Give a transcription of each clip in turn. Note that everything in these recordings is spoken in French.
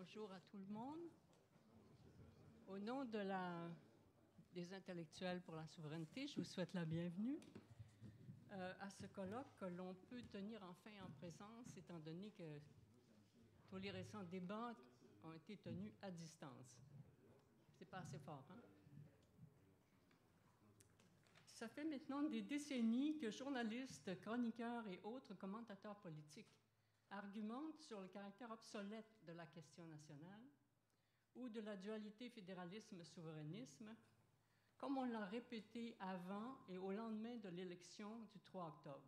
Bonjour à tout le monde. Au nom des intellectuels pour la souveraineté, je vous souhaite la bienvenue à ce colloque que l'on peut tenir enfin en présence, étant donné que tous les récents débats ont été tenus à distance. C'est pas assez fort, hein? Ça fait maintenant des décennies que journalistes, chroniqueurs et autres commentateurs politiques argumentent sur le caractère obsolète de la question nationale ou de la dualité fédéralisme-souverainisme, comme on l'a répété avant et au lendemain de l'élection du 3 octobre.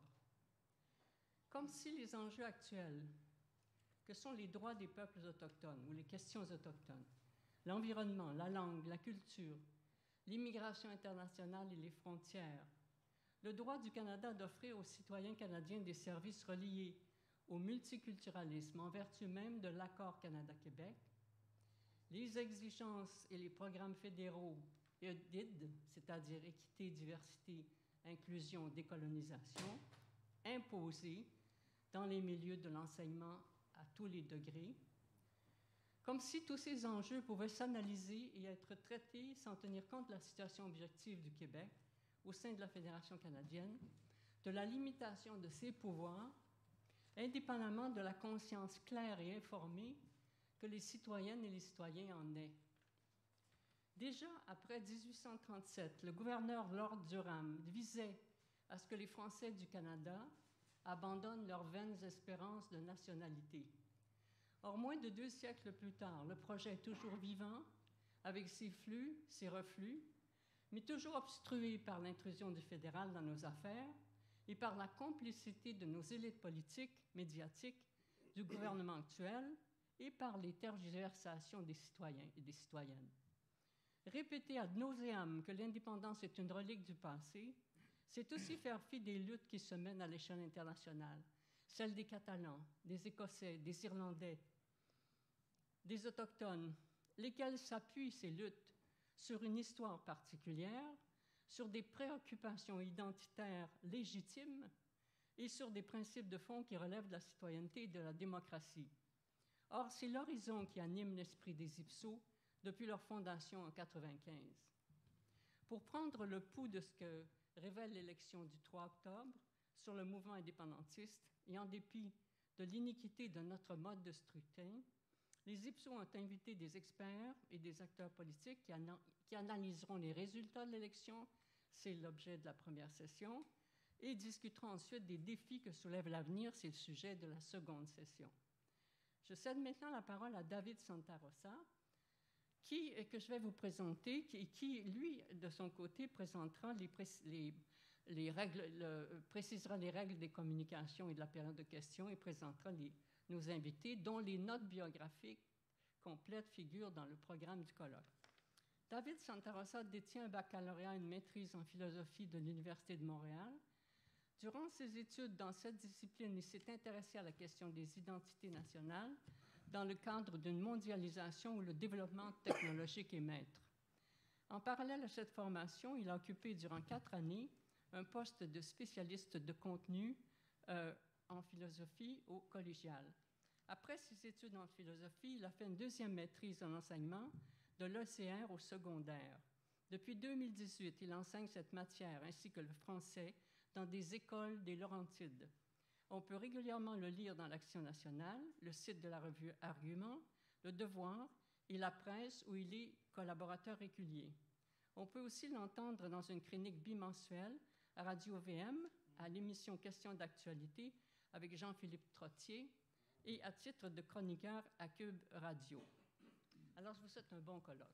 Comme si les enjeux actuels, que sont les droits des peuples autochtones ou les questions autochtones, l'environnement, la langue, la culture, l'immigration internationale et les frontières, le droit du Canada d'offrir aux citoyens canadiens des services reliés au multiculturalisme en vertu même de l'accord Canada-Québec, les exigences et les programmes fédéraux EDID, c'est-à-dire équité, diversité, inclusion, décolonisation, imposés dans les milieux de l'enseignement à tous les degrés, comme si tous ces enjeux pouvaient s'analyser et être traités sans tenir compte de la situation objective du Québec au sein de la Fédération canadienne, de la limitation de ses pouvoirs, indépendamment de la conscience claire et informée que les citoyennes et les citoyens en aient. Déjà après 1837, le gouverneur Lord Durham visait à ce que les Français du Canada abandonnent leurs vaines espérances de nationalité. Or, moins de 2 siècles plus tard, le projet est toujours vivant, avec ses flux, ses reflux, mais toujours obstrué par l'intrusion du fédéral dans nos affaires et par la complicité de nos élites politiques, médiatiques, du gouvernement actuel et par les tergiversations des citoyens et des citoyennes. Répéter ad nauseam que l'indépendance est une relique du passé, c'est aussi faire fi des luttes qui se mènent à l'échelle internationale, celles des Catalans, des Écossais, des Irlandais, des Autochtones, lesquels s'appuient, ces luttes, sur une histoire particulière, sur des préoccupations identitaires légitimes et sur des principes de fond qui relèvent de la citoyenneté et de la démocratie. Or, c'est l'horizon qui anime l'esprit des Ipsos depuis leur fondation en 1995. Pour prendre le pouls de ce que révèle l'élection du 3 octobre sur le mouvement indépendantiste, et en dépit de l'iniquité de notre mode de scrutin, les Ipsos ont invité des experts et des acteurs politiques qui analyseront les résultats de l'élection, c'est l'objet de la première session, et discuteront ensuite des défis que soulève l'avenir, c'est le sujet de la seconde session. Je cède maintenant la parole à David Santarossa, que je vais vous présenter, qui, lui, de son côté, présentera précisera les règles des communications et de la période de questions et présentera nos invités, dont les notes biographiques complètes figurent dans le programme du colloque. David Santarossa détient un baccalauréat et une maîtrise en philosophie de l'Université de Montréal. Durant ses études dans cette discipline, il s'est intéressé à la question des identités nationales dans le cadre d'une mondialisation où le développement technologique est maître. En parallèle à cette formation, il a occupé durant 4 années un poste de spécialiste de contenu en philosophie au collégial. Après ses études en philosophie, il a fait une deuxième maîtrise en enseignement de l'ECR au secondaire. Depuis 2018, il enseigne cette matière ainsi que le français dans des écoles des Laurentides. On peut régulièrement le lire dans l'Action nationale, le site de la revue Argument, Le Devoir et La Presse où il est collaborateur régulier. On peut aussi l'entendre dans une chronique bimensuelle à Radio-VM, à l'émission Questions d'actualité avec Jean-Philippe Trottier et à titre de chroniqueur à Cube Radio. Alors, je vous souhaite un bon colloque.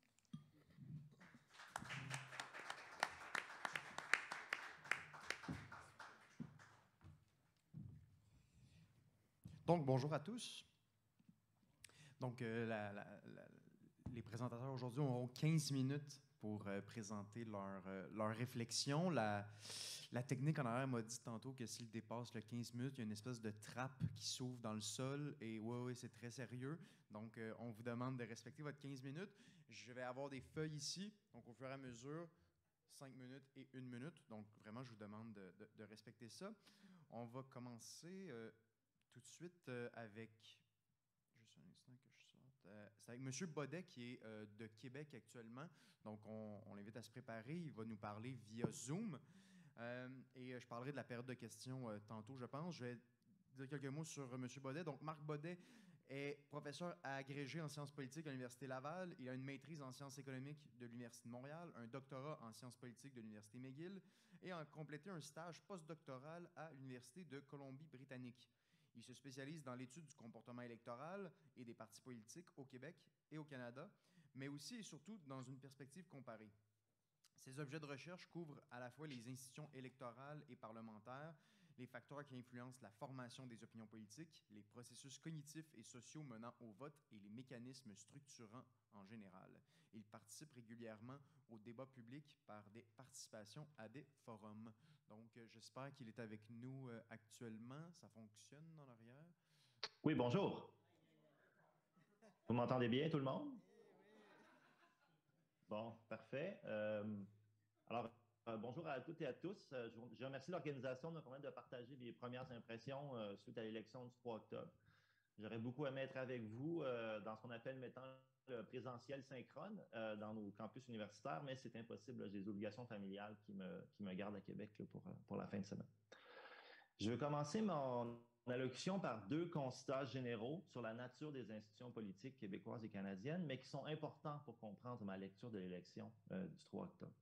Donc, bonjour à tous. Donc, les présentateurs aujourd'hui auront 15 minutes pour présenter leur réflexion. La technique en arrière m'a dit tantôt que s'il dépasse le 15 minutes, il y a une espèce de trappe qui s'ouvre dans le sol. Et oui, c'est très sérieux. Donc, on vous demande de respecter votre 15 minutes. Je vais avoir des feuilles ici. Donc, au fur et à mesure, 5 minutes et 1 minute. Donc, vraiment, je vous demande de respecter ça. On va commencer tout de suite avec... Juste un instant que je sorte. C'est avec M. Baudet qui est de Québec actuellement. Donc, on l'invite à se préparer. Il va nous parler via Zoom. Et je parlerai de la période de questions tantôt, je pense. Je vais dire quelques mots sur M. Baudet. Donc, Marc Baudet est professeur agrégé en sciences politiques à l'Université Laval. Il a une maîtrise en sciences économiques de l'Université de Montréal, un doctorat en sciences politiques de l'Université McGill et a complété un stage postdoctoral à l'Université de Colombie-Britannique. Il se spécialise dans l'étude du comportement électoral et des partis politiques au Québec et au Canada, mais aussi et surtout dans une perspective comparée. Ces objets de recherche couvrent à la fois les institutions électorales et parlementaires, les facteurs qui influencent la formation des opinions politiques, les processus cognitifs et sociaux menant au vote et les mécanismes structurants en général. Il participe régulièrement aux débats publics par des participations à des forums. Donc, j'espère qu'il est avec nous actuellement. Ça fonctionne dans l'arrière? Oui, bonjour. Vous m'entendez bien, tout le monde? Bon, parfait. Bonjour à toutes et à tous. Je remercie l'organisation de me permettre de partager les premières impressions suite à l'élection du 3 octobre. J'aurais beaucoup aimé être avec vous dans ce qu'on appelle maintenant le présentiel synchrone dans nos campus universitaires, mais c'est impossible. J'ai des obligations familiales qui me gardent à Québec là, pour la fin de semaine. Je vais commencer mon allocution par deux constats généraux sur la nature des institutions politiques québécoises et canadiennes, mais qui sont importants pour comprendre ma lecture de l'élection du 3 octobre.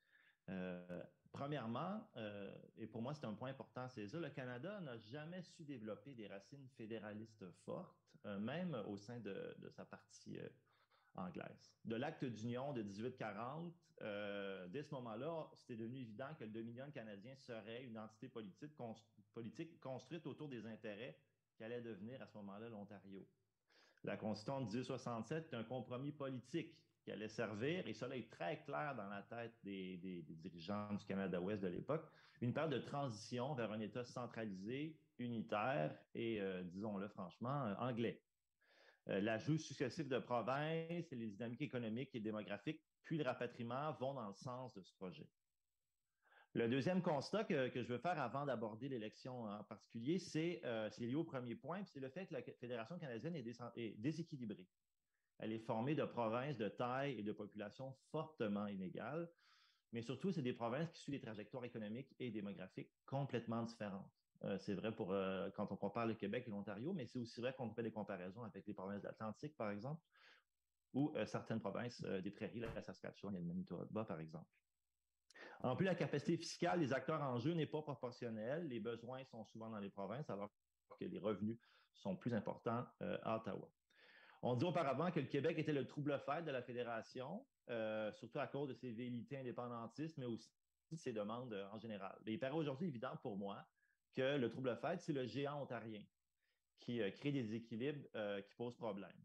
Premièrement, et pour moi c'est un point important, c'est ça, le Canada n'a jamais su développer des racines fédéralistes fortes, même au sein de sa partie anglaise. De l'acte d'union de 1840, dès ce moment-là, c'était devenu évident que le Dominion canadien serait une entité politique construite autour des intérêts qu'allait devenir à ce moment-là l'Ontario. La Constitution de 1867 est un compromis politique qui allait servir, et cela est très clair dans la tête des dirigeants du Canada-Ouest de l'époque, une période de transition vers un État centralisé, unitaire et, disons-le franchement, anglais. L'ajout successif de provinces et les dynamiques économiques et démographiques, puis le rapatriement vont dans le sens de ce projet. Le deuxième constat que je veux faire avant d'aborder l'élection en particulier, c'est lié au premier point, c'est le fait que la Fédération canadienne est déséquilibrée. Elle est formée de provinces de taille et de population fortement inégales, mais surtout, c'est des provinces qui suivent des trajectoires économiques et démographiques complètement différentes. C'est vrai pour quand on compare le Québec et l'Ontario, mais c'est aussi vrai qu'on fait des comparaisons avec les provinces de l'Atlantique, par exemple, ou certaines provinces des Prairies, la Saskatchewan et le Manitoba, par exemple. En plus, la capacité fiscale des acteurs en jeu n'est pas proportionnelle. Les besoins sont souvent dans les provinces, alors que les revenus sont plus importants à Ottawa. On dit auparavant que le Québec était le trouble-fête de la Fédération, surtout à cause de ses velléités indépendantistes, mais aussi de ses demandes en général. Mais il paraît aujourd'hui évident pour moi que le trouble-fête, c'est le géant ontarien qui crée des déséquilibres qui posent problème.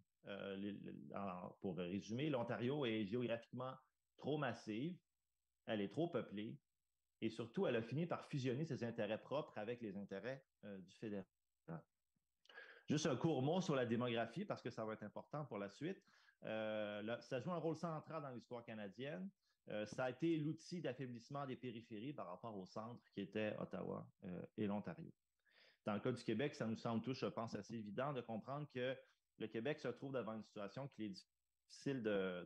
Pour résumer, l'Ontario est géographiquement trop massive, elle est trop peuplée, et surtout, elle a fini par fusionner ses intérêts propres avec les intérêts du fédéral. Juste un court mot sur la démographie, parce que ça va être important pour la suite. Ça joue un rôle central dans l'histoire canadienne. Ça a été l'outil d'affaiblissement des périphéries par rapport au centre qui était Ottawa et l'Ontario. Dans le cas du Québec, ça nous semble tous, je pense, assez évident de comprendre que le Québec se trouve devant une situation qu'il est difficile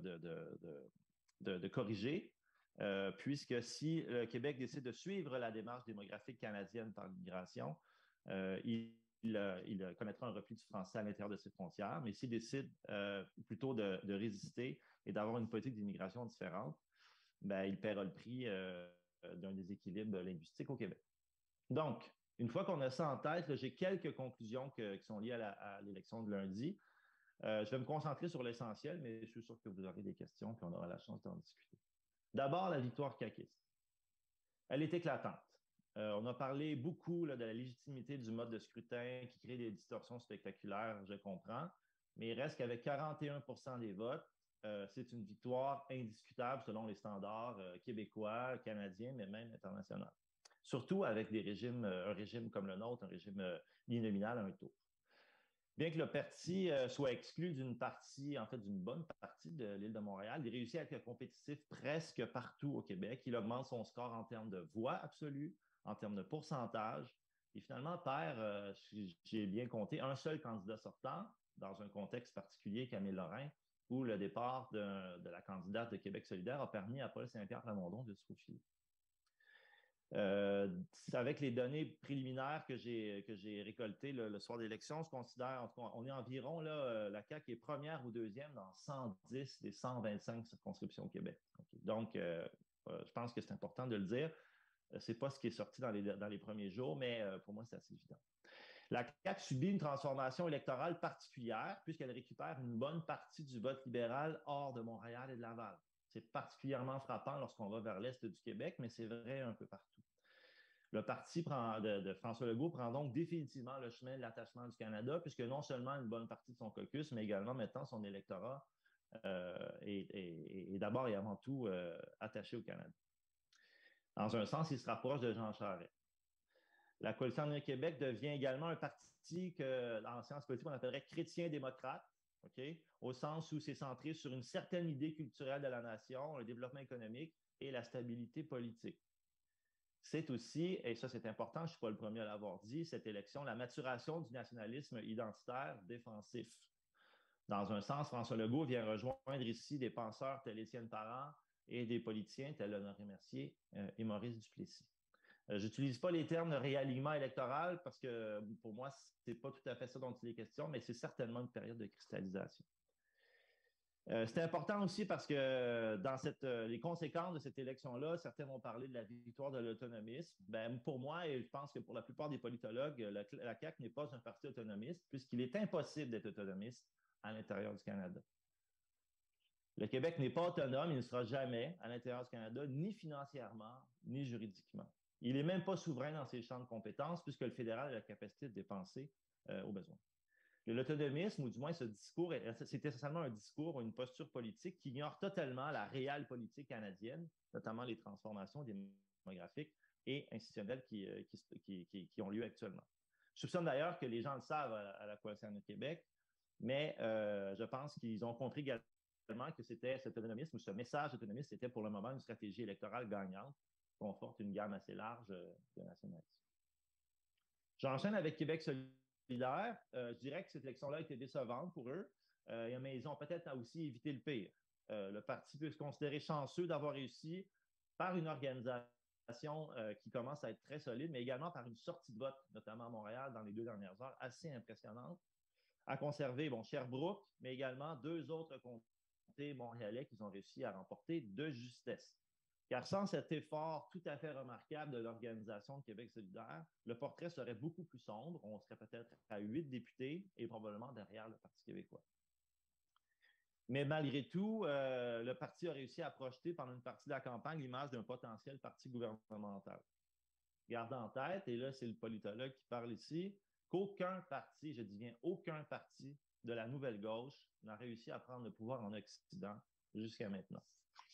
de corriger, puisque si le Québec décide de suivre la démarche démographique canadienne par l'immigration, il connaîtra un repli du français à l'intérieur de ses frontières, mais s'il décide plutôt de résister et d'avoir une politique d'immigration différente, ben, il paiera le prix d'un déséquilibre linguistique au Québec. Donc, une fois qu'on a ça en tête, j'ai quelques conclusions qui sont liées à l'élection de lundi. Je vais me concentrer sur l'essentiel, mais je suis sûr que vous aurez des questions et on aura la chance d'en discuter. D'abord, la victoire caquiste. Elle est éclatante. On a parlé beaucoup là, de la légitimité du mode de scrutin qui crée des distorsions spectaculaires, je comprends, mais il reste qu'avec 41% des votes, c'est une victoire indiscutable selon les standards québécois, canadiens, mais même internationaux. Surtout avec des régimes, un régime comme le nôtre, un régime uninominal à un tour. Bien que le parti soit exclu d'une partie, en fait d'une bonne partie de l'île de Montréal, il réussit à être compétitif presque partout au Québec. Il augmente son score en termes de voix absolues, en termes de pourcentage, et finalement perd, j'ai bien compté, un seul candidat sortant, dans un contexte particulier, Camille Lorrain, où le départ de la candidate de Québec solidaire a permis à Paul Saint-Pierre Plamondon de se faufiler. Avec les données préliminaires que j'ai récoltées le soir de l'élection, on se considère, on est environ, là, la CAQ est première ou deuxième dans 110 des 125 circonscriptions au Québec. Okay. Donc, je pense que c'est important de le dire. Ce n'est pas ce qui est sorti dans les premiers jours, mais pour moi, c'est assez évident. La CAQ subit une transformation électorale particulière puisqu'elle récupère une bonne partie du vote libéral hors de Montréal et de Laval. C'est particulièrement frappant lorsqu'on va vers l'est du Québec, mais c'est vrai un peu partout. Le parti de François Legault prend donc définitivement le chemin de l'attachement du Canada, puisque non seulement une bonne partie de son caucus, mais également maintenant son électorat est d'abord et avant tout attaché au Canada. Dans un sens, il se rapproche de Jean Charest. La Coalition Avenir Québec devient également un parti que, en sciences politiques, on appellerait chrétien-démocrate, okay? Au sens où c'est centré sur une certaine idée culturelle de la nation, le développement économique et la stabilité politique. C'est aussi, et ça c'est important, je ne suis pas le premier à l'avoir dit, cette élection, la maturation du nationalisme identitaire défensif. Dans un sens, François Legault vient rejoindre ici des penseurs tels Étienne Parent et des politiciens tels Honoré Mercier et Maurice Duplessis. Je n'utilise pas les termes de réalignement électoral parce que pour moi, ce n'est pas tout à fait ça dont il est question, mais c'est certainement une période de cristallisation. C'est important aussi parce que dans les conséquences de cette élection-là, certains vont parler de la victoire de l'autonomisme. Ben, pour moi, et je pense que pour la plupart des politologues, la CAQ n'est pas un parti autonomiste puisqu'il est impossible d'être autonomiste à l'intérieur du Canada. Le Québec n'est pas autonome, il ne sera jamais à l'intérieur du Canada, ni financièrement, ni juridiquement. Il n'est même pas souverain dans ses champs de compétences puisque le fédéral a la capacité de dépenser au besoin. L'autonomisme, ou du moins ce discours, c'est essentiellement un discours ou une posture politique qui ignore totalement la réelle politique canadienne, notamment les transformations démographiques et institutionnelles qui ont lieu actuellement. Je soupçonne d'ailleurs que les gens le savent à la Coalition Avenir Québec, mais je pense qu'ils ont compris également que c'était cet autonomisme ou ce message autonomiste était pour le moment une stratégie électorale gagnante qui conforte une gamme assez large de nationalisme. J'enchaîne avec Québec solidaire. Je dirais que cette élection-là a été décevante pour eux, mais ils ont peut-être aussi évité le pire. Le parti peut se considérer chanceux d'avoir réussi par une organisation qui commence à être très solide, mais également par une sortie de vote, notamment à Montréal dans les 2 dernières heures, assez impressionnante, à conserver Sherbrooke, mais également 2 autres comtés montréalais qu'ils ont réussi à remporter de justesse. Car sans cet effort tout à fait remarquable de l'organisation de Québec solidaire, le portrait serait beaucoup plus sombre. On serait peut-être à 8 députés et probablement derrière le Parti québécois. Mais malgré tout, le parti a réussi à projeter pendant une partie de la campagne l'image d'un potentiel parti gouvernemental. Gardez en tête, et là c'est le politologue qui parle ici, qu'aucun parti, je dis bien aucun parti de la nouvelle gauche n'a réussi à prendre le pouvoir en Occident jusqu'à maintenant.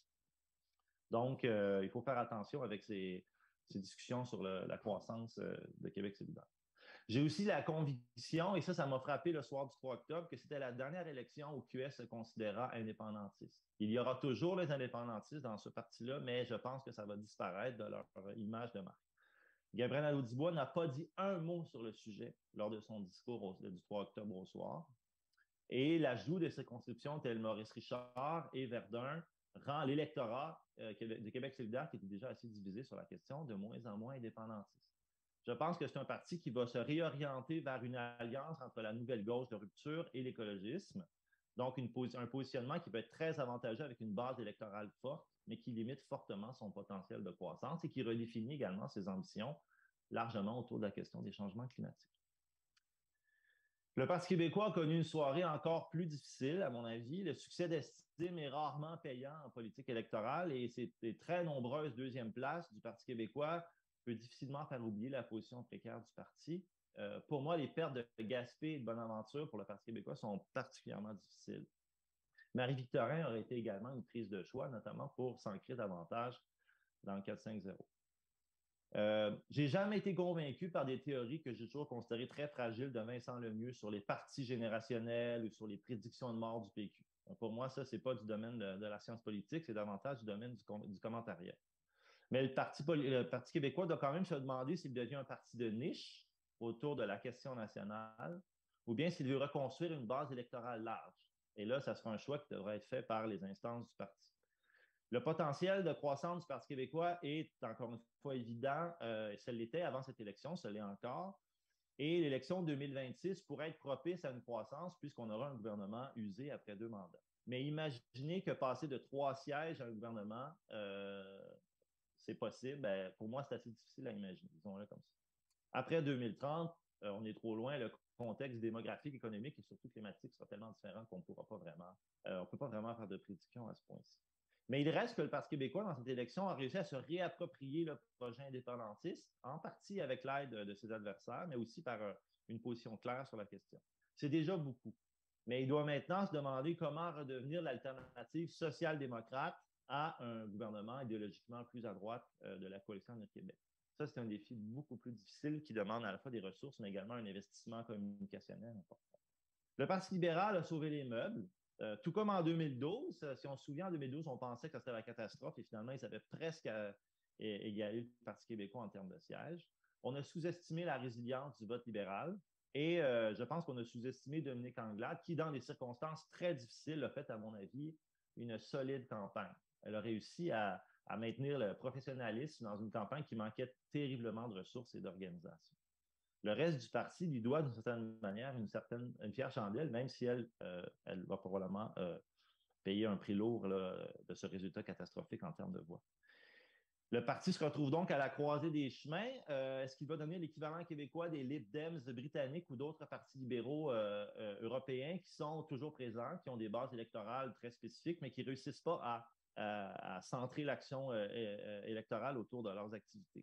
Donc, il faut faire attention avec ces discussions sur la croissance de Québec solidaire. J'ai aussi la conviction, et ça m'a frappé le soir du 3 octobre, que c'était la dernière élection où QS se considéra indépendantiste. Il y aura toujours les indépendantistes dans ce parti-là, mais je pense que ça va disparaître de leur image de marque. Gabriel Nadeau-Dubois n'a pas dit un mot sur le sujet lors de son discours du 3 octobre au soir. Et l'ajout de circonscriptions telles Maurice Richard et Verdun rend l'électorat de Québec solidaire, qui était déjà assez divisé sur la question, de moins en moins indépendantiste. Je pense que c'est un parti qui va se réorienter vers une alliance entre la nouvelle gauche de rupture et l'écologisme. Donc, un positionnement qui peut être très avantageux avec une base électorale forte, mais qui limite fortement son potentiel de croissance et qui redéfinit également ses ambitions largement autour de la question des changements climatiques. Le Parti québécois a connu une soirée encore plus difficile, à mon avis. Le succès d'estime est rarement payant en politique électorale et ces très nombreuses deuxièmes places du Parti québécois peut difficilement faire oublier la position précaire du parti. Pour moi, les pertes de Gaspé et de Bonaventure pour le Parti québécois sont particulièrement difficiles. Marie-Victorin aurait été également une prise de choix, notamment pour s'ancrer davantage dans le 4-5-0. J'ai jamais été convaincu par des théories que j'ai toujours considérées très fragiles de Vincent Lemieux sur les partis générationnels ou sur les prédictions de mort du PQ. Donc pour moi, ça, c'est pas du domaine de la science politique, c'est davantage du domaine du commentariat. Mais le Parti québécois doit quand même se demander s'il devient un parti de niche autour de la question nationale ou bien s'il veut reconstruire une base électorale large. Et là, ça sera un choix qui devra être fait par les instances du parti. Le potentiel de croissance du Parti québécois est encore une fois évident. Ça l'était avant cette élection, ça l'est encore. Et l'élection 2026 pourrait être propice à une croissance puisqu'on aura un gouvernement usé après 2 mandats. Mais imaginez que passer de 3 sièges à un gouvernement, c'est possible. Ben, pour moi, c'est assez difficile à imaginer, disons-le comme ça. Après 2030, on est trop loin. Le contexte démographique, économique et surtout climatique sera tellement différent qu'on ne pourra pas vraiment, on peut pas vraiment faire de prédictions à ce point-ci. Mais il reste que le Parti québécois, dans cette élection, a réussi à se réapproprier le projet indépendantiste, en partie avec l'aide de ses adversaires, mais aussi par une position claire sur la question. C'est déjà beaucoup. Mais il doit maintenant se demander comment redevenir l'alternative social-démocrate à un gouvernement idéologiquement plus à droite de la coalition du Québec. Ça, c'est un défi beaucoup plus difficile qui demande à la fois des ressources, mais également un investissement communicationnel important. Le Parti libéral a sauvé les meubles. Tout comme en 2012, si on se souvient, en 2012, on pensait que c'était la catastrophe et finalement, ils avaient presque égalé le Parti québécois en termes de sièges. On a sous-estimé la résilience du vote libéral et je pense qu'on a sous-estimé Dominique Anglade, qui, dans des circonstances très difficiles, a fait, à mon avis, une solide campagne. Elle a réussi à maintenir le professionnalisme dans une campagne qui manquait terriblement de ressources et d'organisation. Le reste du parti lui doit, d'une certaine manière, une fière chandelle, même si elle va probablement payer un prix lourd là, de ce résultat catastrophique en termes de voix. Le parti se retrouve donc à la croisée des chemins. Est-ce qu'il va donner l'équivalent québécois des Lib Dems britanniques ou d'autres partis libéraux européens qui sont toujours présents, qui ont des bases électorales très spécifiques, mais qui ne réussissent pas à centrer l'action électorale autour de leurs activités?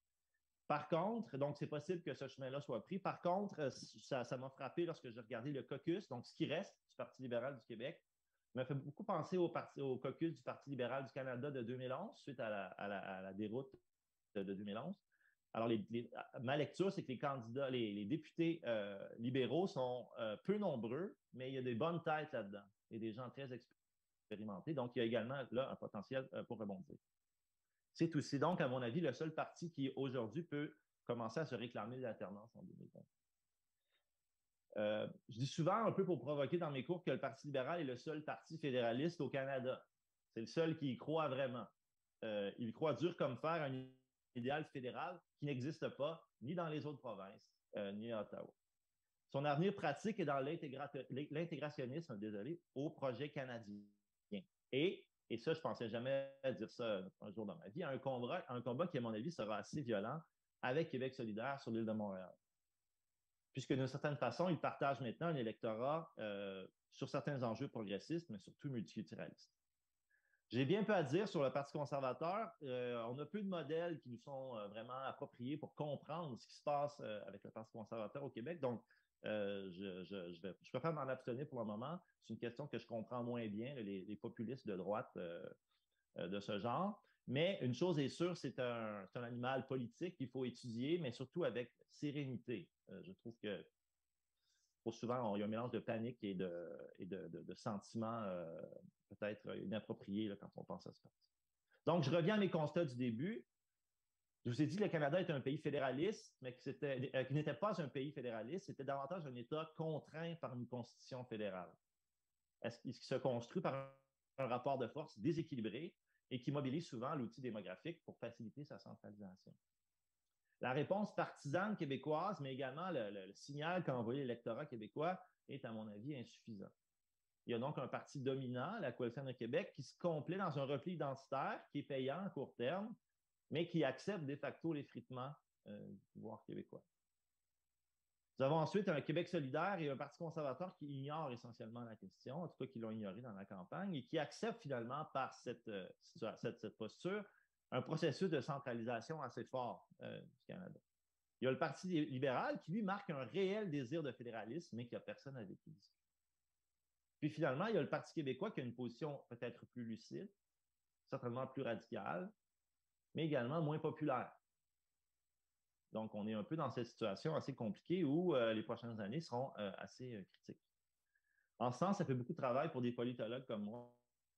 Par contre, donc c'est possible que ce chemin-là soit pris. Par contre, ça m'a frappé lorsque j'ai regardé le caucus, donc ce qui reste du Parti libéral du Québec, m'a fait beaucoup penser au caucus du Parti libéral du Canada de 2011, suite à la déroute de 2011. Alors, ma lecture, c'est que les candidats, les députés libéraux sont peu nombreux, mais il y a des bonnes têtes là-dedans et des gens très expérimentés. Donc, il y a également là un potentiel pour rebondir. C'est aussi donc, à mon avis, le seul parti qui, aujourd'hui, peut commencer à se réclamer de l'alternance en 2020. Je dis souvent, un peu pour provoquer dans mes cours, que le Parti libéral est le seul parti fédéraliste au Canada. C'est le seul qui y croit vraiment. Il croit dur comme fer à un idéal fédéral qui n'existe pas ni dans les autres provinces, ni à Ottawa. Son avenir pratique est dans l'intégrationnisme, au projet canadien. Et ça, je ne pensais jamais dire ça un jour dans ma vie, un combat qui, à mon avis, sera assez violent avec Québec solidaire sur l'île de Montréal. Puisque d'une certaine façon, ils partagent maintenant un électorat sur certains enjeux progressistes, mais surtout multiculturalistes. J'ai bien peu à dire sur le Parti conservateur. On a peu de modèles qui nous sont vraiment appropriés pour comprendre ce qui se passe avec le Parti conservateur au Québec. Donc, je préfère m'en abstenir pour le moment. C'est une question que je comprends moins bien, les populistes de droite de ce genre. Mais une chose est sûre, c'est un animal politique qu'il faut étudier, mais surtout avec sérénité. Je trouve que trop souvent, il y a un mélange de panique et de sentiments peut-être inappropriés là, quand on pense à ce parti. Donc, je reviens à mes constats du début. Je vous ai dit que le Canada est un pays fédéraliste, mais qui n'était pas un pays fédéraliste, c'était davantage un État contraint par une constitution fédérale. Est-ce qu'il se construit par un rapport de force déséquilibré et qui mobilise souvent l'outil démographique pour faciliter sa centralisation? La réponse partisane québécoise, mais également le signal qu'a envoyé l'électorat québécois est, à mon avis, insuffisant. Il y a donc un parti dominant, la Coalition de Québec, qui se complaît dans un repli identitaire qui est payant à court terme, mais qui accepte de facto l'effritement du pouvoir québécois. Nous avons ensuite un Québec solidaire et un Parti conservateur qui ignore essentiellement la question, en tout cas qui l'ont ignoré dans la campagne, et qui accepte finalement par cette posture un processus de centralisation assez fort du Canada. Il y a le Parti libéral qui, lui, marque un réel désir de fédéralisme, mais qui n'a personne avec qui discuter. Puis finalement, il y a le Parti québécois qui a une position peut-être plus lucide, certainement plus radicale, mais également moins populaire. Donc, on est un peu dans cette situation assez compliquée où les prochaines années seront assez critiques. En ce sens, ça fait beaucoup de travail pour des politologues comme moi,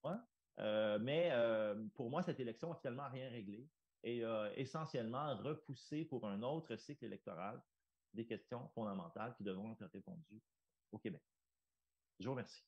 mais pour moi, cette élection n'a finalement rien réglé et essentiellement repoussé pour un autre cycle électoral des questions fondamentales qui devront être répondues au Québec. Je vous remercie.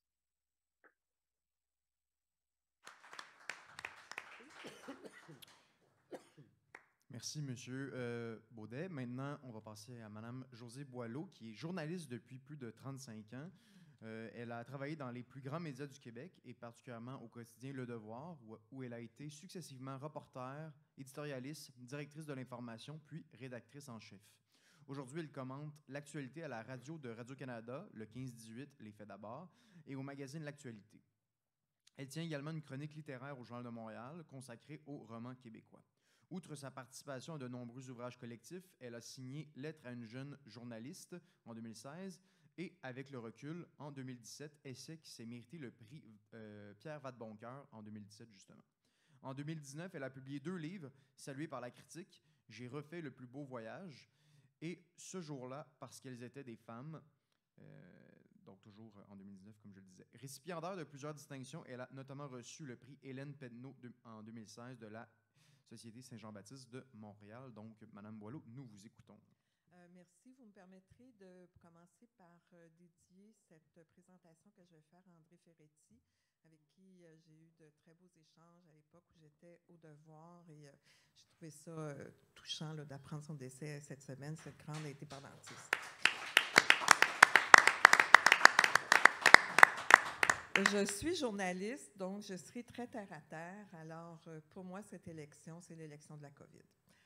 Merci, M. Baudet. Maintenant, on va passer à Mme Josée Boileau, qui est journaliste depuis plus de 35 ans. Elle a travaillé dans les plus grands médias du Québec et particulièrement au quotidien Le Devoir, où elle a été successivement reporter, éditorialiste, directrice de l'information, puis rédactrice en chef. Aujourd'hui, elle commente l'actualité à la radio de Radio-Canada, le 15-18, Les Faits d'abord, et au magazine L'Actualité. Elle tient également une chronique littéraire au Journal de Montréal consacrée aux romans québécois. Outre sa participation à de nombreux ouvrages collectifs, elle a signé Lettre à une jeune journaliste en 2016 et Avec le recul en 2017, essai qui s'est mérité le prix Pierre Vadeboncoeur en 2017 justement. En 2019, elle a publié 2 livres salués par la critique, J'ai refait le plus beau voyage et Ce jour-là parce qu'elles étaient des femmes. Donc toujours en 2019, comme je le disais. Récipiendaire de plusieurs distinctions, elle a notamment reçu le prix Hélène Pedneau en 2016 de la Société Saint-Jean-Baptiste de Montréal. Donc, Mme Boileau, nous vous écoutons. Merci. Vous me permettrez de commencer par dédier cette présentation que je vais faire à André Ferretti, avec qui j'ai eu de très beaux échanges à l'époque où j'étais au Devoir et j'ai trouvé ça touchant d'apprendre son décès cette semaine, cette grande indépendantiste. Je suis journaliste, donc je serai très terre-à-terre. Alors, pour moi, cette élection, c'est l'élection de la COVID.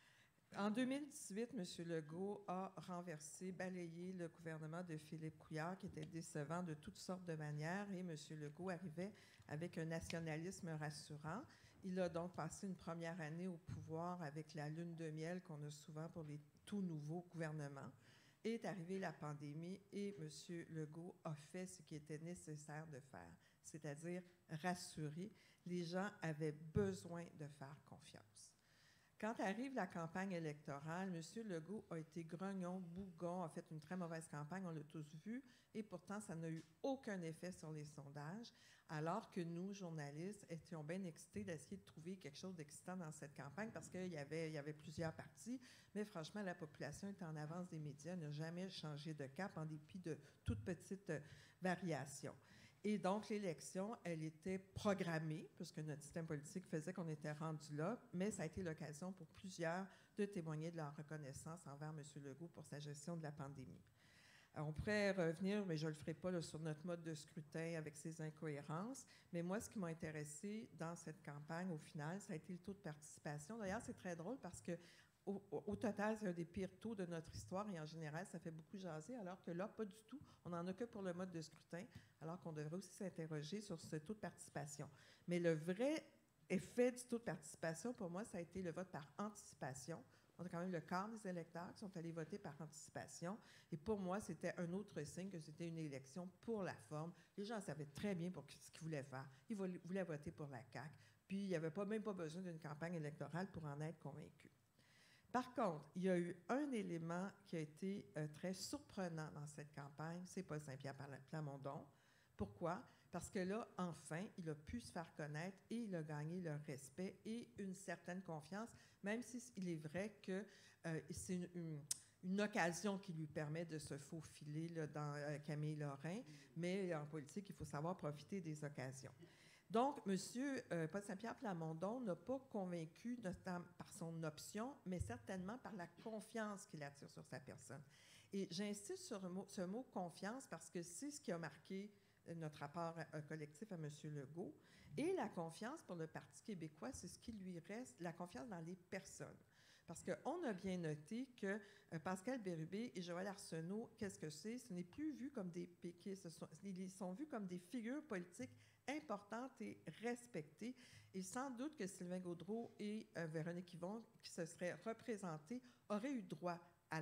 En 2018, M. Legault a renversé, balayé le gouvernement de Philippe Couillard, qui était décevant de toutes sortes de manières, et M. Legault arrivait avec un nationalisme rassurant. Il a donc passé une première année au pouvoir avec la lune de miel qu'on a souvent pour les tout nouveaux gouvernements. Est arrivée la pandémie et M. Legault a fait ce qui était nécessaire de faire, c'est-à-dire rassurer. Les gens avaient besoin de faire confiance. Quand arrive la campagne électorale, M. Legault a été grognon, bougon, a fait une très mauvaise campagne, on l'a tous vu, et pourtant, ça n'a eu aucun effet sur les sondages, alors que nous, journalistes, étions bien excités d'essayer de trouver quelque chose d'excitant dans cette campagne parce qu'il y avait plusieurs partis, mais franchement, la population était en avance des médias, n'a jamais changé de cap en dépit de toutes petites variations. Et donc, l'élection, elle était programmée, puisque notre système politique faisait qu'on était rendu là, mais ça a été l'occasion pour plusieurs de témoigner de leur reconnaissance envers M. Legault pour sa gestion de la pandémie. On pourrait revenir, mais je ne le ferai pas, là, sur notre mode de scrutin avec ses incohérences. Mais moi, ce qui m'a intéressé dans cette campagne, au final, ça a été le taux de participation. D'ailleurs, c'est très drôle parce que au total, c'est un des pires taux de notre histoire et en général, ça fait beaucoup jaser, alors que là, pas du tout. On n'en a que pour le mode de scrutin, alors qu'on devrait aussi s'interroger sur ce taux de participation. Mais le vrai effet du taux de participation, pour moi, ça a été le vote par anticipation. On a quand même le quart des électeurs qui sont allés voter par anticipation. Et pour moi, c'était un autre signe que c'était une élection pour la forme. Les gens savaient très bien pour ce qu'ils voulaient faire. Ils voulaient voter pour la CAQ. Puis, il n'y avait même pas besoin d'une campagne électorale pour en être convaincus. Par contre, il y a eu un élément qui a été très surprenant dans cette campagne, c'est Paul Saint-Pierre Plamondon. Pourquoi? Parce que là, enfin, il a pu se faire connaître et il a gagné leur respect et une certaine confiance, même s'il est vrai que c'est une occasion qui lui permet de se faufiler là, dans Camille Lorrain, mais en politique, il faut savoir profiter des occasions. Donc, M. Paul Saint-Pierre Plamondon n'a pas convaincu par son option, mais certainement par la confiance qu'il attire sur sa personne. Et j'insiste sur ce mot confiance parce que c'est ce qui a marqué notre rapport collectif à M. Legault. Et la confiance pour le Parti québécois, c'est ce qui lui reste, la confiance dans les personnes. Parce qu'on a bien noté que Pascal Bérubé et Joël Arsenault, qu'est-ce que c'est? Ce n'est plus vu comme des péquistes, ils sont vus comme des figures politiques importantes et respectées. Et sans doute que Sylvain Gaudreault et Véronique Yvon, qui se seraient représentés, auraient eu droit à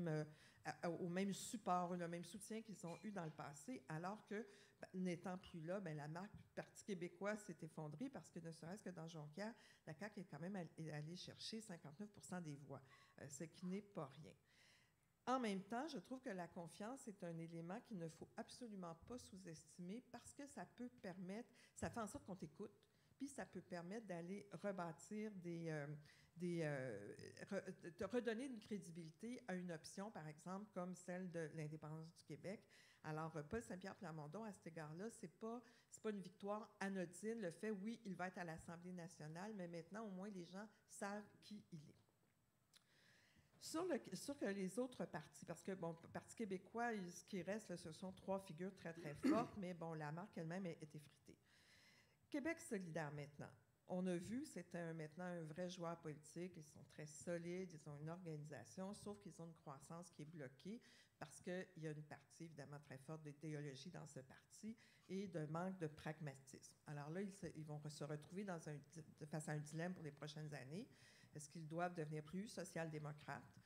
au même support, le même soutien qu'ils ont eu dans le passé, alors que, n'étant plus là, la marque du Parti québécois s'est effondrée parce que ne serait-ce que dans Jonquière, la CAQ est quand même allée chercher 59% des voix, ce qui n'est pas rien. En même temps, je trouve que la confiance est un élément qu'il ne faut absolument pas sous-estimer parce que ça peut permettre, ça fait en sorte qu'on t'écoute, puis ça peut permettre d'aller rebâtir de redonner une crédibilité à une option, par exemple, comme celle de l'indépendance du Québec. Alors, Paul Saint-Pierre Plamondon, à cet égard-là, c'est pas une victoire anodine. Le fait, oui, il va être à l'Assemblée nationale, mais maintenant, au moins, les gens savent qui il est. Sur les autres partis, parce que, bon, le Parti québécois, ce qui reste, là, ce sont 3 figures très, très fortes, mais bon, la marque elle-même est effritée. Québec solidaire, maintenant. On a vu, c'est maintenant un vrai joueur politique. Ils sont très solides, ils ont une organisation, sauf qu'ils ont une croissance qui est bloquée parce qu'il y a une partie, évidemment, très forte d'idéologie dans ce parti et d'un manque de pragmatisme. Alors là, ils vont se retrouver face à un dilemme pour les prochaines années. Est-ce qu'ils doivent devenir plus social-démocrates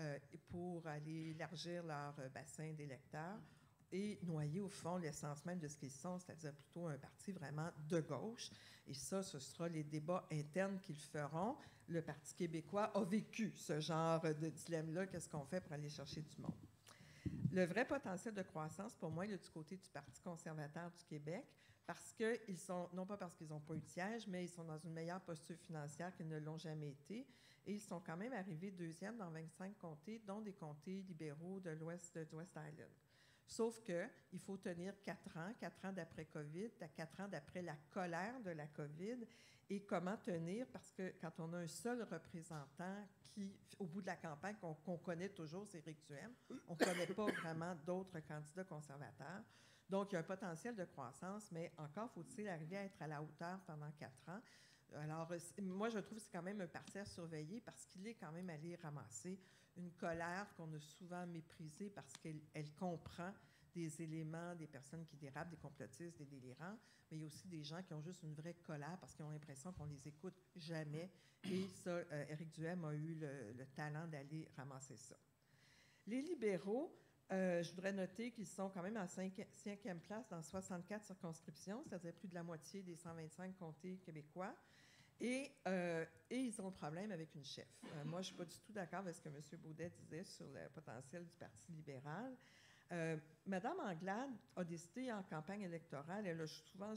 pour aller élargir leur bassin d'électeurs et noyer, au fond, l'essence même de ce qu'ils sont, c'est-à-dire plutôt un parti vraiment de gauche. Et ça, ce sera les débats internes qu'ils feront. Le Parti québécois a vécu ce genre de dilemme-là. Qu'est-ce qu'on fait pour aller chercher du monde? Le vrai potentiel de croissance, pour moi, il est du côté du Parti conservateur du Québec, parce qu'ils sont, non pas parce qu'ils n'ont pas eu de siège, mais ils sont dans une meilleure posture financière qu'ils ne l'ont jamais été. Et ils sont quand même arrivés 2e dans 25 comtés, dont des comtés libéraux de l'ouest Island. Sauf qu'il faut tenir 4 ans d'après COVID, 4 ans d'après la colère de la COVID. Et comment tenir? Parce que quand on a un seul représentant qui, au bout de la campagne, qu'on connaît toujours, c'est Éric Duhem, on ne connaît pas vraiment d'autres candidats conservateurs. Donc, il y a un potentiel de croissance, mais encore faut-il arriver à être à la hauteur pendant 4 ans. Alors, moi, je trouve que c'est quand même un parti à surveiller parce qu'il est quand même allé ramasser une colère qu'on a souvent méprisée parce qu'elle comprend des éléments, des personnes qui dérapent, des complotistes, des délirants, mais il y a aussi des gens qui ont juste une vraie colère parce qu'ils ont l'impression qu'on les écoute jamais. Et ça, Éric Duhem a eu le talent d'aller ramasser ça. Les libéraux, je voudrais noter qu'ils sont quand même en 5e place dans 64 circonscriptions, c'est-à-dire plus de la moitié des 125 comtés québécois. Et ils ont un problème avec une chef. Moi, je ne suis pas du tout d'accord avec ce que M. Baudet disait sur le potentiel du Parti libéral. Madame Anglade a décidé en campagne électorale, elle a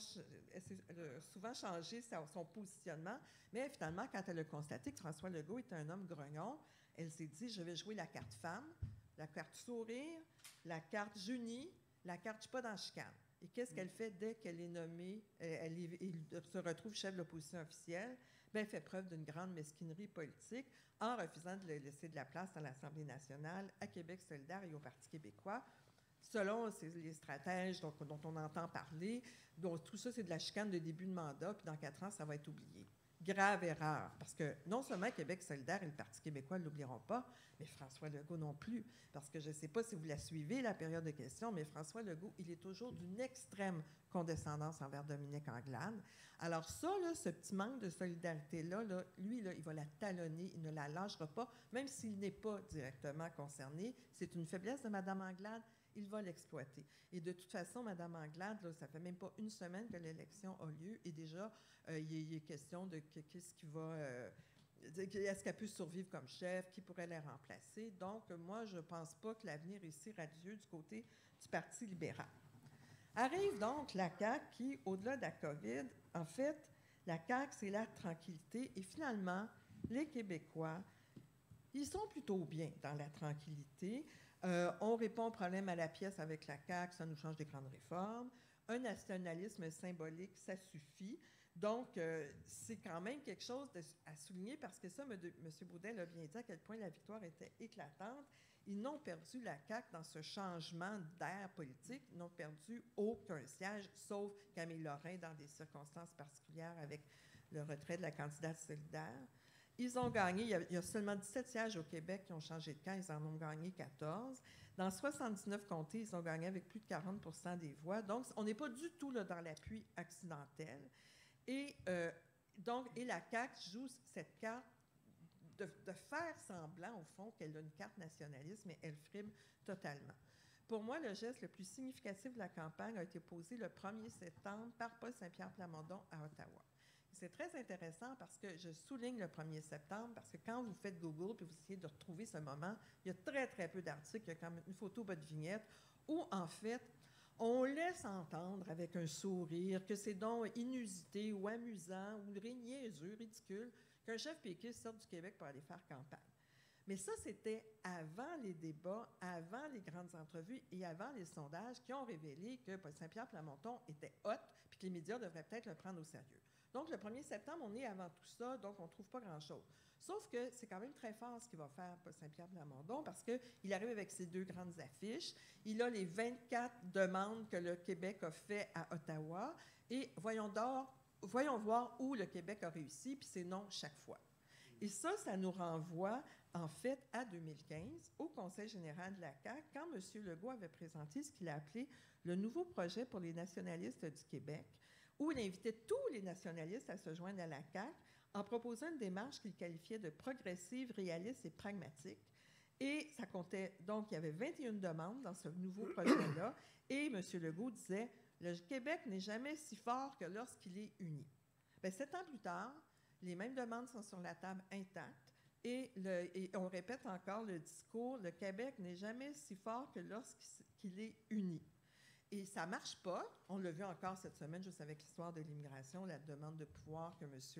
souvent changé son positionnement, mais finalement, quand elle a constaté que François Legault était un homme grognon, elle s'est dit, je vais jouer la carte femme, la carte sourire, la carte jeunie, la carte je suis pas dans la chicane. Et qu'est-ce qu'elle fait dès qu'elle est nommée, elle se retrouve chef de l'opposition officielle? Bien, elle fait preuve d'une grande mesquinerie politique en refusant de laisser de la place à l'Assemblée nationale, à Québec solidaire et au Parti québécois. Selon les stratèges dont on entend parler, donc tout ça, c'est de la chicane de début de mandat, puis dans 4 ans, ça va être oublié. Grave erreur, parce que non seulement Québec solidaire et le Parti québécois ne l'oublieront pas, mais François Legault non plus. Parce que je ne sais pas si vous la suivez, la période de questions, mais François Legault, il est toujours d'une extrême condescendance envers Dominique Anglade. Alors ça, là, ce petit manque de solidarité-là, lui, il va la talonner, il ne la lâchera pas, même s'il n'est pas directement concerné. C'est une faiblesse de Mme Anglade, il va l'exploiter. Et de toute façon, Mme Anglade, là, ça ne fait même pas une semaine que l'élection a lieu et déjà, il est question de qu'est-ce qui va... est-ce qu'elle peut survivre comme chef? Qui pourrait la remplacer? Donc, moi, je ne pense pas que l'avenir est si radieux du côté du Parti libéral. Arrive donc la CAQ qui, au-delà de la COVID, en fait, la CAQ, c'est la tranquillité. Et finalement, les Québécois, ils sont plutôt bien dans la tranquillité. On répond au problème à la pièce avec la CAQ, ça nous change des grandes réformes. Un nationalisme symbolique, ça suffit. Donc, c'est quand même quelque chose à souligner parce que ça, M. Baudet l'a bien dit à quel point la victoire était éclatante. Ils n'ont perdu la CAQ dans ce changement d'air politique. Ils n'ont perdu aucun siège, sauf Camille Lorrain dans des circonstances particulières avec le retrait de la candidate solidaire. Ils ont gagné, il y a seulement 17 sièges au Québec qui ont changé de camp, ils en ont gagné 14. Dans 79 comtés, ils ont gagné avec plus de 40 % des voix. Donc, on n'est pas du tout là, dans l'appui accidentel. Et la CAQ joue cette carte de faire semblant, au fond, qu'elle a une carte nationaliste, mais elle frime totalement. Pour moi, le geste le plus significatif de la campagne a été posé le 1er septembre par Paul Saint-Pierre Plamondon à Ottawa. C'est très intéressant parce que je souligne le 1er septembre parce que quand vous faites Google et vous essayez de retrouver ce moment, il y a très, très peu d'articles. Il y a quand même une photo, votre vignette, où, en fait, on laisse entendre avec un sourire que c'est donc inusité ou amusant ou niaiseux, ridicule, qu'un chef péquiste sorte du Québec pour aller faire campagne. Mais ça, c'était avant les débats, avant les grandes entrevues et avant les sondages qui ont révélé que Paul Saint-Pierre Plamondon était hot puis que les médias devraient peut-être le prendre au sérieux. Donc, le 1er septembre, on est avant tout ça, donc on ne trouve pas grand-chose. Sauf que c'est quand même très fort ce qu'il va faire, Paul Saint-Pierre Plamondon, parce qu'il arrive avec ses 2 grandes affiches. Il a les 24 demandes que le Québec a fait à Ottawa. Et voyons voir où le Québec a réussi, puis c'est non chaque fois. Et ça nous renvoie, en fait, à 2015, au Conseil général de la CAQ, quand M. Legault avait présenté ce qu'il a appelé le nouveau projet pour les nationalistes du Québec, où il invitait tous les nationalistes à se joindre à la CAQ en proposant une démarche qu'il qualifiait de progressive, réaliste et pragmatique. Et ça comptait, donc, il y avait 21 demandes dans ce nouveau projet-là, et M. Legault disait « Le Québec n'est jamais si fort que lorsqu'il est uni ». Bien, 7 ans plus tard, les mêmes demandes sont sur la table intactes, et on répète encore le discours « Le Québec n'est jamais si fort que lorsqu'il est uni ». Et ça ne marche pas. On l'a vu encore cette semaine, juste avec l'histoire de l'immigration, la demande de pouvoir que M.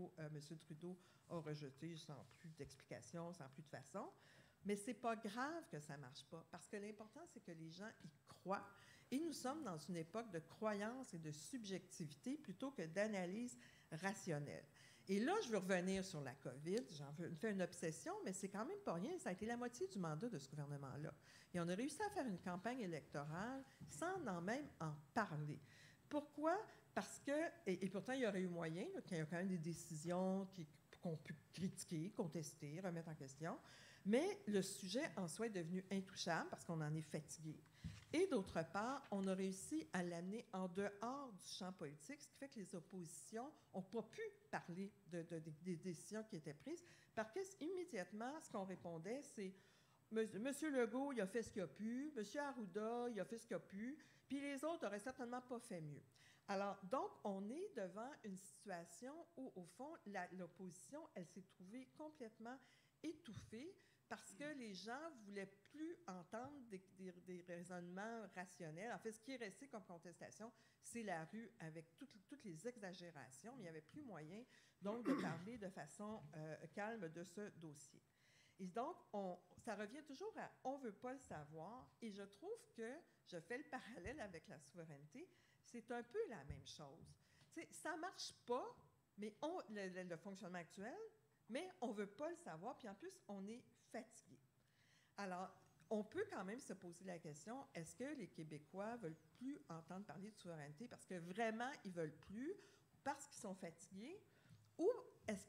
Trudeau a rejetée sans plus d'explications, sans plus de façon. Mais ce n'est pas grave que ça ne marche pas, parce que l'important, c'est que les gens y croient. Et nous sommes dans une époque de croyance et de subjectivité plutôt que d'analyse rationnelle. Et là, je veux revenir sur la COVID. J'en fais une obsession, mais c'est quand même pas rien. Ça a été la moitié du mandat de ce gouvernement-là. Et on a réussi à faire une campagne électorale sans même en parler. Pourquoi? Parce que, et pourtant, il y aurait eu moyen, qu'il y a quand même des décisions qu'on peut critiquer, contester, remettre en question, mais le sujet en soi est devenu intouchable parce qu'on en est fatigué. Et d'autre part, on a réussi à l'amener en dehors du champ politique, ce qui fait que les oppositions n'ont pas pu parler des décisions qui étaient prises, parce qu'immédiatement, ce qu'on répondait, c'est « Monsieur Legault, il a fait ce qu'il a pu, Monsieur Arruda, il a fait ce qu'il a pu, puis les autres n'auraient certainement pas fait mieux. » Alors, donc, on est devant une situation où, au fond, l'opposition, elle s'est trouvée complètement étouffée, parce que les gens ne voulaient plus entendre des raisonnements rationnels. En fait, ce qui est resté comme contestation, c'est la rue avec toutes les exagérations, mais il n'y avait plus moyen, donc, de parler de façon calme de ce dossier. Et donc, ça revient toujours à « on ne veut pas le savoir », et je trouve que, je fais le parallèle avec la souveraineté, c'est un peu la même chose. T'sais, ça ne marche pas, mais le fonctionnement actuel, mais on ne veut pas le savoir, puis en plus, on est fatigué. Alors, on peut quand même se poser la question, est-ce que les Québécois ne veulent plus entendre parler de souveraineté parce que vraiment, ils ne veulent plus, parce qu'ils sont fatigués, ou est-ce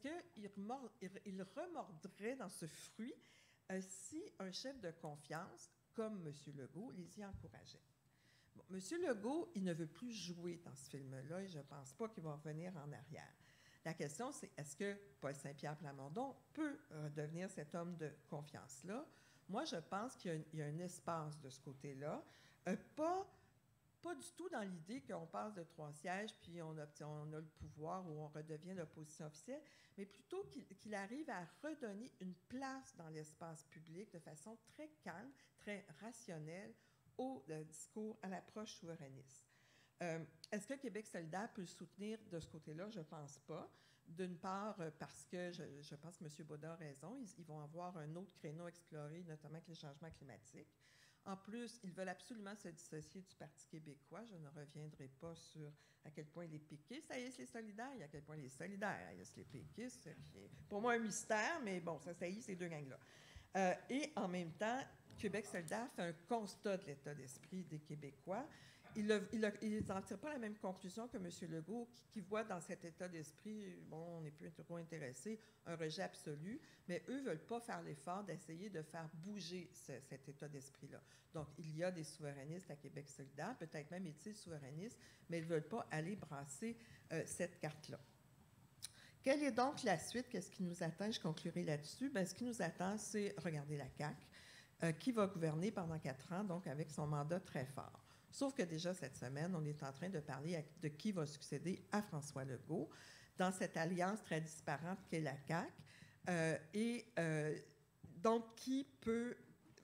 qu'ils remordraient dans ce fruit si un chef de confiance, comme M. Legault, les y encourageait? Bon, M. Legault, il ne veut plus jouer dans ce film-là et je ne pense pas qu'il va revenir en arrière. La question, c'est est-ce que Paul Saint-Pierre Plamondon peut devenir cet homme de confiance-là? Moi, je pense qu'il y a un espace de ce côté-là. Pas du tout dans l'idée qu'on passe de 3 sièges, puis on a le pouvoir ou on redevient l'opposition officielle, mais plutôt qu'il arrive à redonner une place dans l'espace public de façon très calme, très rationnelle au discours, à l'approche souverainiste. Est-ce que Québec solidaire peut le soutenir de ce côté-là? Je ne pense pas. D'une part, parce que je pense que M. Baudin a raison, ils vont avoir un autre créneau à explorer, notamment avec les changements climatiques. En plus, ils veulent absolument se dissocier du Parti québécois. Je ne reviendrai pas sur à quel point les péquistes haïssent les solidaires et à quel point les solidaires haïssent les péquistes. C'est pour moi un mystère, mais bon, ça haït ces deux gangs-là. Et en même temps, Québec solidaire fait un constat de l'état d'esprit des Québécois. Ils n'en tirent pas la même conclusion que M. Legault, qui voit dans cet état d'esprit, bon, on n'est plus trop intéressé, un rejet absolu, mais eux ne veulent pas faire l'effort d'essayer de faire bouger cet état d'esprit-là. Donc, il y a des souverainistes à Québec solidaire, peut-être même est-il souverainiste, mais ils ne veulent pas aller brasser cette carte-là. Quelle est donc la suite? Qu'est-ce qui nous attend? Je conclurai là-dessus. Bien, ce qui nous attend, c'est regarder la CAQ, qui va gouverner pendant 4 ans, donc avec son mandat très fort. Sauf que déjà cette semaine, on est en train de parler de qui va succéder à François Legault dans cette alliance très disparate qu'est la CAQ. Donc,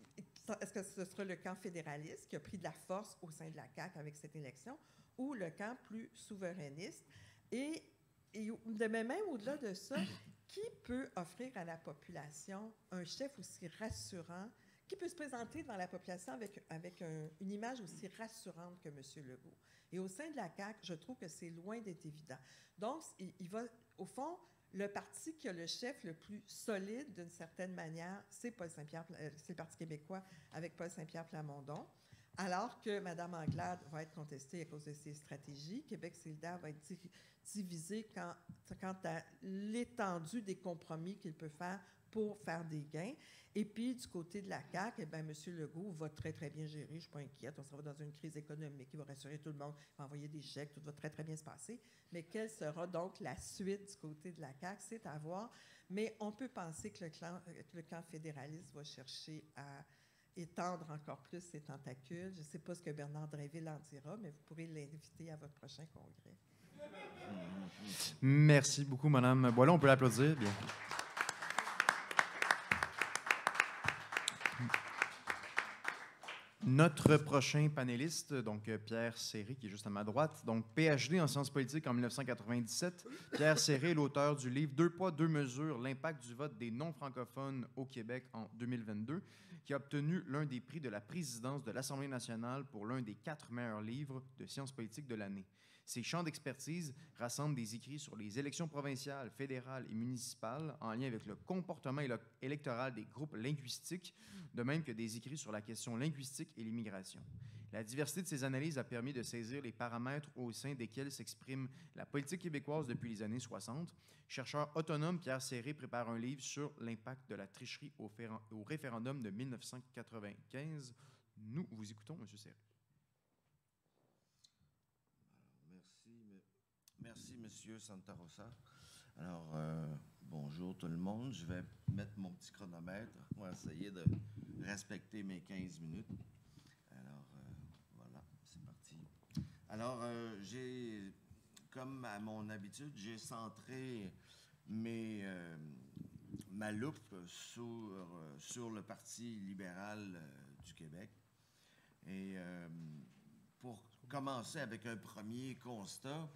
est-ce que ce sera le camp fédéraliste qui a pris de la force au sein de la CAQ avec cette élection ou le camp plus souverainiste? Et même au-delà de ça, qui peut offrir à la population un chef aussi rassurant, qui peut se présenter devant la population avec une image aussi rassurante que M. Legault? Et au sein de la CAQ, je trouve que c'est loin d'être évident. Donc, il va, au fond, le parti qui a le chef le plus solide, d'une certaine manière, c'est c'est le Parti québécois avec Paul Saint-Pierre Plamondon, alors que Mme Anglade va être contestée à cause de ses stratégies. Québec solidaire va être divisé quant à l'étendue des compromis qu'il peut faire pour faire des gains. Et puis, du côté de la CAQ, M. Legault va très, très bien gérer. Je ne suis pas inquiète. On sera dans une crise économique. Il va rassurer tout le monde. Il va envoyer des chèques. Tout va très, très bien se passer. Mais quelle sera donc la suite du côté de la CAQ? C'est à voir. Mais on peut penser que le camp fédéraliste va chercher à étendre encore plus ses tentacules. Je ne sais pas ce que Bernard Drinville en dira, mais vous pourrez l'inviter à votre prochain congrès. Merci beaucoup, Mme Boileau. On peut l'applaudir. Bien. Notre prochain panéliste, donc Pierre Séré, qui est juste à ma droite, donc PhD en sciences politiques en 1997. Pierre Séré est l'auteur du livre « Deux poids, deux mesures, l'impact du vote des non-francophones au Québec en 2022 », qui a obtenu l'un des prix de la présidence de l'Assemblée nationale pour l'un des 4 meilleurs livres de sciences politiques de l'année. Ses champs d'expertise rassemblent des écrits sur les élections provinciales, fédérales et municipales en lien avec le comportement électoral des groupes linguistiques, de même que des écrits sur la question linguistique et l'immigration. La diversité de ces analyses a permis de saisir les paramètres au sein desquels s'exprime la politique québécoise depuis les années 60. Chercheur autonome, Pierre Séré prépare un livre sur l'impact de la tricherie au référendum de 1995. Nous vous écoutons, M. Séré. Merci, M. Santarossa. Alors, bonjour tout le monde. Je vais mettre mon petit chronomètre. On va essayer de respecter mes 15 minutes. Alors, voilà, c'est parti. Alors, comme à mon habitude, j'ai centré ma loupe sur le Parti libéral du Québec. Et pour commencer avec un premier constat,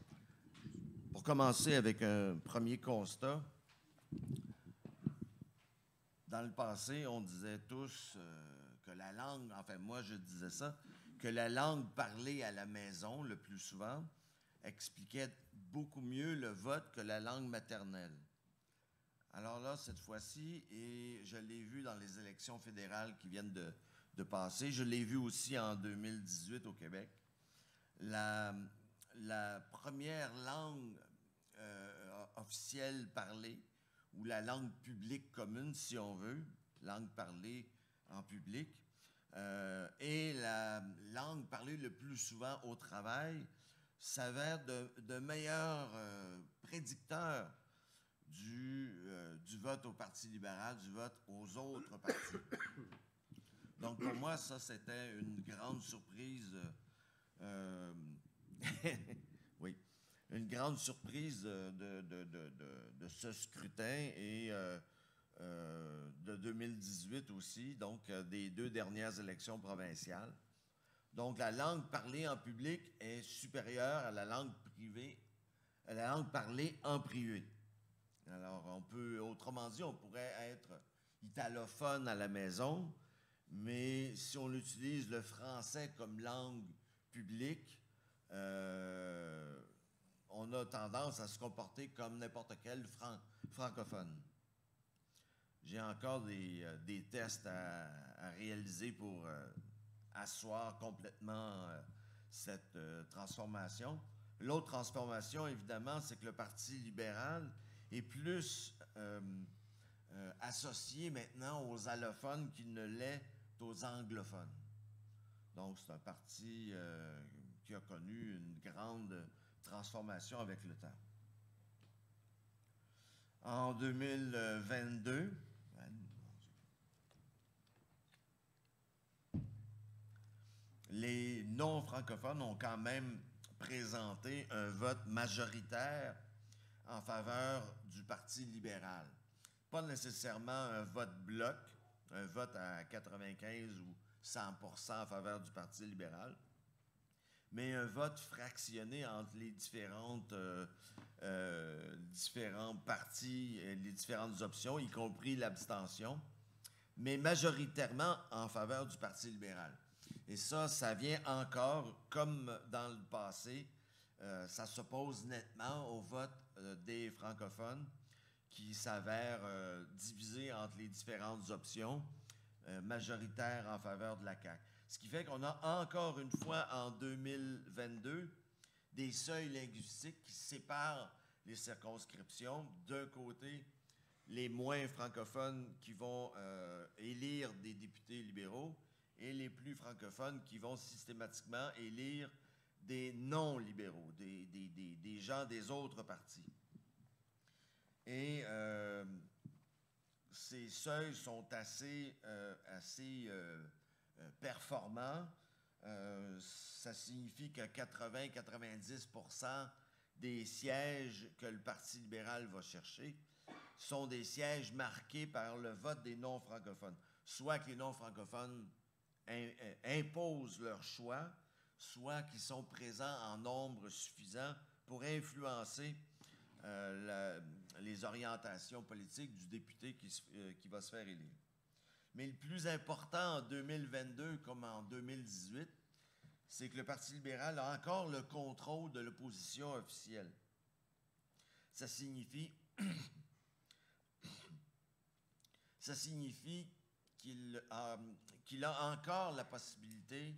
dans le passé, on disait tous que la langue, enfin moi je disais ça, que la langue parlée à la maison, le plus souvent, expliquait beaucoup mieux le vote que la langue maternelle. Alors là, cette fois-ci, et je l'ai vu dans les élections fédérales qui viennent de passer, je l'ai vu aussi en 2018 au Québec, la première langue officielle parlée, ou la langue publique commune, si on veut, langue parlée en public, et la langue parlée le plus souvent au travail, s'avère de meilleurs prédicteurs du vote au Parti libéral, du vote aux autres partis. Donc, pour moi, ça, c'était une grande surprise. Oui, une grande surprise de ce scrutin et de 2018 aussi, donc des 2 dernières élections provinciales. Donc, la langue parlée en public est supérieure à la langue parlée en privé. Alors, autrement dit, on pourrait être italophone à la maison, mais si on utilise le français comme langue publique, on a tendance à se comporter comme n'importe quel francophone. J'ai encore des tests à réaliser pour asseoir complètement cette transformation. L'autre transformation, évidemment, c'est que le Parti libéral est plus associé maintenant aux allophones qu'il ne l'est aux anglophones. Donc, c'est un parti qui a connu une grande transformation avec le temps. En 2022, les non-francophones ont quand même présenté un vote majoritaire en faveur du Parti libéral. Pas nécessairement un vote bloc, un vote à 95 100% en faveur du Parti libéral, mais un vote fractionné entre les différents partis, les différentes options, y compris l'abstention, mais majoritairement en faveur du Parti libéral. Et ça vient encore, comme dans le passé, ça s'oppose nettement au vote des francophones qui s'avère divisé entre les différentes options, majoritaires en faveur de la CAQ. Ce qui fait qu'on a encore une fois en 2022 des seuils linguistiques qui séparent les circonscriptions. D'un côté, les moins francophones qui vont élire des députés libéraux et les plus francophones qui vont systématiquement élire des non-libéraux, des gens des autres partis. Et ces seuils sont assez performants. Ça signifie que 80-90% des sièges que le Parti libéral va chercher sont des sièges marqués par le vote des non-francophones. Soit que les non-francophones imposent leur choix, soit qu'ils sont présents en nombre suffisant pour influencer les orientations politiques du député qui va se faire élire. Mais le plus important en 2022 comme en 2018, c'est que le Parti libéral a encore le contrôle de l'opposition officielle. Ça signifie qu'il a encore la possibilité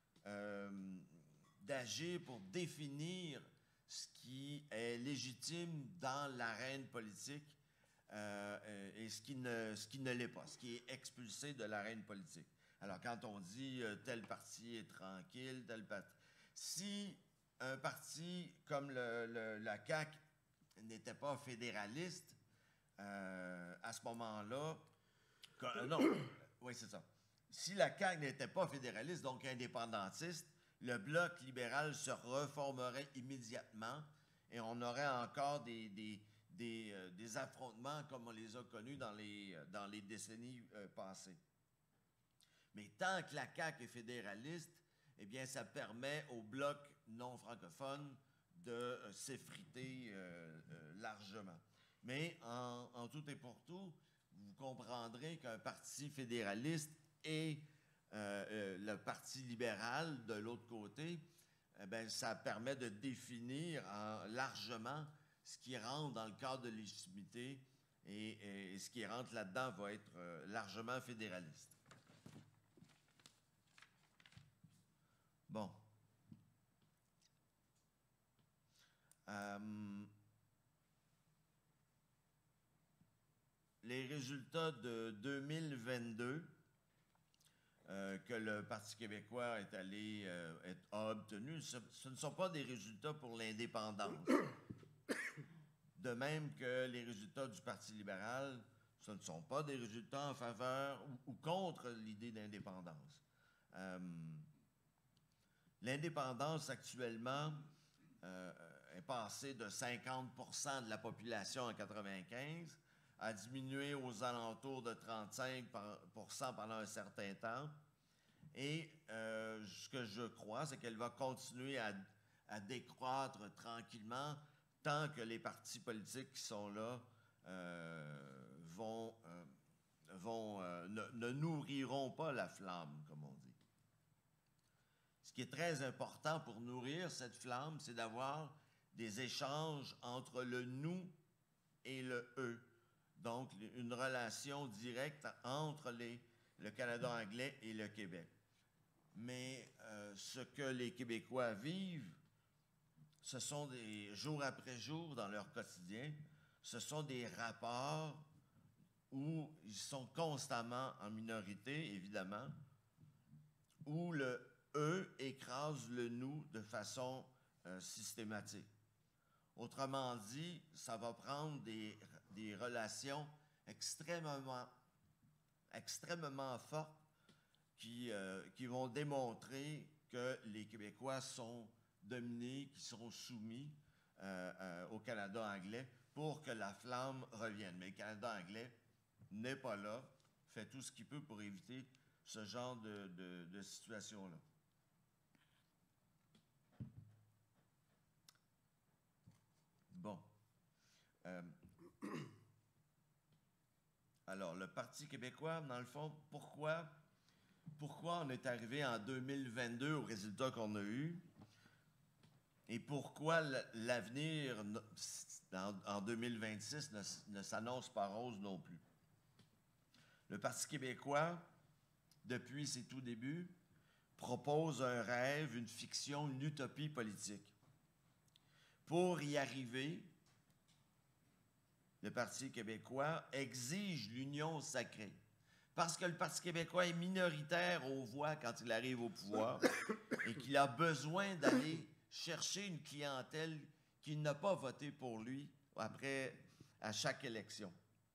d'agir pour définir ce qui est légitime dans l'arène politique et ce qui ne l'est pas, ce qui est expulsé de l'arène politique. Alors, quand on dit tel parti est tranquille, si un parti comme la CAQ n'était pas fédéraliste, à ce moment-là, non, oui, c'est ça. Si la CAQ n'était pas fédéraliste, donc indépendantiste, le Bloc libéral se reformerait immédiatement et on aurait encore des affrontements comme on les a connus dans les décennies passées. Mais tant que la CAQ est fédéraliste, eh bien, ça permet au Bloc non francophone de s'effriter largement. Mais en tout et pour tout, vous comprendrez qu'un parti fédéraliste et le Parti libéral de l'autre côté, ça permet de définir largement ce qui rentre dans le cadre de légitimité et ce qui rentre là-dedans va être largement fédéraliste. Bon. Les résultats de 2022 que le Parti québécois a obtenus, ce ne sont pas des résultats pour l'indépendance. De même que les résultats du Parti libéral, ce ne sont pas des résultats en faveur ou contre l'idée d'indépendance. L'indépendance, actuellement, est passée de 50% de la population en 1995 à diminuer aux alentours de 35% pendant un certain temps. Et ce que je crois, c'est qu'elle va continuer à décroître tranquillement tant que les partis politiques qui sont là ne nourriront pas la flamme, comme on dit. Ce qui est très important pour nourrir cette flamme, c'est d'avoir des échanges entre le nous et le eux. Donc, une relation directe entre le Canada anglais et le Québec. Mais ce que les Québécois vivent, ce sont des jour après jour dans leur quotidien, ce sont des rapports où ils sont constamment en minorité, évidemment, où le eux écrasent le nous de façon systématique. Autrement dit, ça va prendre des relations extrêmement fortes qui vont démontrer que les Québécois sont dominés, qui sont soumis au Canada anglais pour que la flamme revienne. Mais le Canada anglais n'est pas là, fait tout ce qu'il peut pour éviter ce genre de situation-là. Bon. Alors, le Parti québécois, dans le fond, pourquoi on est arrivé en 2022 au résultat qu'on a eu et pourquoi l'avenir en 2026 ne s'annonce pas rose non plus. Le Parti québécois, depuis ses tout débuts, propose un rêve, une fiction, une utopie politique. Pour y arriver, le Parti québécois exige l'union sacrée. Parce que le Parti québécois est minoritaire aux voix quand il arrive au pouvoir et qu'il a besoin d'aller chercher une clientèle qui n'a pas voté pour lui à chaque élection.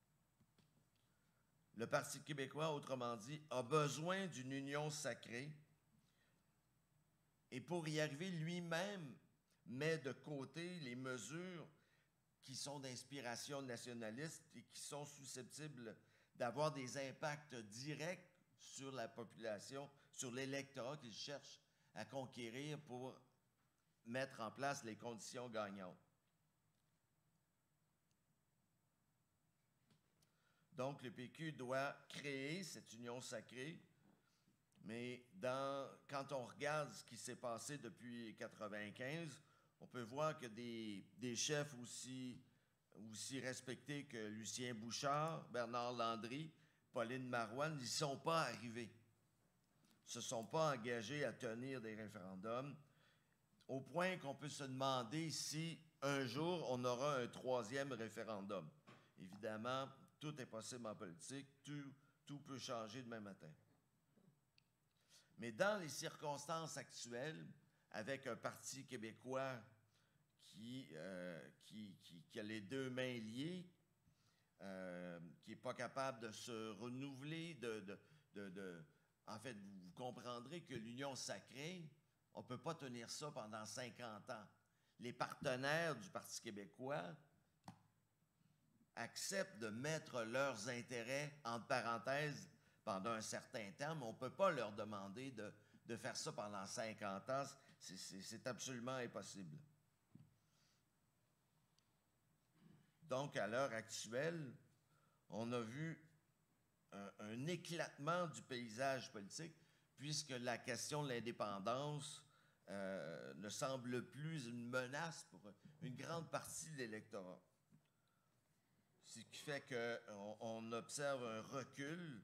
Le Parti québécois, autrement dit, a besoin d'une union sacrée et pour y arriver, lui-même met de côté les mesures qui sont d'inspiration nationaliste et qui sont susceptibles d'avoir des impacts directs sur la population, sur l'électorat qu'il cherche à conquérir pour mettre en place les conditions gagnantes. Donc, le PQ doit créer cette union sacrée, mais quand on regarde ce qui s'est passé depuis 1995, on peut voir que des chefs aussi respectés que Lucien Bouchard, Bernard Landry, Pauline Marois n'y sont pas arrivés. Ne se sont pas engagés à tenir des référendums, au point qu'on peut se demander si un jour on aura un troisième référendum. Évidemment, tout est possible en politique, tout peut changer demain matin. Mais dans les circonstances actuelles, avec un Parti québécois qui a les deux mains liées, qui n'est pas capable de se renouveler, en fait, vous comprendrez que l'union sacrée, on ne peut pas tenir ça pendant 50 ans. Les partenaires du Parti québécois acceptent de mettre leurs intérêts entre parenthèses pendant un certain temps, mais on ne peut pas leur demander de faire ça pendant 50 ans. C'est absolument impossible. Donc, à l'heure actuelle, on a vu un éclatement du paysage politique, puisque la question de l'indépendance ne semble plus une menace pour une grande partie de l'électorat. Ce qui fait qu'on observe un recul,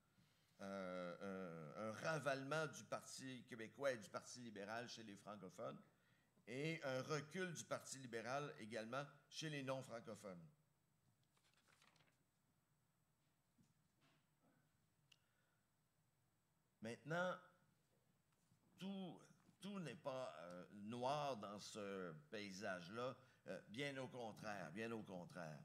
un ravalement du Parti québécois et du Parti libéral chez les francophones, et un recul du Parti libéral également chez les non-francophones. Maintenant, tout n'est pas noir dans ce paysage-là, bien au contraire, bien au contraire.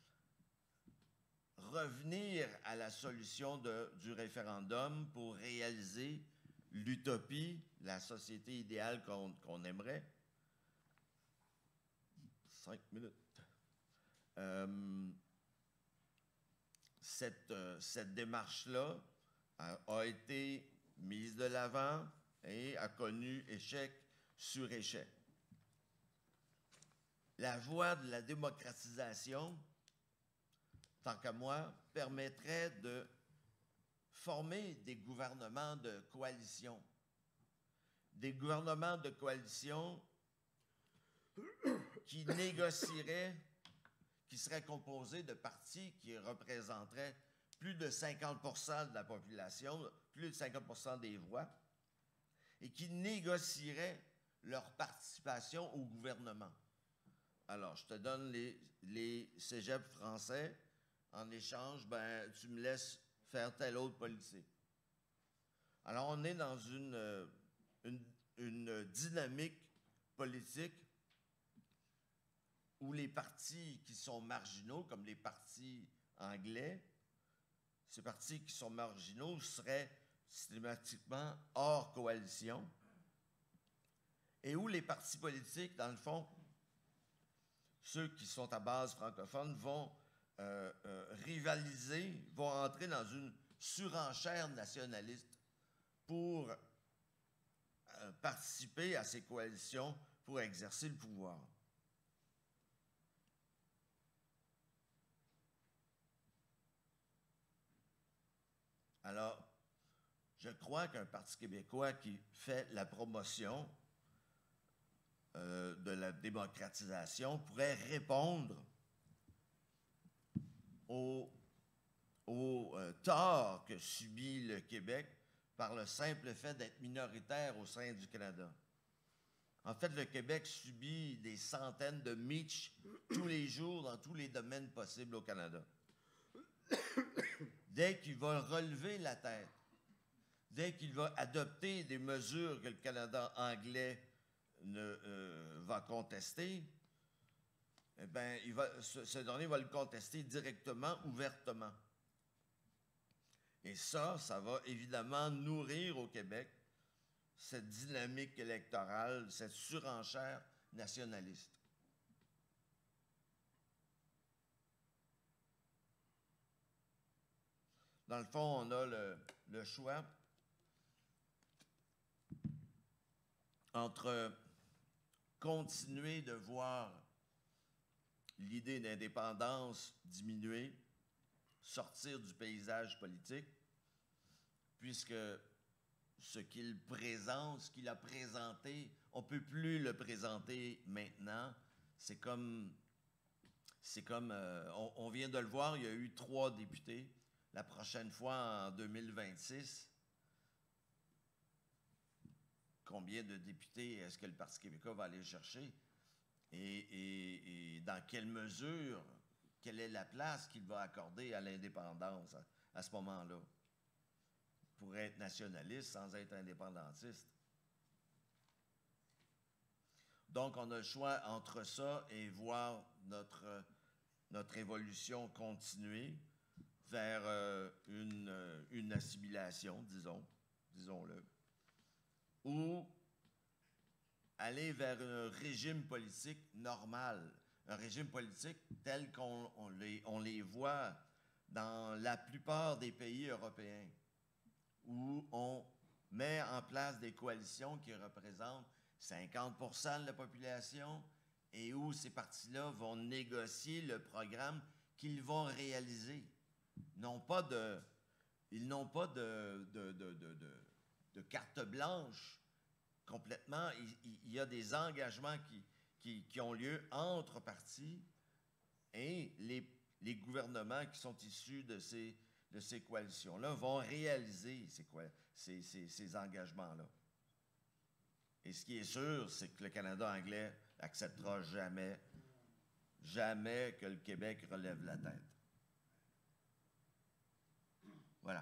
Revenir à la solution du référendum pour réaliser l'utopie, la société idéale qu'on aimerait. 5 minutes. Cette démarche-là a été mise de l'avant et a connu échec sur échec. La voie de la démocratisation, tant qu'à moi, permettrait de former des gouvernements de coalition. Des gouvernements de coalition qui négocieraient, qui seraient composés de partis qui représenteraient plus de 50% de la population, plus de 50% des voix, et qui négocieraient leur participation au gouvernement. Alors, je te donne les cégeps français. En échange, tu me laisses faire telle autre politique. Alors, on est dans une dynamique politique où les partis qui sont marginaux, comme les partis anglais, ces partis qui sont marginaux seraient systématiquement hors coalition, et où les partis politiques, dans le fond, ceux qui sont à base francophone, vont rivaliser, vont entrer dans une surenchère nationaliste pour participer à ces coalitions pour exercer le pouvoir. Alors, je crois qu'un Parti québécois qui fait la promotion de la démocratisation pourrait répondre au tort que subit le Québec par le simple fait d'être minoritaire au sein du Canada. En fait, le Québec subit des centaines de Mitch tous les jours dans tous les domaines possibles au Canada. Dès qu'il va relever la tête, dès qu'il va adopter des mesures que le Canada anglais va contester, eh bien, ce dernier va le contester directement, ouvertement. Et ça va évidemment nourrir au Québec cette dynamique électorale, cette surenchère nationaliste. Dans le fond, on a le choix entre continuer de voir l'idée d'indépendance diminuer, sortir du paysage politique, puisque ce qu'il présente, ce qu'il a présenté, on ne peut plus le présenter maintenant. C'est comme on vient de le voir, il y a eu 3 députés. La prochaine fois, en 2026, combien de députés est-ce que le Parti québécois va aller chercher? Et dans quelle mesure, quelle est la place qu'il va accorder à l'indépendance à ce moment-là, pour être nationaliste sans être indépendantiste? Donc, on a le choix entre ça et voir notre évolution continuer vers une assimilation, disons-le, ou aller vers un régime politique normal, un régime politique tel qu'on les voit dans la plupart des pays européens, où on met en place des coalitions qui représentent 50% de la population et où ces partis-là vont négocier le programme qu'ils vont réaliser. Ils n'ont pas de carte blanche complètement. Il y a des engagements qui ont lieu entre partis et les gouvernements qui sont issus de ces coalitions-là vont réaliser ces engagements-là. Et ce qui est sûr, c'est que le Canada anglais n'acceptera jamais que le Québec relève la tête. Voilà.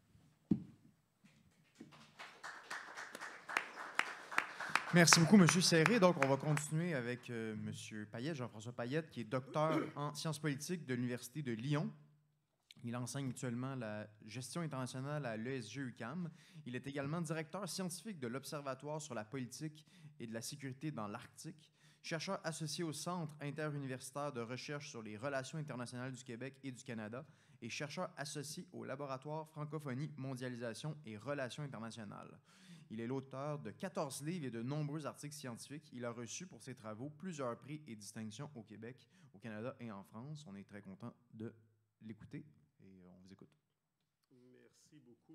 Merci beaucoup, M. Serré. Donc, on va continuer avec M. Payette, Jean-François Payette, qui est docteur en sciences politiques de l'Université de Lyon. Il enseigne actuellement la gestion internationale à l'ESG-UQAM. Il est également directeur scientifique de l'Observatoire sur la politique et de la sécurité dans l'Arctique, chercheur associé au Centre interuniversitaire de recherche sur les relations internationales du Québec et du Canada et chercheur associé au laboratoire Francophonie, mondialisation et relations internationales. Il est l'auteur de 14 livres et de nombreux articles scientifiques. Il a reçu pour ses travaux plusieurs prix et distinctions au Québec, au Canada et en France. On est très content de l'écouter et on vous écoute. Merci beaucoup.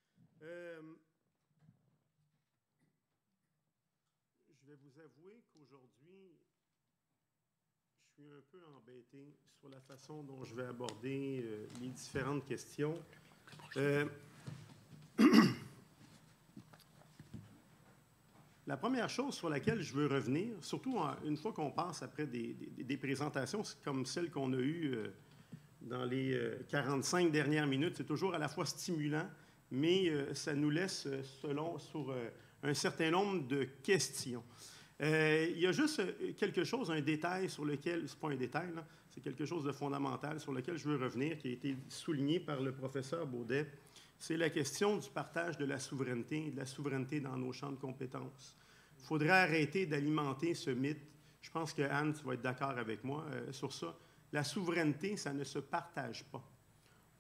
Je vais vous avouer qu'aujourd'hui, je suis un peu embêté sur la façon dont je vais aborder les différentes questions. La première chose sur laquelle je veux revenir, surtout une fois qu'on passe après des présentations comme celle qu'on a eues dans les 45 dernières minutes, c'est toujours à la fois stimulant, mais ça nous laisse sur un certain nombre de questions. Il y a juste quelque chose, un détail sur lequel, c'est pas un détail, là, c'est quelque chose de fondamental sur lequel je veux revenir, qui a été souligné par le professeur Baudet. C'est la question du partage de la souveraineté dans nos champs de compétences. Il faudrait arrêter d'alimenter ce mythe. Je pense que Anne, tu vas être d'accord avec moi sur ça. La souveraineté, ça ne se partage pas.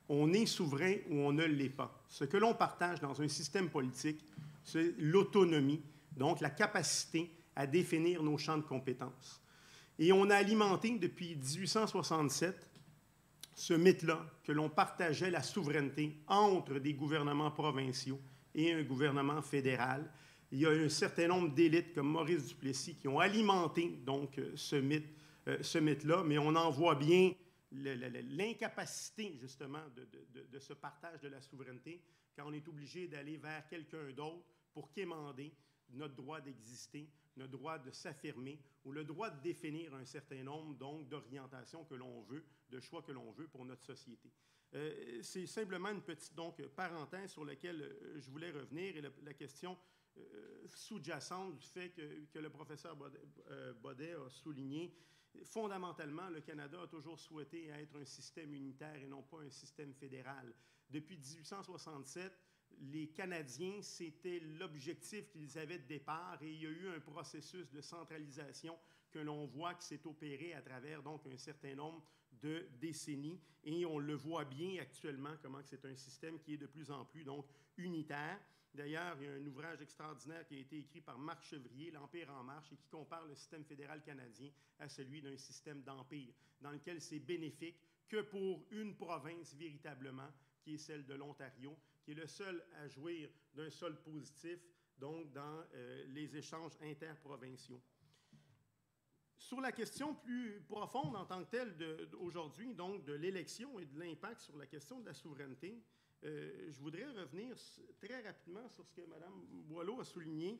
on est souverain ou on ne l'est pas. Ce que l'on partage dans un système politique, c'est l'autonomie, donc la capacité à définir nos champs de compétences. Et on a alimenté depuis 1867 ce mythe-là, que l'on partageait la souveraineté entre des gouvernements provinciaux et un gouvernement fédéral. Il y a un certain nombre d'élites comme Maurice Duplessis qui ont alimenté donc ce mythe-là, mais on en voit bien l'incapacité justement de ce partage de la souveraineté quand on est obligé d'aller vers quelqu'un d'autre pour quémander notre droit d'exister, notre droit de s'affirmer ou le droit de définir un certain nombre donc d'orientations que l'on veut, de choix que l'on veut pour notre société. C'est simplement une petite donc, parenthèse sur laquelle je voulais revenir et la question sous-jacente du fait que le professeur Baudet a souligné. Fondamentalement, le Canada a toujours souhaité être un système unitaire et non pas un système fédéral. Depuis 1867, les Canadiens, c'était l'objectif qu'ils avaient de départ et il y a eu un processus de centralisation que l'on voit qui s'est opéré à travers donc un certain nombre de décennies et on le voit bien actuellement comment c'est un système qui est de plus en plus donc unitaire. D'ailleurs, il y a un ouvrage extraordinaire qui a été écrit par Marc Chevrier, L'Empire en marche, et qui compare le système fédéral canadien à celui d'un système d'empire, dans lequel c'est bénéfique que pour une province véritablement, qui est celle de l'Ontario, qui est le seul à jouir d'un solde positif, donc dans les échanges interprovinciaux. Sur la question plus profonde en tant que telle aujourd'hui, donc de l'élection et de l'impact sur la question de la souveraineté, je voudrais revenir très rapidement sur ce que Mme Boileau a souligné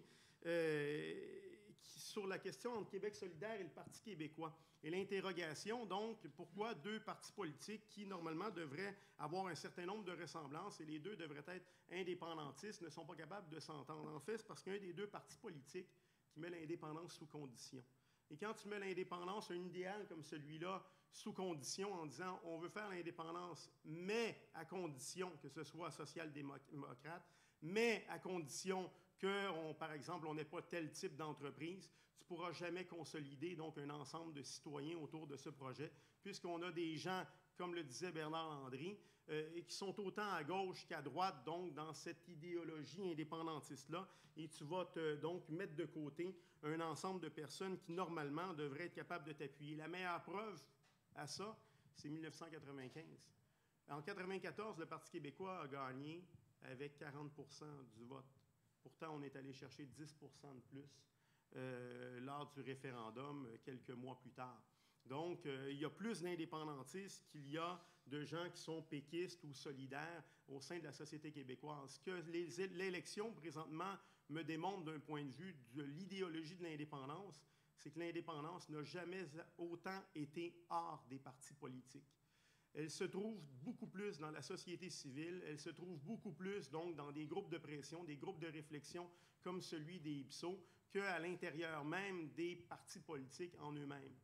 sur la question entre Québec solidaire et le Parti québécois. Et l'interrogation, donc, pourquoi deux partis politiques qui, normalement, devraient avoir un certain nombre de ressemblances et les deux devraient être indépendantistes, ne sont pas capables de s'entendre. En fait, c'est parce qu'il y a un des deux partis politiques qui met l'indépendance sous condition. Et quand tu mets l'indépendance, un idéal comme celui-là, sous condition, en disant on veut faire l'indépendance, mais à condition que ce soit social-démocrate, mais à condition que, par exemple, on n'ait pas tel type d'entreprise, tu ne pourras jamais consolider donc un ensemble de citoyens autour de ce projet, puisqu'on a des gens, comme le disait Bernard Landry, qui sont autant à gauche qu'à droite, donc dans cette idéologie indépendantiste-là, et tu vas donc mettre de côté un ensemble de personnes qui, normalement, devraient être capables de t'appuyer. La meilleure preuve à ça, c'est 1995. En 1994, le Parti québécois a gagné avec 40 % du vote. Pourtant, on est allé chercher 10 % de plus lors du référendum quelques mois plus tard. Donc, il y a plus d'indépendantistes qu'il y a de gens qui sont péquistes ou solidaires au sein de la société québécoise. Ce que l'élection, présentement, me démontre d'un point de vue de l'idéologie de l'indépendance, c'est que l'indépendance n'a jamais autant été hors des partis politiques. Elle se trouve beaucoup plus dans la société civile, elle se trouve beaucoup plus donc dans des groupes de pression, des groupes de réflexion comme celui des IPSO, qu'à l'intérieur même des partis politiques en eux-mêmes.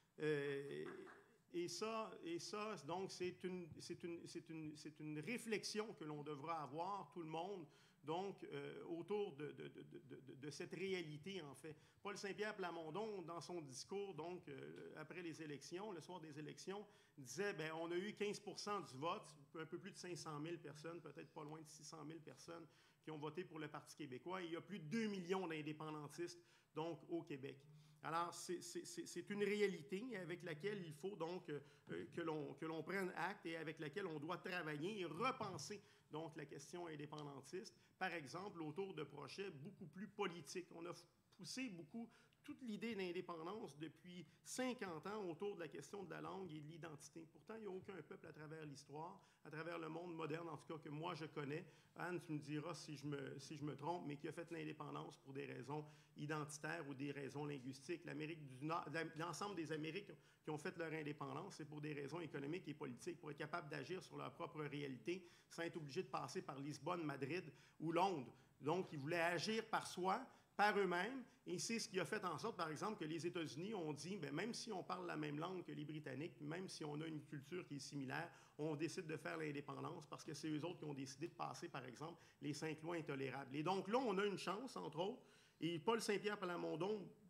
Et ça, donc, c'est une réflexion que l'on devra avoir, tout le monde, donc, autour de cette réalité, en fait. Paul Saint-Pierre Plamondon, dans son discours, donc, après les élections, le soir des élections, disait, bien, on a eu 15 % du vote, un peu plus de 500 000 personnes, peut-être pas loin de 600 000 personnes qui ont voté pour le Parti québécois, et il y a plus de 2 millions d'indépendantistes, donc, au Québec. Alors, c'est une réalité avec laquelle il faut donc que l'on prenne acte et avec laquelle on doit travailler et repenser donc la question indépendantiste, par exemple, autour de projets beaucoup plus politiques. On a poussé beaucoup toute l'idée d'indépendance depuis 50 ans autour de la question de la langue et de l'identité. Pourtant, il n'y a aucun peuple à travers l'histoire, à travers le monde moderne, en tout cas que moi je connais, Anne, tu me diras si je me trompe, mais qui a fait l'indépendance pour des raisons identitaires ou des raisons linguistiques. L'Amérique du Nord, l'ensemble des Amériques qui ont fait leur indépendance, c'est pour des raisons économiques et politiques, pour être capables d'agir sur leur propre réalité sans être obligés de passer par Lisbonne, Madrid ou Londres. Donc, ils voulaient agir par soi, par eux-mêmes, et c'est ce qui a fait en sorte, par exemple, que les États-Unis ont dit, bien, même si on parle la même langue que les Britanniques, même si on a une culture qui est similaire, on décide de faire l'indépendance parce que c'est eux autres qui ont décidé de passer, par exemple, les 5 lois intolérables. Et donc là, on a une chance, entre autres, et Paul Saint-Pierre Plamondon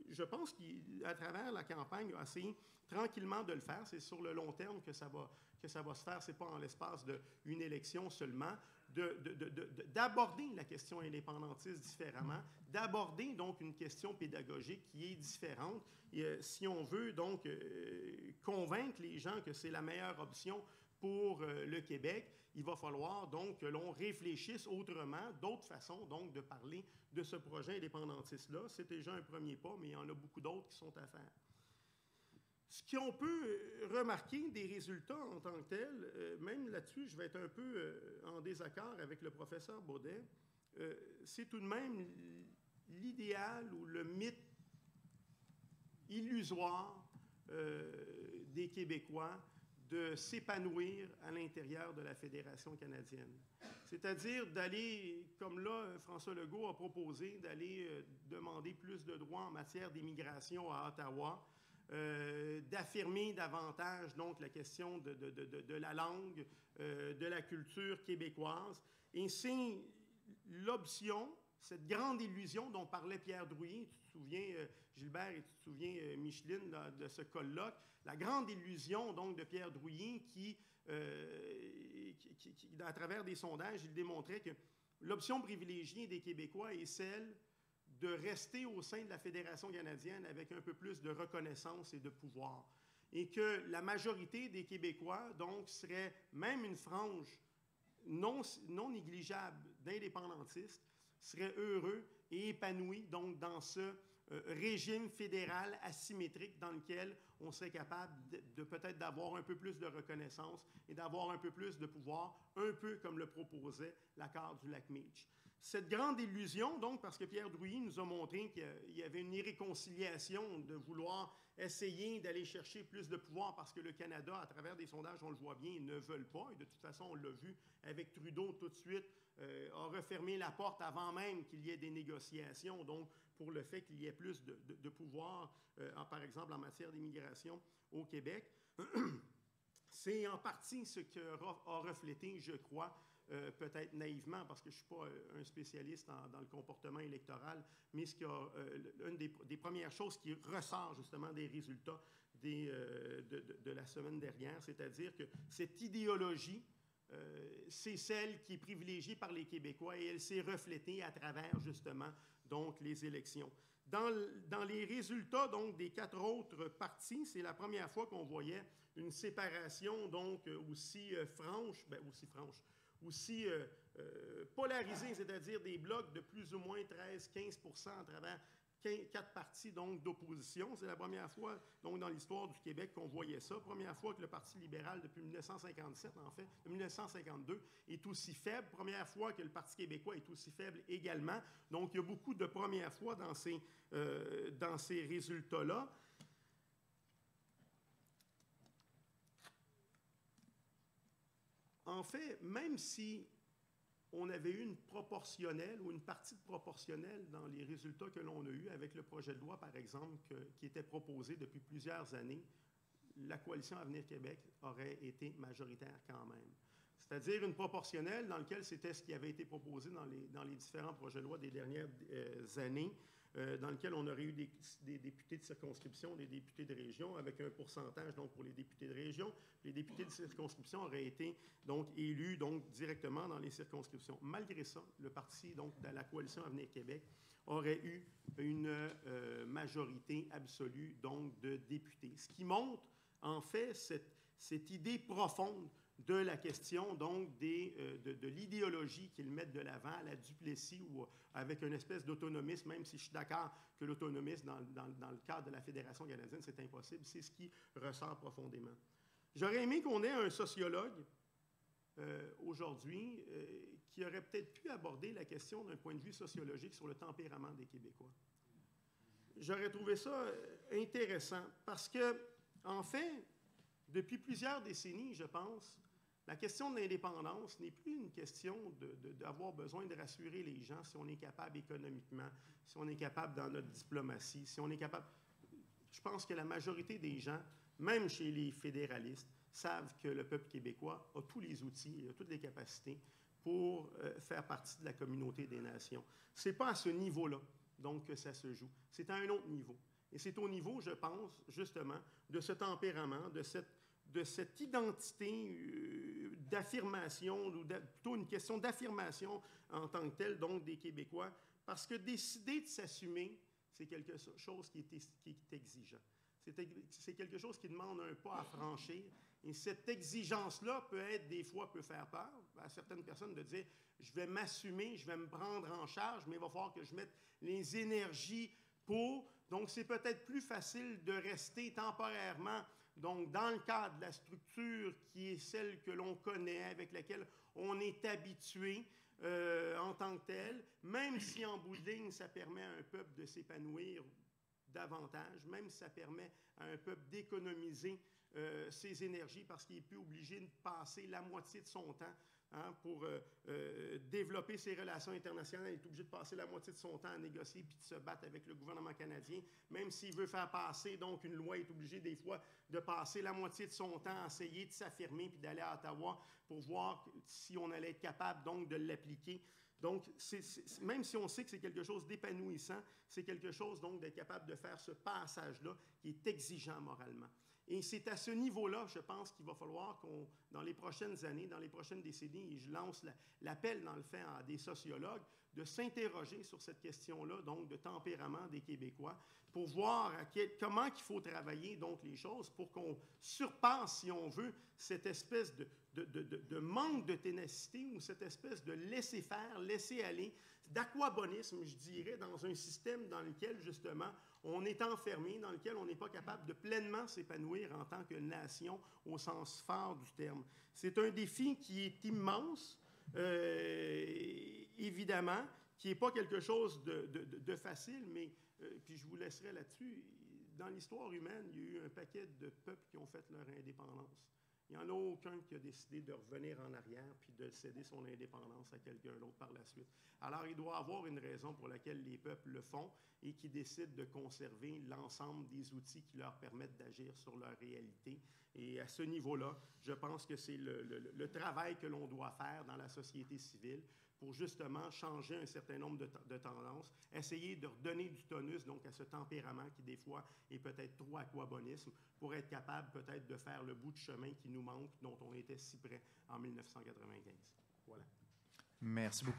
je pense qu'à travers la campagne, il a essayé tranquillement de le faire. C'est sur le long terme que ça va se faire. Ce n'est pas en l'espace d'une élection seulement. D'aborder la question indépendantiste différemment, d'aborder donc une question pédagogique qui est différente. Et, si on veut donc convaincre les gens que c'est la meilleure option pour le Québec, il va falloir donc que l'on réfléchisse autrement, d'autres façons donc de parler de ce projet indépendantiste-là. C'est déjà un premier pas, mais il y en a beaucoup d'autres qui sont à faire. Ce qu'on peut remarquer des résultats en tant que tels, même là-dessus, je vais être un peu en désaccord avec le professeur Baudet, c'est tout de même l'idéal ou le mythe illusoire des Québécois de s'épanouir à l'intérieur de la Fédération canadienne. C'est-à-dire d'aller, comme là, François Legault a proposé, d'aller demander plus de droits en matière d'immigration à Ottawa, d'affirmer davantage donc la question de la langue, de la culture québécoise. Et c'est l'option, cette grande illusion dont parlait Pierre Drouin, tu te souviens, Gilbert, et tu te souviens, Micheline, là, de ce colloque, la grande illusion donc de Pierre Drouin qui, à travers des sondages, il démontrait que l'option privilégiée des Québécois est celle de rester au sein de la Fédération canadienne avec un peu plus de reconnaissance et de pouvoir. Et que la majorité des Québécois, donc, serait même une frange non négligeable d'indépendantistes, seraient heureux et épanouis, donc, dans ce régime fédéral asymétrique dans lequel on serait capable de peut-être d'avoir un peu plus de reconnaissance et d'avoir un peu plus de pouvoir, un peu comme le proposait l'accord du Lac-Meech. Cette grande illusion, donc, parce que Pierre Drouin nous a montré qu'il y avait une irréconciliation de vouloir essayer d'aller chercher plus de pouvoir parce que le Canada, à travers des sondages, on le voit bien, ne veulent pas. Et de toute façon, on l'a vu avec Trudeau tout de suite, a refermé la porte avant même qu'il y ait des négociations, donc pour le fait qu'il y ait plus de pouvoir, par exemple, en matière d'immigration au Québec. C'est en partie ce qu'a reflété, je crois, peut-être naïvement, parce que je ne suis pas un spécialiste dans le comportement électoral, mais une des premières choses qui ressort justement des résultats de la semaine dernière, c'est-à-dire que cette idéologie, c'est celle qui est privilégiée par les Québécois et elle s'est reflétée à travers justement donc les élections. Dans les résultats donc des 4 autres partis, c'est la première fois qu'on voyait une séparation donc aussi polarisée, c'est-à-dire des blocs de plus ou moins 13-15% à travers 4 partis donc d'opposition. C'est la première fois donc dans l'histoire du Québec qu'on voyait ça. Première fois que le Parti libéral depuis 1957, en fait, de 1952, est aussi faible. Première fois que le Parti québécois est aussi faible également. Donc, il y a beaucoup de premières fois dans ces résultats-là. En fait, même si on avait eu une proportionnelle ou une partie de proportionnelle dans les résultats que l'on a eus avec le projet de loi, par exemple, qui était proposé depuis plusieurs années, la coalition Avenir Québec aurait été majoritaire quand même. C'est-à-dire une proportionnelle dans laquelle c'était ce qui avait été proposé dans les différents projets de loi des dernières années, dans lequel on aurait eu des députés de circonscription, des députés de région, avec un pourcentage donc pour les députés de région. Les députés de circonscription auraient été donc élus donc directement dans les circonscriptions. Malgré ça, le parti donc de la coalition Avenir Québec aurait eu une majorité absolue donc de députés, ce qui montre en fait cette idée profonde de la question, donc, de l'idéologie qu'ils mettent de l'avant, la Duplessis, ou avec une espèce d'autonomisme, même si je suis d'accord que l'autonomisme, dans le cadre de la Fédération canadienne, c'est impossible, c'est ce qui ressort profondément. J'aurais aimé qu'on ait un sociologue aujourd'hui qui aurait peut-être pu aborder la question d'un point de vue sociologique sur le tempérament des Québécois. J'aurais trouvé ça intéressant parce que, en fait, depuis plusieurs décennies, je pense, la question de l'indépendance n'est plus une question d'avoir besoin de rassurer les gens si on est capable économiquement, si on est capable dans notre diplomatie, si on est capable... Je pense que la majorité des gens, même chez les fédéralistes, savent que le peuple québécois a tous les outils, a toutes les capacités pour faire partie de la communauté des nations. Ce n'est pas à ce niveau-là, donc, que ça se joue. C'est à un autre niveau. Et c'est au niveau, je pense, justement, de ce tempérament, de cette identité d'affirmation, ou plutôt une question d'affirmation en tant que telle, donc des Québécois, parce que décider de s'assumer, c'est quelque chose qui est exigeant. C'est quelque chose qui demande un pas à franchir. Et cette exigence-là des fois, peut faire peur à certaines personnes de dire « je vais m'assumer, je vais me prendre en charge, mais il va falloir que je mette les énergies pour… » Donc, c'est peut-être plus facile de rester temporairement donc, dans le cadre de la structure qui est celle que l'on connaît, avec laquelle on est habitué en tant que tel, même si en bout de ligne, ça permet à un peuple de s'épanouir davantage, même si ça permet à un peuple d'économiser ses énergies parce qu'il n'est plus obligé de passer la moitié de son temps pour développer ses relations internationales. Il est obligé de passer la moitié de son temps à négocier puis de se battre avec le gouvernement canadien. Même s'il veut faire passer donc une loi, il est obligé des fois de passer la moitié de son temps à essayer de s'affirmer puis d'aller à Ottawa pour voir si on allait être capable donc de l'appliquer. Donc, même si on sait que c'est quelque chose d'épanouissant, c'est quelque chose donc d'être capable de faire ce passage-là qui est exigeant moralement. Et c'est à ce niveau-là, je pense, qu'il va falloir dans les prochaines années, dans les prochaines décennies, et je lance l'appel, dans le fait, à des sociologues, de s'interroger sur cette question-là, donc de tempérament des Québécois, pour voir comment il faut travailler donc les choses pour qu'on surpasse, si on veut, cette espèce de manque de ténacité ou cette espèce de laisser faire, laisser aller, d'aquabonisme, je dirais, dans un système dans lequel, justement, on est enfermé, dans lequel on n'est pas capable de pleinement s'épanouir en tant que nation au sens fort du terme. C'est un défi qui est immense, évidemment, qui n'est pas quelque chose de facile, mais puis je vous laisserai là-dessus. Dans l'histoire humaine, il y a eu un paquet de peuples qui ont fait leur indépendance. Il n'y en a aucun qui a décidé de revenir en arrière puis de céder son indépendance à quelqu'un d'autre par la suite. Alors, il doit y avoir une raison pour laquelle les peuples le font et qui décident de conserver l'ensemble des outils qui leur permettent d'agir sur leur réalité. Et à ce niveau-là, je pense que c'est le travail que l'on doit faire dans la société civile pour justement changer un certain nombre de tendances, essayer de redonner du tonus donc à ce tempérament qui des fois est peut-être trop aquabonisme pour être capable peut-être de faire le bout de chemin qui nous manque, dont on était si près en 1995. Voilà. Merci beaucoup.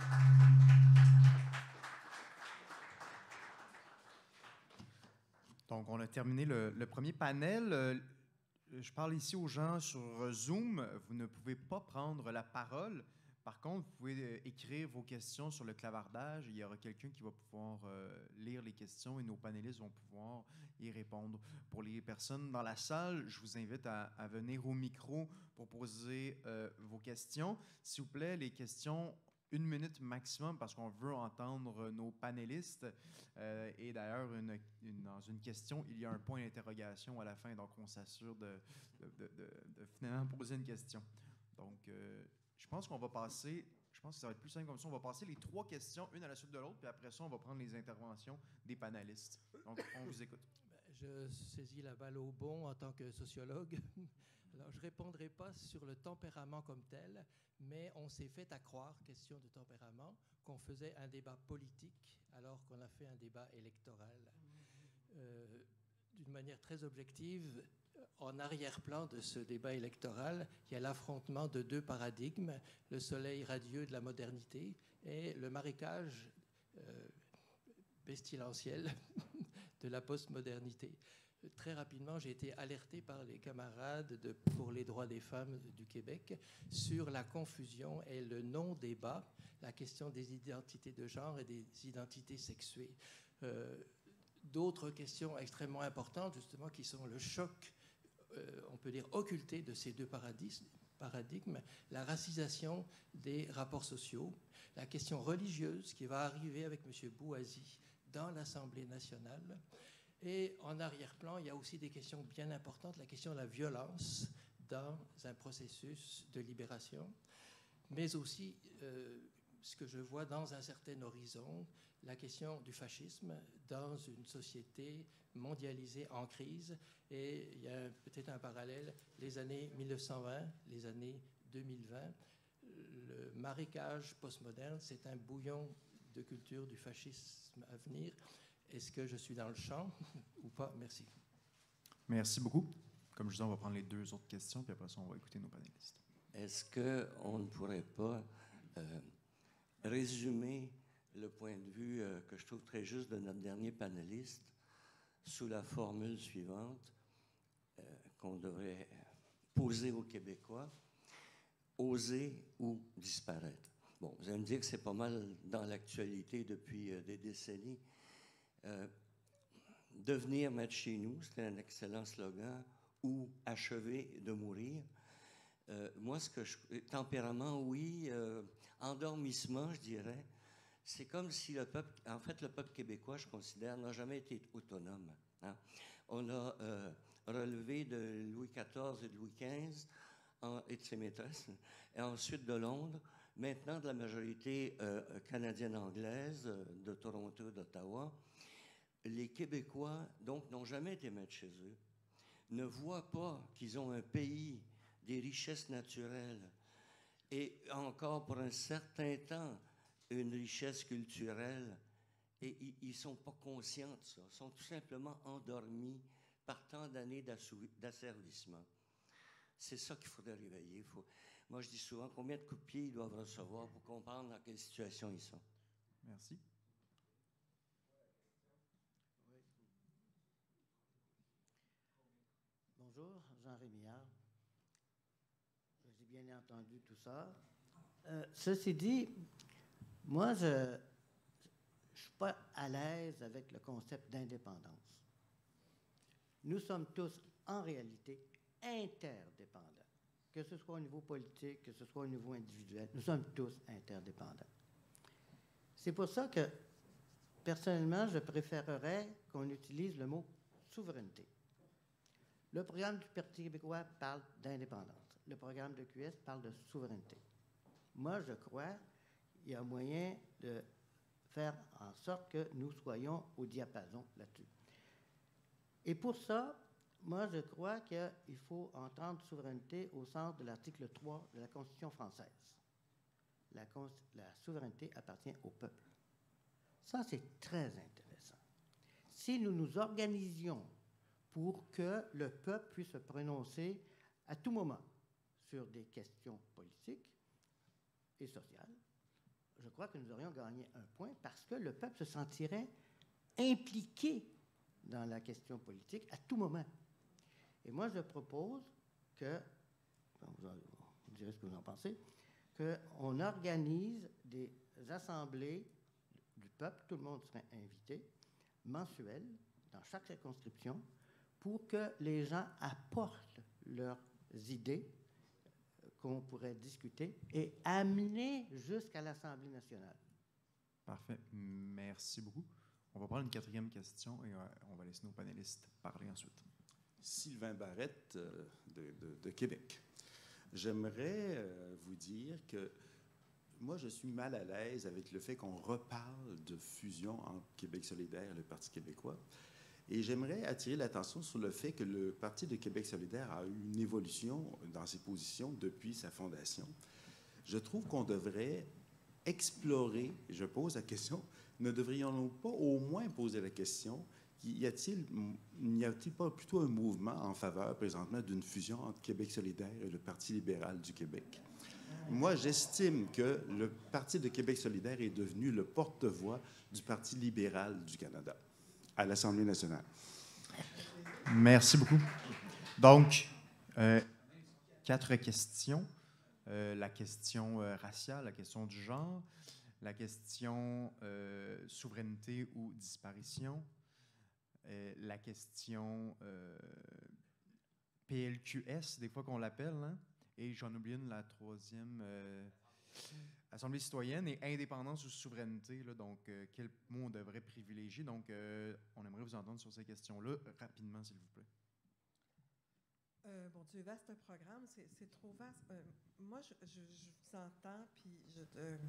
Donc, on a terminé le premier panel. Je parle ici aux gens sur Zoom. Vous ne pouvez pas prendre la parole. Par contre, vous pouvez écrire vos questions sur le clavardage. Il y aura quelqu'un qui va pouvoir lire les questions et nos panélistes vont pouvoir y répondre. Pour les personnes dans la salle, je vous invite à venir au micro pour poser vos questions. S'il vous plaît, les questions, 1 minute maximum parce qu'on veut entendre nos panélistes. Et d'ailleurs, dans une question, il y a un point d'interrogation à la fin, donc on s'assure de finalement poser une question. Donc, je pense que ça va être plus simple comme ça. On va passer les 3 questions, une à la suite de l'autre, puis après ça, on va prendre les interventions des panélistes. Donc, on vous écoute. Je saisis la balle au bond en tant que sociologue. Alors, je ne répondrai pas sur le tempérament comme tel, mais on s'est fait à croire, question de tempérament, qu'on faisait un débat politique alors qu'on a fait un débat électoral. D'une manière très objective, en arrière-plan de ce débat électoral, il y a l'affrontement de 2 paradigmes, le soleil radieux de la modernité et le marécage pestilentiel de la postmodernité. Très rapidement, j'ai été alerté par les camarades pour les droits des femmes du Québec sur la confusion et le non-débat, la question des identités de genre et des identités sexuées. D'autres questions extrêmement importantes, justement, qui sont le choc, on peut dire, occulté de ces 2 paradigmes, la racisation des rapports sociaux, la question religieuse qui va arriver avec M. Bouazi dans l'Assemblée nationale. Et en arrière-plan, il y a aussi des questions bien importantes, la question de la violence dans un processus de libération, mais aussi ce que je vois dans un certain horizon, la question du fascisme dans une société mondialisée en crise. Et il y a peut-être un parallèle, les années 1920, les années 2020, le marécage postmoderne, c'est un bouillon de culture du fascisme à venir. Est-ce que je suis dans le champ ou pas? Merci. Merci beaucoup. Comme je disais, on va prendre les 2 autres questions, puis après ça, on va écouter nos panélistes. Est-ce qu'on ne pourrait pas résumer le point de vue que je trouve très juste de notre dernier panéliste sous la formule suivante qu'on devrait poser aux Québécois: oser ou disparaître? Bon, vous allez me dire que c'est pas mal dans l'actualité depuis des décennies. Devenir maître chez nous, c'était un excellent slogan, ou achever de mourir. Moi, tempérament, oui. Endormissement, je dirais. C'est comme si le peuple québécois, je considère, n'a jamais été autonome. Hein. On a relevé de Louis XIV et de Louis XV et de ses maîtresses, et ensuite de Londres, maintenant de la majorité canadienne-anglaise, de Toronto, d'Ottawa. Les Québécois, donc, n'ont jamais été maîtres chez eux, ne voient pas qu'ils ont un pays, des richesses naturelles, et encore pour un certain temps, une richesse culturelle, et ils ne sont pas conscients de ça. Ils sont tout simplement endormis par tant d'années d'asservissement. C'est ça qu'il faudrait réveiller. Moi, je dis souvent, combien de coups de pied ils doivent recevoir pour comprendre dans quelle situation ils sont. Merci. Bonjour, Jean Rémillard. J'ai bien entendu tout ça. Ceci dit, moi, je ne suis pas à l'aise avec le concept d'indépendance. Nous sommes tous, en réalité, interdépendants. Que ce soit au niveau politique, que ce soit au niveau individuel, nous sommes tous interdépendants. C'est pour ça que, personnellement, je préférerais qu'on utilise le mot souveraineté. Le programme du Parti québécois parle d'indépendance. Le programme de QS parle de souveraineté. Moi, je crois qu'il y a moyen de faire en sorte que nous soyons au diapason là-dessus. Et pour ça, moi, je crois qu'il faut entendre souveraineté au sens de l'article 3 de la Constitution française. La souveraineté appartient au peuple. Ça, c'est très intéressant. Si nous nous organisions pour que le peuple puisse se prononcer à tout moment sur des questions politiques et sociales, je crois que nous aurions gagné un point parce que le peuple se sentirait impliqué dans la question politique à tout moment. Et moi, je propose que, vous direz ce que vous en pensez, qu'on organise des assemblées du peuple, tout le monde serait invité, mensuelles, dans chaque circonscription, pour que les gens apportent leurs idées qu'on pourrait discuter et amener jusqu'à l'Assemblée nationale. Parfait. Merci beaucoup. On va prendre une 4e question et on va laisser nos panélistes parler ensuite. Sylvain Barrette de Québec. J'aimerais vous dire que moi, je suis mal à l'aise avec le fait qu'on reparle de fusion entre Québec solidaire et le Parti québécois. Et j'aimerais attirer l'attention sur le fait que le Parti de Québec solidaire a eu une évolution dans ses positions depuis sa fondation. Je trouve qu'on devrait explorer, je pose la question, ne devrions-nous pas au moins poser la question, n'y a-t-il pas plutôt un mouvement en faveur présentement d'une fusion entre Québec solidaire et le Parti libéral du Québec? Moi, j'estime que le Parti de Québec solidaire est devenu le porte-voix du Parti libéral du Canada à l'Assemblée nationale. Merci beaucoup. Donc, 4 questions. La question raciale, la question du genre, la question souveraineté ou disparition, la question PLQS, des fois qu'on l'appelle, hein? Et j'en oublie une, la 3e, Assemblée citoyenne et indépendance ou souveraineté. Là, donc, quel mot on devrait privilégier? Donc, on aimerait vous entendre sur ces questions-là rapidement, s'il vous plaît. Bon Dieu, vaste programme, c'est trop vaste. Moi, je vous entends, puis je vais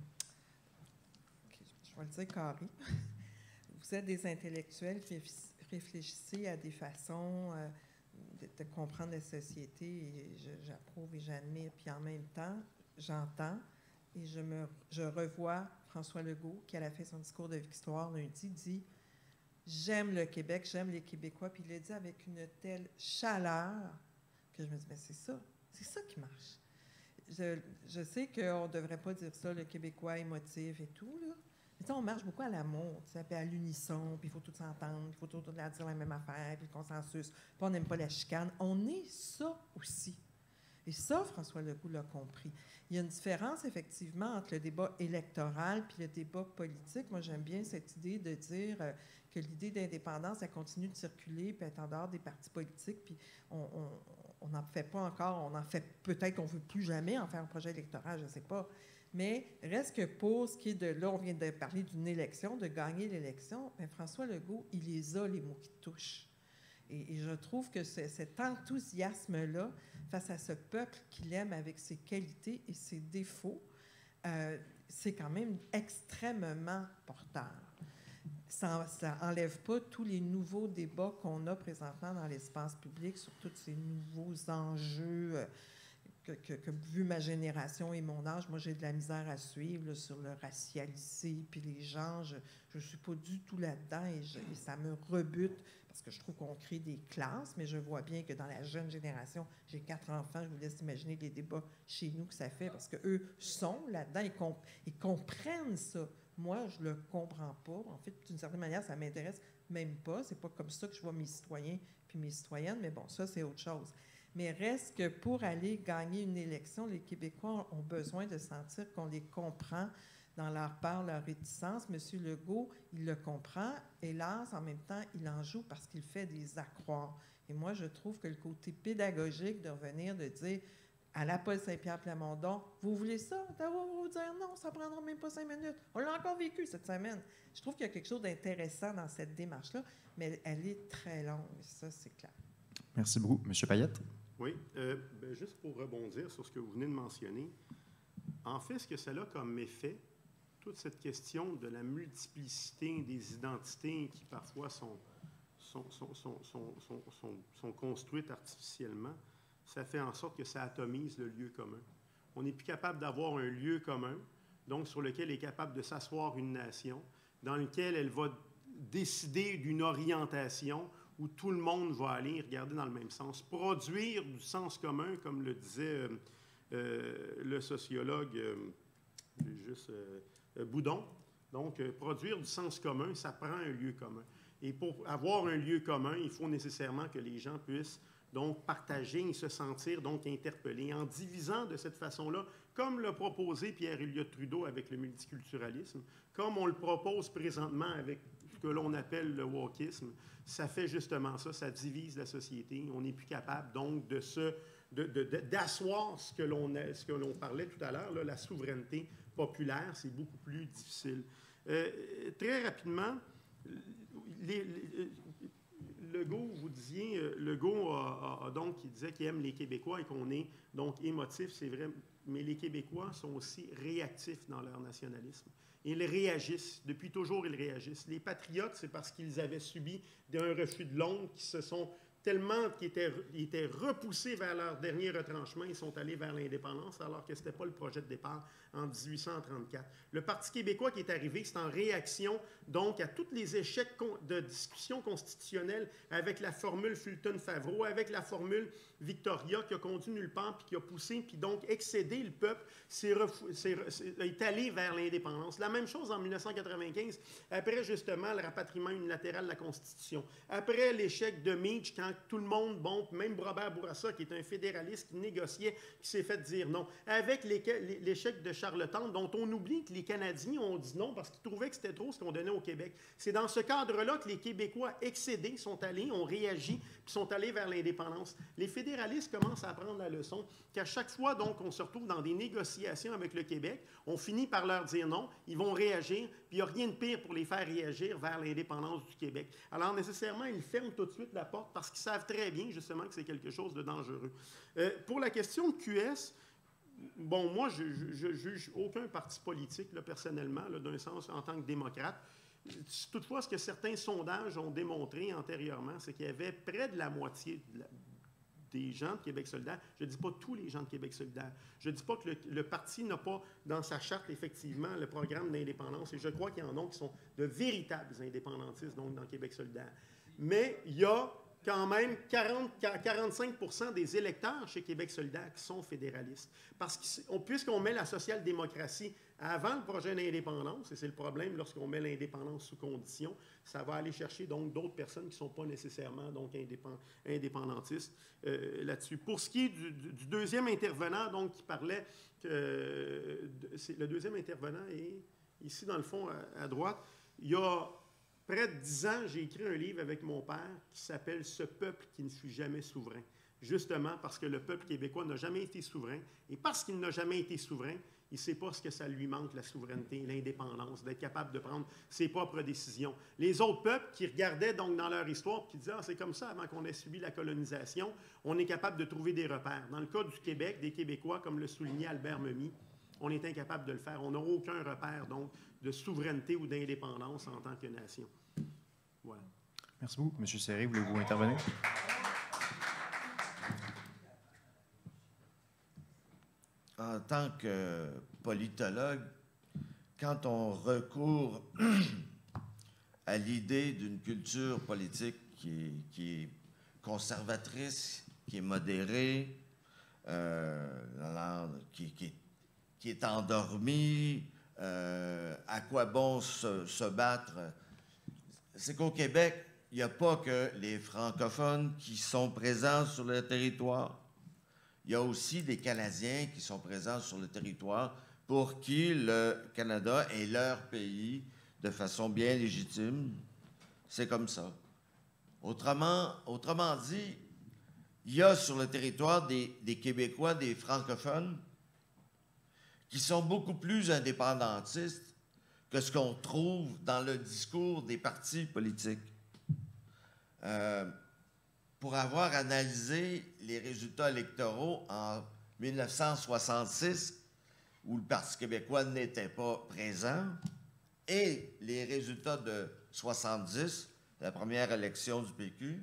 le dire carré. Vous êtes des intellectuels qui réfléchissez à des façons de comprendre la société, et j'approuve et j'admire. Puis en même temps, j'entends et je revois François Legault, qui, à la fin de son discours de victoire lundi, dit j'aime le Québec, j'aime les Québécois, puis il l'a dit avec une telle chaleur que je me dis, mais c'est ça qui marche. Je sais qu'on ne devrait pas dire ça, le Québécois émotif et tout, là. Mais on marche beaucoup à l'amour, puis à l'unisson, puis il faut tout s'entendre, il faut tout dire la même affaire, puis le consensus, puis on n'aime pas la chicane. On est ça aussi. Et ça, François Legault l'a compris. Il y a une différence, effectivement, entre le débat électoral puis le débat politique. Moi, j'aime bien cette idée de dire que l'idée d'indépendance, elle continue de circuler, puis être en dehors des partis politiques, puis on n'en fait pas encore, on en fait peut-être qu'on ne veut plus jamais en faire un projet électoral, je ne sais pas. Mais reste que pour ce qui est de là, on vient de parler d'une élection, de gagner l'élection, bien, François Legault, il les a, les mots qui touchent. Et je trouve que cet enthousiasme-là, face à ce peuple qu'il aime avec ses qualités et ses défauts, c'est quand même extrêmement porteur. Ça n'enlève pas tous les nouveaux débats qu'on a présentement dans l'espace public sur tous ces nouveaux enjeux que vu ma génération et mon âge, moi, j'ai de la misère à suivre là, sur le racialisé, puis les gens, je ne suis pas du tout là-dedans et ça me rebute parce que je trouve qu'on crée des classes, mais je vois bien que dans la jeune génération, j'ai 4 enfants, je vous laisse imaginer les débats chez nous que ça fait parce qu'eux sont là-dedans, ils comprennent ça. Moi, je ne le comprends pas. En fait, d'une certaine manière, ça ne m'intéresse même pas. C'est pas comme ça que je vois mes citoyens puis mes citoyennes, mais bon, ça, c'est autre chose. Mais reste que pour aller gagner une élection, les Québécois ont besoin de sentir qu'on les comprend dans leur peur, leur réticence. M. Legault, il le comprend. Hélas, en même temps, il en joue parce qu'il fait des accroires. Et moi, je trouve que le côté pédagogique de revenir, de dire à la Paul Saint-Pierre Plamondon, vous voulez ça? On va vous dire non, ça ne prendra même pas 5 minutes. On l'a encore vécu cette semaine. Je trouve qu'il y a quelque chose d'intéressant dans cette démarche-là, mais elle est très longue. Ça, c'est clair. Merci beaucoup. M. Payette? Oui, juste pour rebondir sur ce que vous venez de mentionner, en fait, ce que ça a comme effet, toute cette question de la multiplicité des identités qui parfois sont construites artificiellement, ça fait en sorte que ça atomise le lieu commun. On n'est plus capable d'avoir un lieu commun, donc sur lequel est capable de s'asseoir une nation, dans lequel elle va décider d'une orientation où tout le monde va aller regarder dans le même sens. Produire du sens commun, comme le disait le sociologue Boudon. Donc, produire du sens commun, ça prend un lieu commun. Et pour avoir un lieu commun, il faut nécessairement que les gens puissent donc partager et se sentir donc interpellés. En divisant de cette façon-là, comme l'a proposé Pierre Elliott Trudeau avec le multiculturalisme, comme on le propose présentement avec ce que l'on appelle le wokisme, ça fait justement ça, ça divise la société. On n'est plus capable donc d'asseoir ce que l'on parlait tout à l'heure, la souveraineté populaire, c'est beaucoup plus difficile. Très rapidement, Legault, vous disiez, Legault donc, il disait qu'il aime les Québécois et qu'on est donc émotif, c'est vrai, mais les Québécois sont aussi réactifs dans leur nationalisme. Ils réagissent, depuis toujours ils réagissent. Les patriotes, c'est parce qu'ils avaient subi un refus de Londres qui se sont tellement qu'ils étaient repoussés vers leur dernier retranchement, ils sont allés vers l'indépendance alors que ce n'était pas le projet de départ en 1834. Le Parti québécois qui est arrivé, c'est en réaction donc à tous les échecs de discussion constitutionnelle avec la formule Fulton-Favreau, avec la formule Victoria qui a conduit nulle part puis qui a poussé puis donc excédé le peuple, est allé vers l'indépendance. La même chose en 1995, après justement le rapatriement unilatéral de la Constitution. Après l'échec de Meach, quand tout le monde, bon, même Robert Bourassa, qui est un fédéraliste qui négociait, qui s'est fait dire non. Avec l'échec de Charlottetown, dont on oublie que les Canadiens ont dit non parce qu'ils trouvaient que c'était trop ce qu'on donnait au Québec. C'est dans ce cadre-là que les Québécois excédés sont allés, ont réagi, puis sont allés vers l'indépendance. Les fédéralistes commencent à apprendre la leçon qu'à chaque fois, donc, on se retrouve dans des négociations avec le Québec, on finit par leur dire non, ils vont réagir, puis il n'y a rien de pire pour les faire réagir vers l'indépendance du Québec. Alors, nécessairement, ils ferment tout de suite la porte parce qu'ils savent très bien, justement, que c'est quelque chose de dangereux. Pour la question de QS, bon, moi, je juge aucun parti politique, là, personnellement, là, d'un sens, en tant que démocrate. Toutefois, ce que certains sondages ont démontré antérieurement, c'est qu'il y avait près de la moitié des gens de Québec solidaire. Je ne dis pas tous les gens de Québec solidaire. Je ne dis pas que le parti n'a pas dans sa charte, effectivement, le programme d'indépendance. Et je crois qu'il y en a qui sont de véritables indépendantistes, donc, dans Québec solidaire. Mais il y a quand même 45% des électeurs chez Québec solidaire qui sont fédéralistes. Parce que puisqu'on met la social-démocratie avant le projet d'indépendance, et c'est le problème lorsqu'on met l'indépendance sous condition, ça va aller chercher donc d'autres personnes qui ne sont pas nécessairement donc indépendantistes là-dessus. Pour ce qui est du deuxième intervenant, donc, qui parlait, le deuxième intervenant est ici dans le fond à droite, il y a près de 10 ans, j'ai écrit un livre avec mon père qui s'appelle « Ce peuple qui ne fut jamais souverain ». Justement parce que le peuple québécois n'a jamais été souverain. Et parce qu'il n'a jamais été souverain, il ne sait pas ce que ça lui manque, la souveraineté, l'indépendance, d'être capable de prendre ses propres décisions. Les autres peuples qui regardaient donc dans leur histoire et qui disaient « Ah, c'est comme ça avant qu'on ait subi la colonisation », on est capable de trouver des repères. Dans le cas du Québec, des Québécois, comme le soulignait Albert Memmi, on est incapable de le faire. On n'a aucun repère, donc, de souveraineté ou d'indépendance en tant que nation. Voilà. Merci beaucoup. M. Serré, voulez-vous intervenir? En tant que politologue, quand on recourt à l'idée d'une culture politique qui est conservatrice, qui est modérée, qui est endormie, à quoi bon se battre? C'est qu'au Québec, il n'y a pas que les francophones qui sont présents sur le territoire. Il y a aussi des Canadiens qui sont présents sur le territoire pour qui le Canada est leur pays de façon bien légitime. C'est comme ça. Autrement dit, il y a sur le territoire des Québécois, des francophones, qui sont beaucoup plus indépendantistes que ce qu'on trouve dans le discours des partis politiques. Pour avoir analysé les résultats électoraux en 1966, où le Parti québécois n'était pas présent, et les résultats de 70, la première élection du PQ,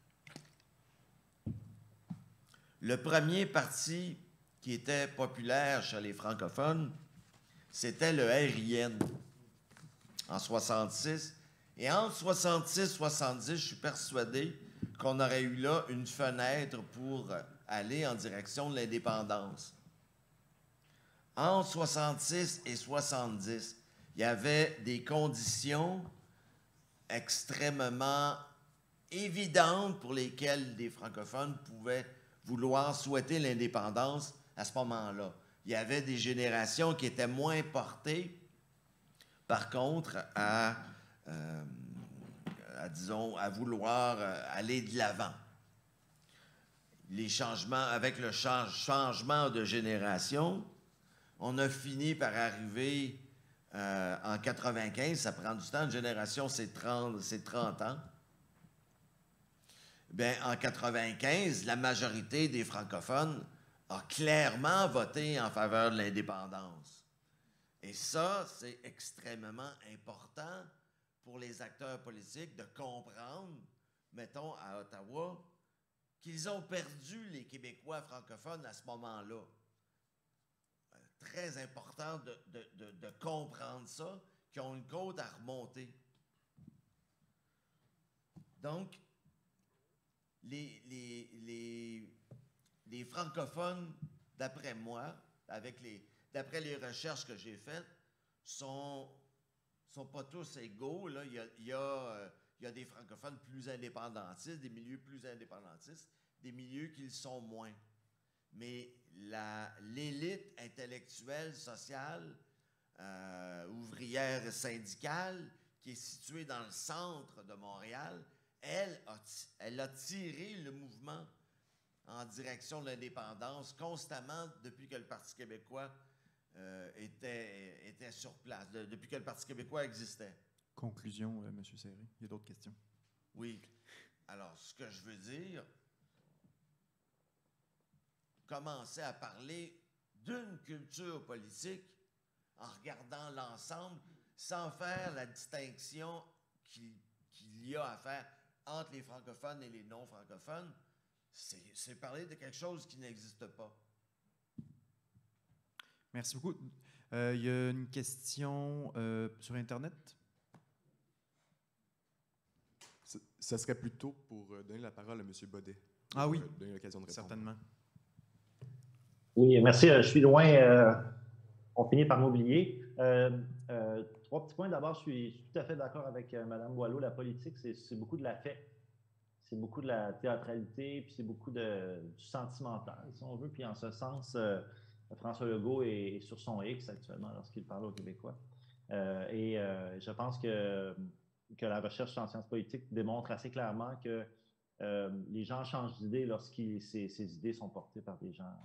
le premier parti qui était populaire chez les francophones, c'était le RIN en 66. Et entre 66 et 70, je suis persuadé qu'on aurait eu là une fenêtre pour aller en direction de l'indépendance. Entre 66 et 70, il y avait des conditions extrêmement évidentes pour lesquelles les francophones pouvaient vouloir souhaiter l'indépendance à ce moment-là. Il y avait des générations qui étaient moins portées, par contre, à vouloir aller de l'avant. Les changements, avec le changement de génération, on a fini par arriver en 95, ça prend du temps, une génération, c'est 30 ans. Bien, en 95, la majorité des francophones a clairement voté en faveur de l'indépendance. Et ça, c'est extrêmement important pour les acteurs politiques de comprendre, mettons, à Ottawa, qu'ils ont perdu les Québécois francophones à ce moment-là. Très important de comprendre ça, qu'ils ont une côte à remonter. Donc, les francophones, d'après moi, d'après les recherches que j'ai faites, sont pas tous égaux. Là. Il y a des francophones plus indépendantistes, des milieux plus indépendantistes, des milieux qui le sont moins. Mais l'élite intellectuelle, sociale, ouvrière et syndicale, qui est située dans le centre de Montréal, elle a tiré le mouvement en direction de l'indépendance constamment depuis que le Parti québécois était sur place, depuis que le Parti québécois existait. Conclusion, M. Serré. Il y a d'autres questions. Oui. Alors, ce que je veux dire, commencer à parler d'une culture politique en regardant l'ensemble, sans faire la distinction qu'il y a à faire entre les francophones et les non-francophones, C'est parler de quelque chose qui n'existe pas. Merci beaucoup. Il y a une question sur Internet. Ça serait plutôt pour donner la parole à M. Baudet. Ah oui, donner l'occasion de répondre. certainement. Oui, merci. Je suis loin. On finit par m'oublier. 3 petits points. D'abord, je suis tout à fait d'accord avec Mme Boileau. La politique, c'est beaucoup de l'affect. C'est beaucoup de la théâtralité, puis c'est beaucoup du sentimental, si on veut. Puis en ce sens, François Legault est sur son X actuellement lorsqu'il parle aux Québécois. Je pense que la recherche en sciences politiques démontre assez clairement que les gens changent d'idée lorsque ces idées sont portées par des gens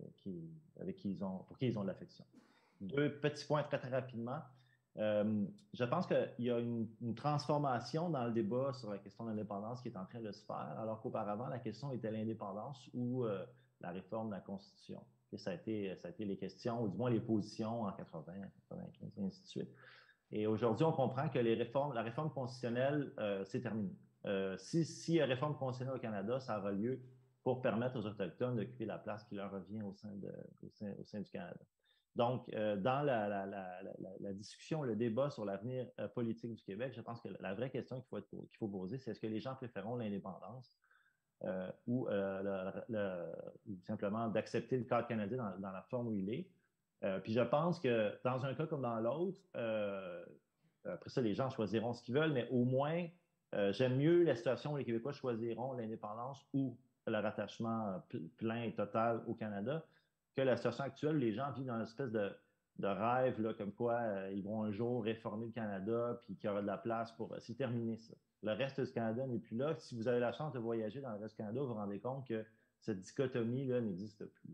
pour qui ils ont de l'affection. 2 petits points très, très rapidement. Je pense qu'il y a une transformation dans le débat sur la question de l'indépendance qui est en train de se faire, alors qu'auparavant, la question était l'indépendance ou la réforme de la Constitution. Et ça a été les questions, ou du moins les positions en 80, 95, et ainsi de suite. Et aujourd'hui, on comprend que la réforme constitutionnelle, c'est terminé. Si il y a réforme constitutionnelle au Canada, ça aura lieu pour permettre aux Autochtones d'occuper la place qui leur revient au sein du Canada. Donc, dans la discussion, le débat sur l'avenir politique du Québec, je pense que la vraie question qu'il faut poser, c'est est-ce que les gens préféreront l'indépendance ou simplement d'accepter le cadre canadien dans la forme où il est. Puis je pense que dans un cas comme dans l'autre, après ça, les gens choisiront ce qu'ils veulent, mais au moins, j'aime mieux la situation où les Québécois choisiront l'indépendance ou le rattachement plein et total au Canada que la situation actuelle où les gens vivent dans une espèce de rêve, là, comme quoi ils vont un jour réformer le Canada puis qu'il y aura de la place pour... C'est terminé, ça. Le reste du Canada n'est plus là. Si vous avez la chance de voyager dans le reste du Canada, vous vous rendez compte que cette dichotomie-là n'existe plus.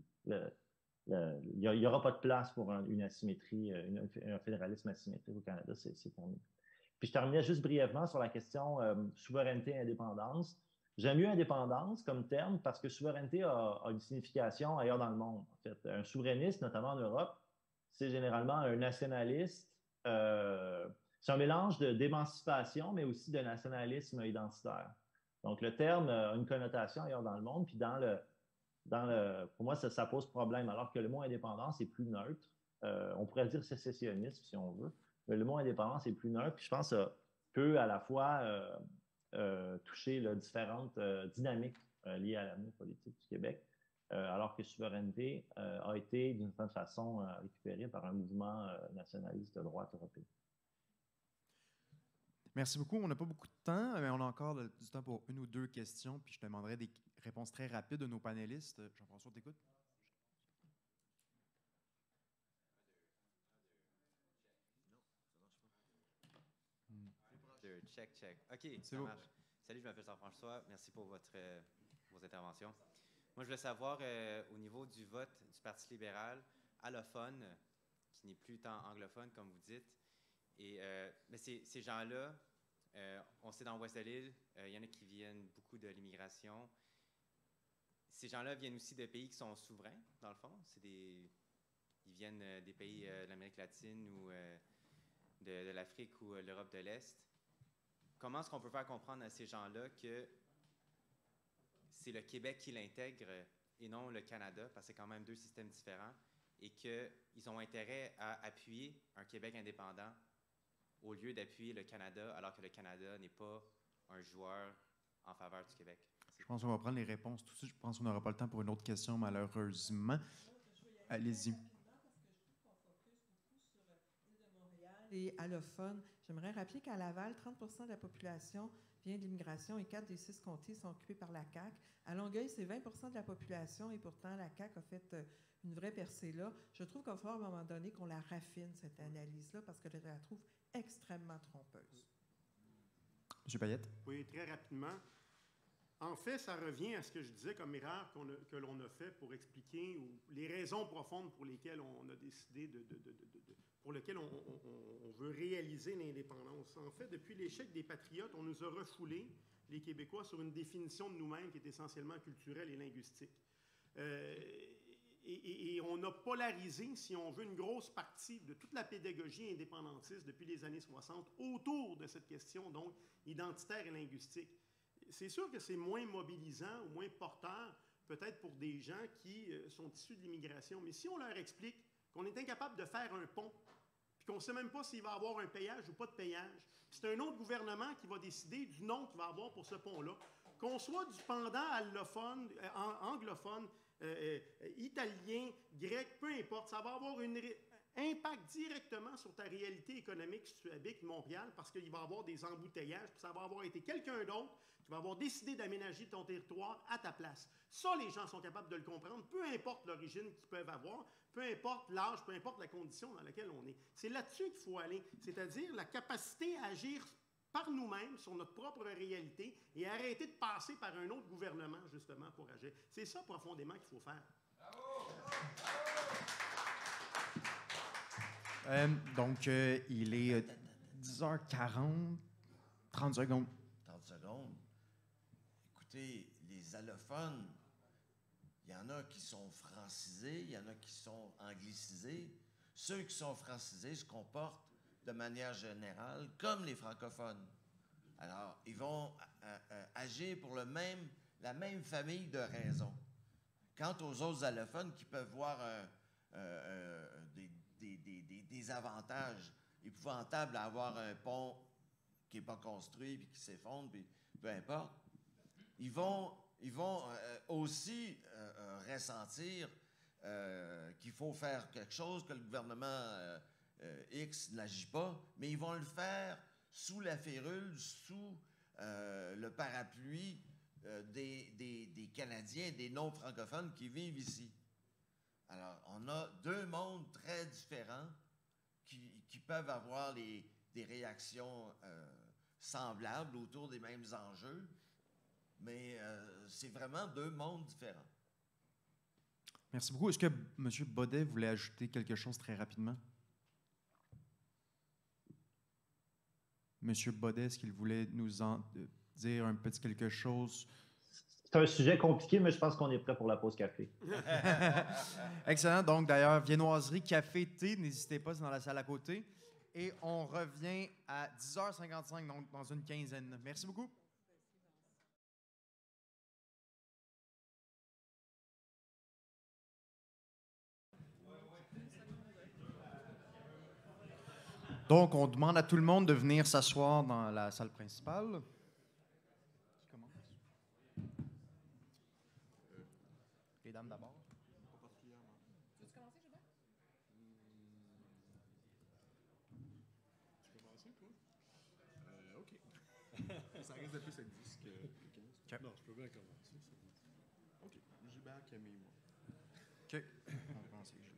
Il n'y aura pas de place pour une asymétrie, un fédéralisme asymétrique au Canada, c'est terminé. Puis je terminais juste brièvement sur la question souveraineté et indépendance. J'aime mieux indépendance comme terme parce que souveraineté a une signification ailleurs dans le monde. En fait, un souverainiste, notamment en Europe, c'est généralement un nationaliste. C'est un mélange d'émancipation, mais aussi de nationalisme identitaire. Donc, le terme a une connotation ailleurs dans le monde, puis pour moi, ça pose problème, alors que le mot indépendance est plus neutre. On pourrait dire sécessionnisme, si on veut, mais le mot indépendance est plus neutre, puis je pense que ça peut à la fois toucher différentes dynamiques liées à l'avenir politique du Québec, alors que souveraineté a été d'une certaine façon récupérée par un mouvement nationaliste de droite européen. Merci beaucoup. On n'a pas beaucoup de temps, mais on a encore du temps pour 1 ou 2 questions, puis je te demanderai des réponses très rapides de nos panélistes. Jean-François, t'écoutes? Check. OK, ça marche. Salut, je m'appelle Jean-François. Merci pour vos interventions. Moi, je voulais savoir, au niveau du vote du Parti libéral, allophone, qui n'est plus tant anglophone, comme vous dites, mais ces gens-là, on sait dans l'ouest de l'île, il y en a qui viennent beaucoup de l'immigration. Ces gens-là viennent aussi de pays qui sont souverains, dans le fond. Ils viennent des pays de l'Amérique latine ou de l'Afrique ou l'Europe de l'Est. Comment est-ce qu'on peut faire comprendre à ces gens-là que c'est le Québec qui l'intègre et non le Canada, parce que c'est quand même 2 systèmes différents, et qu'ils ont intérêt à appuyer un Québec indépendant au lieu d'appuyer le Canada, alors que le Canada n'est pas un joueur en faveur du Québec? Je pense qu'on va prendre les réponses tout de suite. Je pense qu'on n'aura pas le temps pour une autre question, malheureusement. Allez-y. Et allophones. J'aimerais rappeler qu'à Laval, 30 de la population vient de l'immigration et 4 des 6 comtés sont occupés par la CAQ. À Longueuil, c'est 20 de la population et pourtant la CAQ a fait une vraie percée là. Je trouve qu'il va falloir à un moment donné qu'on la raffine, cette analyse-là, parce que je la trouve extrêmement trompeuse. M. Payette? Oui, très rapidement. En fait, ça revient à ce que je disais comme erreur que l'on a fait pour expliquer les raisons profondes pour lesquelles on a décidé pour lesquelles on veut réaliser l'indépendance. En fait, depuis l'échec des Patriotes, on nous a refoulé, les Québécois, sur une définition de nous-mêmes qui est essentiellement culturelle et linguistique. Et on a polarisé, si on veut, une grosse partie de toute la pédagogie indépendantiste depuis les années 60 autour de cette question, donc, identitaire et linguistique. c'est sûr que c'est moins mobilisant ou moins porteur, peut-être pour des gens qui sont issus de l'immigration. Mais si on leur explique qu'on est incapable de faire un pont, puis qu'on ne sait même pas s'il va y avoir un payage ou pas de payage, c'est un autre gouvernement qui va décider du nom qu'il va avoir pour ce pont-là, qu'on soit du pendant allophone, anglophone, italien, grec, peu importe, ça va avoir un impact directement sur ta réalité économique si tu habites Montréal, parce qu'il va y avoir des embouteillages, puis ça va avoir été quelqu'un d'autre qui va avoir décidé d'aménager ton territoire à ta place. Ça, les gens sont capables de le comprendre, peu importe l'origine qu'ils peuvent avoir, peu importe l'âge, peu importe la condition dans laquelle on est. C'est là-dessus qu'il faut aller, c'est-à-dire la capacité à agir par nous-mêmes sur notre propre réalité et arrêter de passer par un autre gouvernement, justement, pour agir. C'est ça, profondément, qu'il faut faire. Il est 10h40, 30 secondes. 30 secondes. Écoutez, les allophones, il y en a qui sont francisés, il y en a qui sont anglicisés. Ceux qui sont francisés se comportent de manière générale comme les francophones. Alors, ils vont agir pour la même famille de raisons. Quant aux autres allophones qui peuvent voir des avantages épouvantables à avoir un pont qui n'est pas construit puis qui s'effondre, puis peu importe, ils vont aussi ressentir qu'il faut faire quelque chose, que le gouvernement X n'agit pas, mais ils vont le faire sous la férule, sous le parapluie des Canadiens, des non-francophones qui vivent ici. Alors, on a deux mondes très différents qui peuvent avoir des réactions semblables autour des mêmes enjeux, mais c'est vraiment deux mondes différents. Merci beaucoup. Est-ce que M. Baudet voulait ajouter quelque chose très rapidement? M. Baudet, est-ce qu'il voulait nous en dire un petit quelque chose? C'est un sujet compliqué, mais je pense qu'on est prêt pour la pause café. Excellent. Donc, d'ailleurs, viennoiserie, café, thé, n'hésitez pas, c'est dans la salle à côté. Et on revient à 10h55, donc dans une quinzaine. Merci beaucoup. Donc, on demande à tout le monde de venir s'asseoir dans la salle principale. Qui commence? Les dames d'abord. Pas particulièrement. Tu veux commencer, Gilbert? Tu peux commencer, toi? OK. Ça risque de plus être 10 que 15. Okay. Non, je peux bien commencer. OK. Gilbert, Camille, moi. OK. On va commencer avec Gilbert.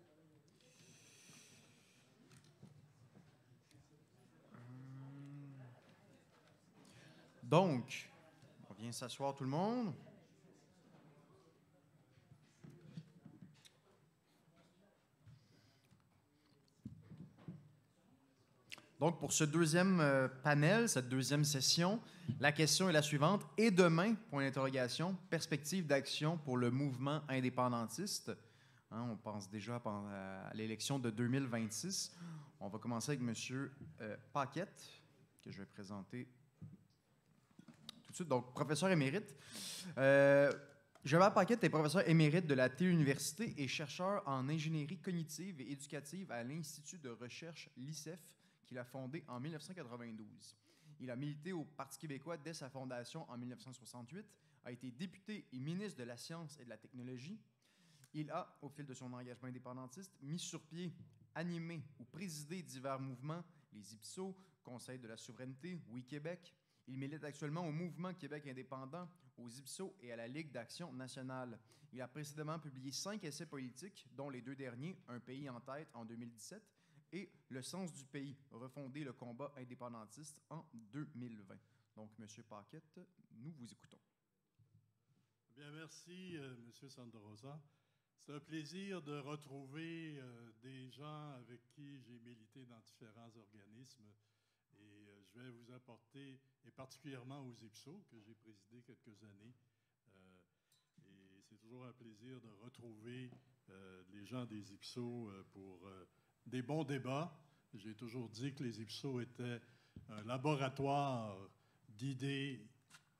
Donc, on vient s'asseoir tout le monde. Donc, pour ce deuxième panel, cette deuxième session, la question est la suivante. Et demain, point d'interrogation, perspective d'action pour le mouvement indépendantiste. Hein, on pense déjà à l'élection de 2026. On va commencer avec M. Paquette, que je vais présenter tout de suite. Donc, professeur émérite. Gilbert Paquette est professeur émérite de la TU-Université et chercheur en ingénierie cognitive et éducative à l'Institut de recherche l'ICEF, qu'il a fondé en 1992. Il a milité au Parti québécois dès sa fondation en 1968, a été député et ministre de la Science et de la Technologie. Il a, au fil de son engagement indépendantiste, mis sur pied, animé ou présidé divers mouvements, les IPSO, Conseil de la souveraineté, Oui Québec. Il milite actuellement au Mouvement Québec indépendant, aux IPSO et à la Ligue d'action nationale. Il a précédemment publié 5 essais politiques, dont les 2 derniers, Un pays en tête en 2017 et Le sens du pays, refonder le combat indépendantiste en 2020. Donc, M. Paquette, nous vous écoutons. Bien, merci, M. Sandrosa. C'est un plaisir de retrouver des gens avec qui j'ai milité dans différents organismes. Et je vais vous apporter, et particulièrement aux IPSO, que j'ai présidé quelques années. Et c'est toujours un plaisir de retrouver les gens des IPSO pour des bons débats. J'ai toujours dit que les IPSO étaient un laboratoire d'idées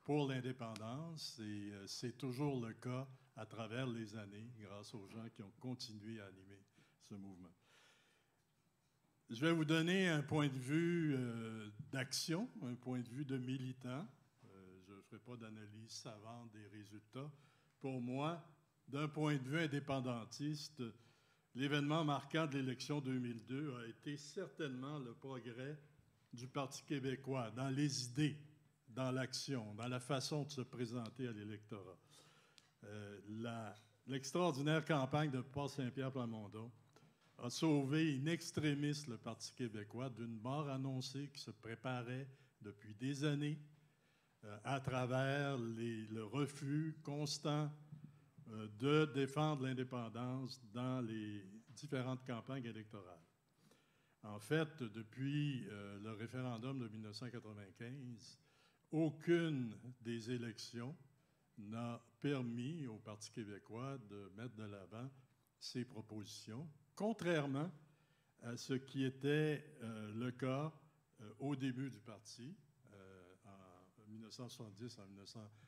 pour l'indépendance et c'est toujours le cas à travers les années grâce aux gens qui ont continué à animer ce mouvement. Je vais vous donner un point de vue d'action, un point de vue de militant. Je ne ferai pas d'analyse savante des résultats. Pour moi, d'un point de vue indépendantiste, l'événement marquant de l'élection 2002 a été certainement le progrès du Parti québécois dans les idées, dans l'action, dans la façon de se présenter à l'électorat. L'extraordinaire campagne de Paul Saint-Pierre Plamondon a sauvé in extremis le Parti québécois d'une mort annoncée qui se préparait depuis des années à travers le refus constant de défendre l'indépendance dans les différentes campagnes électorales. En fait, depuis le référendum de 1995, aucune des élections n'a permis au Parti québécois de mettre de l'avant ses propositions, contrairement à ce qui était le cas au début du parti, en 1970, en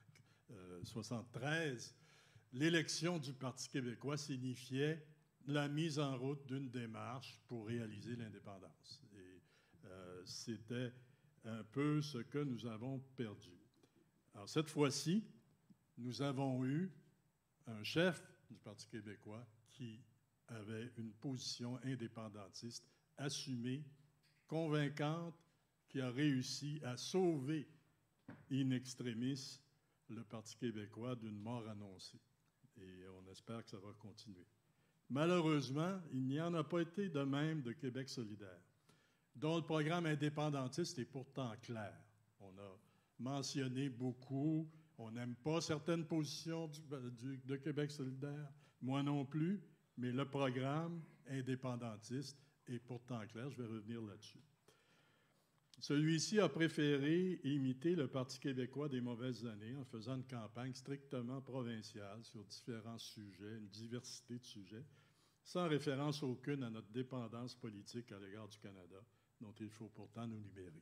1973. L'élection du Parti québécois signifiait la mise en route d'une démarche pour réaliser l'indépendance. Et c'était un peu ce que nous avons perdu. Alors, cette fois-ci, nous avons eu un chef du Parti québécois qui avait une position indépendantiste assumée, convaincante, qui a réussi à sauver in extremis le Parti québécois d'une mort annoncée. Et on espère que ça va continuer. Malheureusement, il n'y en a pas été de même de Québec solidaire, dont le programme indépendantiste est pourtant clair. On a mentionné beaucoup, on n'aime pas certaines positions de Québec solidaire, moi non plus, mais le programme indépendantiste est pourtant clair. Je vais revenir là-dessus. Celui-ci a préféré imiter le Parti québécois des mauvaises années en faisant une campagne strictement provinciale sur différents sujets, une diversité de sujets, sans référence aucune à notre dépendance politique à l'égard du Canada, dont il faut pourtant nous libérer.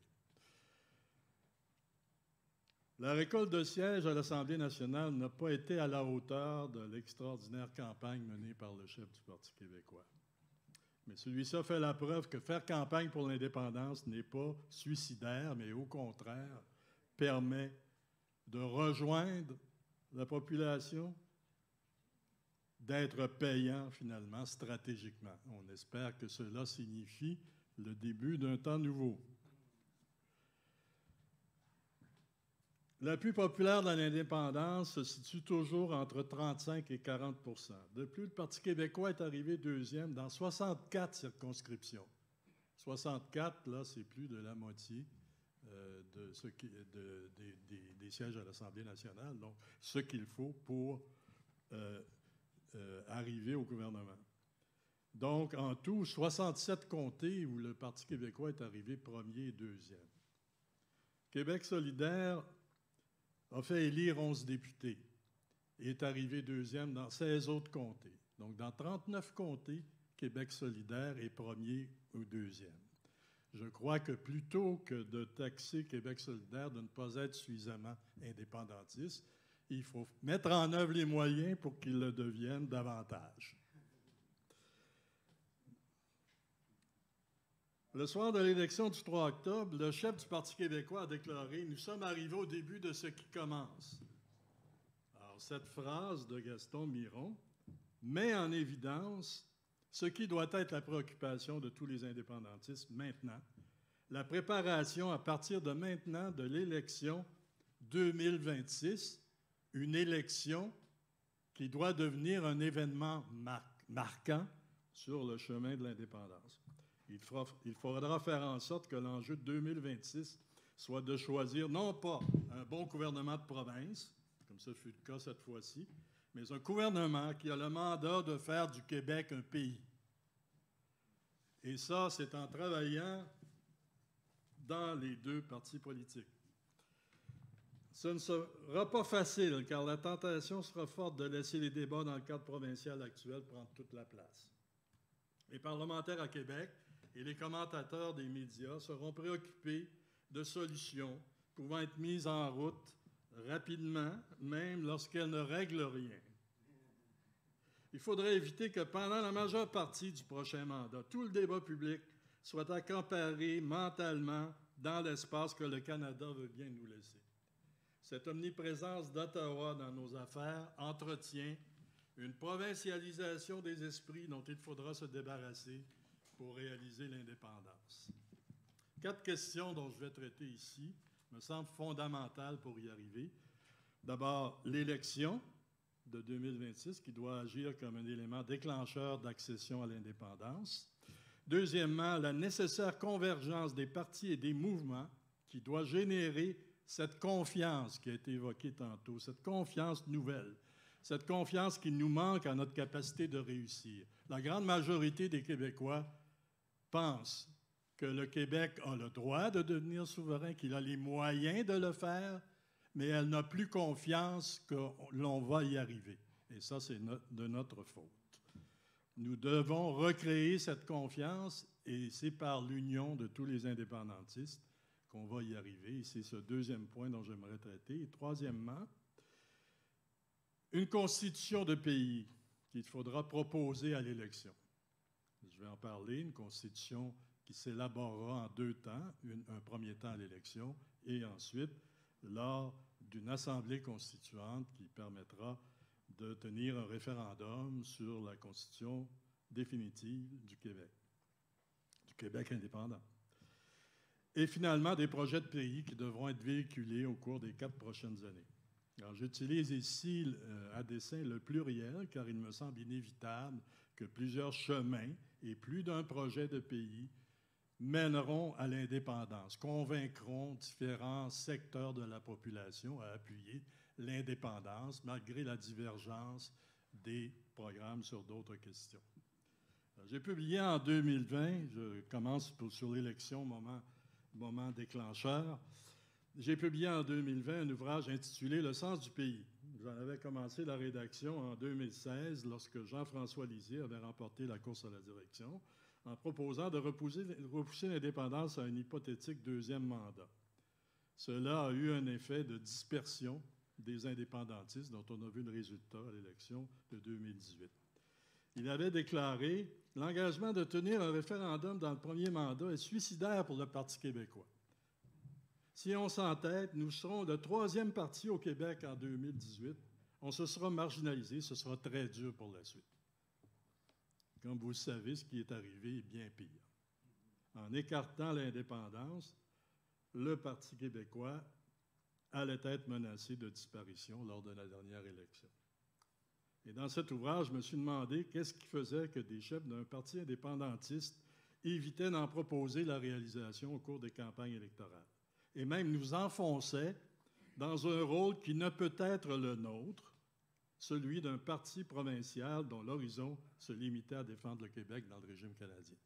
La récolte de sièges à l'Assemblée nationale n'a pas été à la hauteur de l'extraordinaire campagne menée par le chef du Parti québécois. Mais celui-ci a fait la preuve que faire campagne pour l'indépendance n'est pas suicidaire, mais au contraire, permet de rejoindre la population, d'être payant finalement stratégiquement. On espère que cela signifie le début d'un temps nouveau. L'appui populaire dans l'indépendance se situe toujours entre 35 et 40 %. De plus, le Parti québécois est arrivé deuxième dans 64 circonscriptions. 64, là, c'est plus de la moitié des sièges à l'Assemblée nationale, donc ce qu'il faut pour arriver au gouvernement. Donc, en tout, 67 comtés où le Parti québécois est arrivé premier et deuxième. Québec solidaire a fait élire 11 députés et est arrivé deuxième dans 16 autres comtés. Donc, dans 39 comtés, Québec solidaire est premier ou deuxième. Je crois que plutôt que de taxer Québec solidaire de ne pas être suffisamment indépendantiste, il faut mettre en œuvre les moyens pour qu'ils le deviennent davantage. Le soir de l'élection du 3 octobre, le chef du Parti québécois a déclaré « Nous sommes arrivés au début de ce qui commence ». Alors, cette phrase de Gaston Miron met en évidence ce qui doit être la préoccupation de tous les indépendantistes maintenant, la préparation à partir de maintenant de l'élection 2026, une élection qui doit devenir un événement marquant sur le chemin de l'indépendance. Il faudra faire en sorte que l'enjeu de 2026 soit de choisir non pas un bon gouvernement de province, comme ce fut le cas cette fois-ci, mais un gouvernement qui a le mandat de faire du Québec un pays. Et ça, c'est en travaillant dans les deux partis politiques. Ce ne sera pas facile, car la tentation sera forte de laisser les débats dans le cadre provincial actuel prendre toute la place. Les parlementaires à Québec et les commentateurs des médias seront préoccupés de solutions pouvant être mises en route rapidement, même lorsqu'elle ne règle rien. Il faudrait éviter que pendant la majeure partie du prochain mandat, tout le débat public soit accaparé mentalement dans l'espace que le Canada veut bien nous laisser. Cette omniprésence d'Ottawa dans nos affaires entretient une provincialisation des esprits dont il faudra se débarrasser pour réaliser l'indépendance. 4 questions dont je vais traiter ici me semblent fondamentales pour y arriver. D'abord, l'élection de 2026 qui doit agir comme un élément déclencheur d'accession à l'indépendance. Deuxièmement, la nécessaire convergence des partis et des mouvements qui doit générer cette confiance qui a été évoquée tantôt, cette confiance nouvelle, cette confiance qui nous manque à notre capacité de réussir. La grande majorité des Québécois pensent que le Québec a le droit de devenir souverain, qu'il a les moyens de le faire, mais elle n'a plus confiance que l'on va y arriver. Et ça, c'est de notre faute. Nous devons recréer cette confiance et c'est par l'union de tous les indépendantistes qu'on va y arriver. Et c'est ce deuxième point dont j'aimerais traiter. Et troisièmement, une constitution de pays qu'il faudra proposer à l'élection. Je vais en parler, une constitution qui s'élaborera en 2 temps, un premier temps à l'élection et ensuite lors d'une assemblée constituante qui permettra de tenir un référendum sur la constitution définitive du Québec indépendant. Et finalement, des projets de pays qui devront être véhiculés au cours des 4 prochaines années. Alors, j'utilise ici à dessein le pluriel, car il me semble inévitable que plusieurs chemins et plus d'un projet de pays mèneront à l'indépendance, convaincront différents secteurs de la population à appuyer l'indépendance, malgré la divergence des programmes sur d'autres questions. J'ai publié en 2020, je commence sur l'élection, moment déclencheur, j'ai publié en 2020 un ouvrage intitulé « Le sens du pays ». J'en avais commencé la rédaction en 2016 lorsque Jean-François Lisée avait remporté la course à la direction en proposant de repousser l'indépendance à un hypothétique 2e mandat. Cela a eu un effet de dispersion des indépendantistes dont on a vu le résultat à l'élection de 2018. Il avait déclaré « L'engagement de tenir un référendum dans le premier mandat est suicidaire pour le Parti québécois. Si on s'entête, nous serons le 3e parti au Québec en 2018. On se sera marginalisé, ce sera très dur pour la suite. » Comme vous le savez, ce qui est arrivé est bien pire. En écartant l'indépendance, le Parti québécois allait être menacé de disparition lors de la dernière élection. Et dans cet ouvrage, je me suis demandé qu'est-ce qui faisait que des chefs d'un parti indépendantiste évitaient d'en proposer la réalisation au cours des campagnes électorales. Et même nous enfonçaient dans un rôle qui ne peut être le nôtre, celui d'un parti provincial dont l'horizon se limitait à défendre le Québec dans le régime canadien.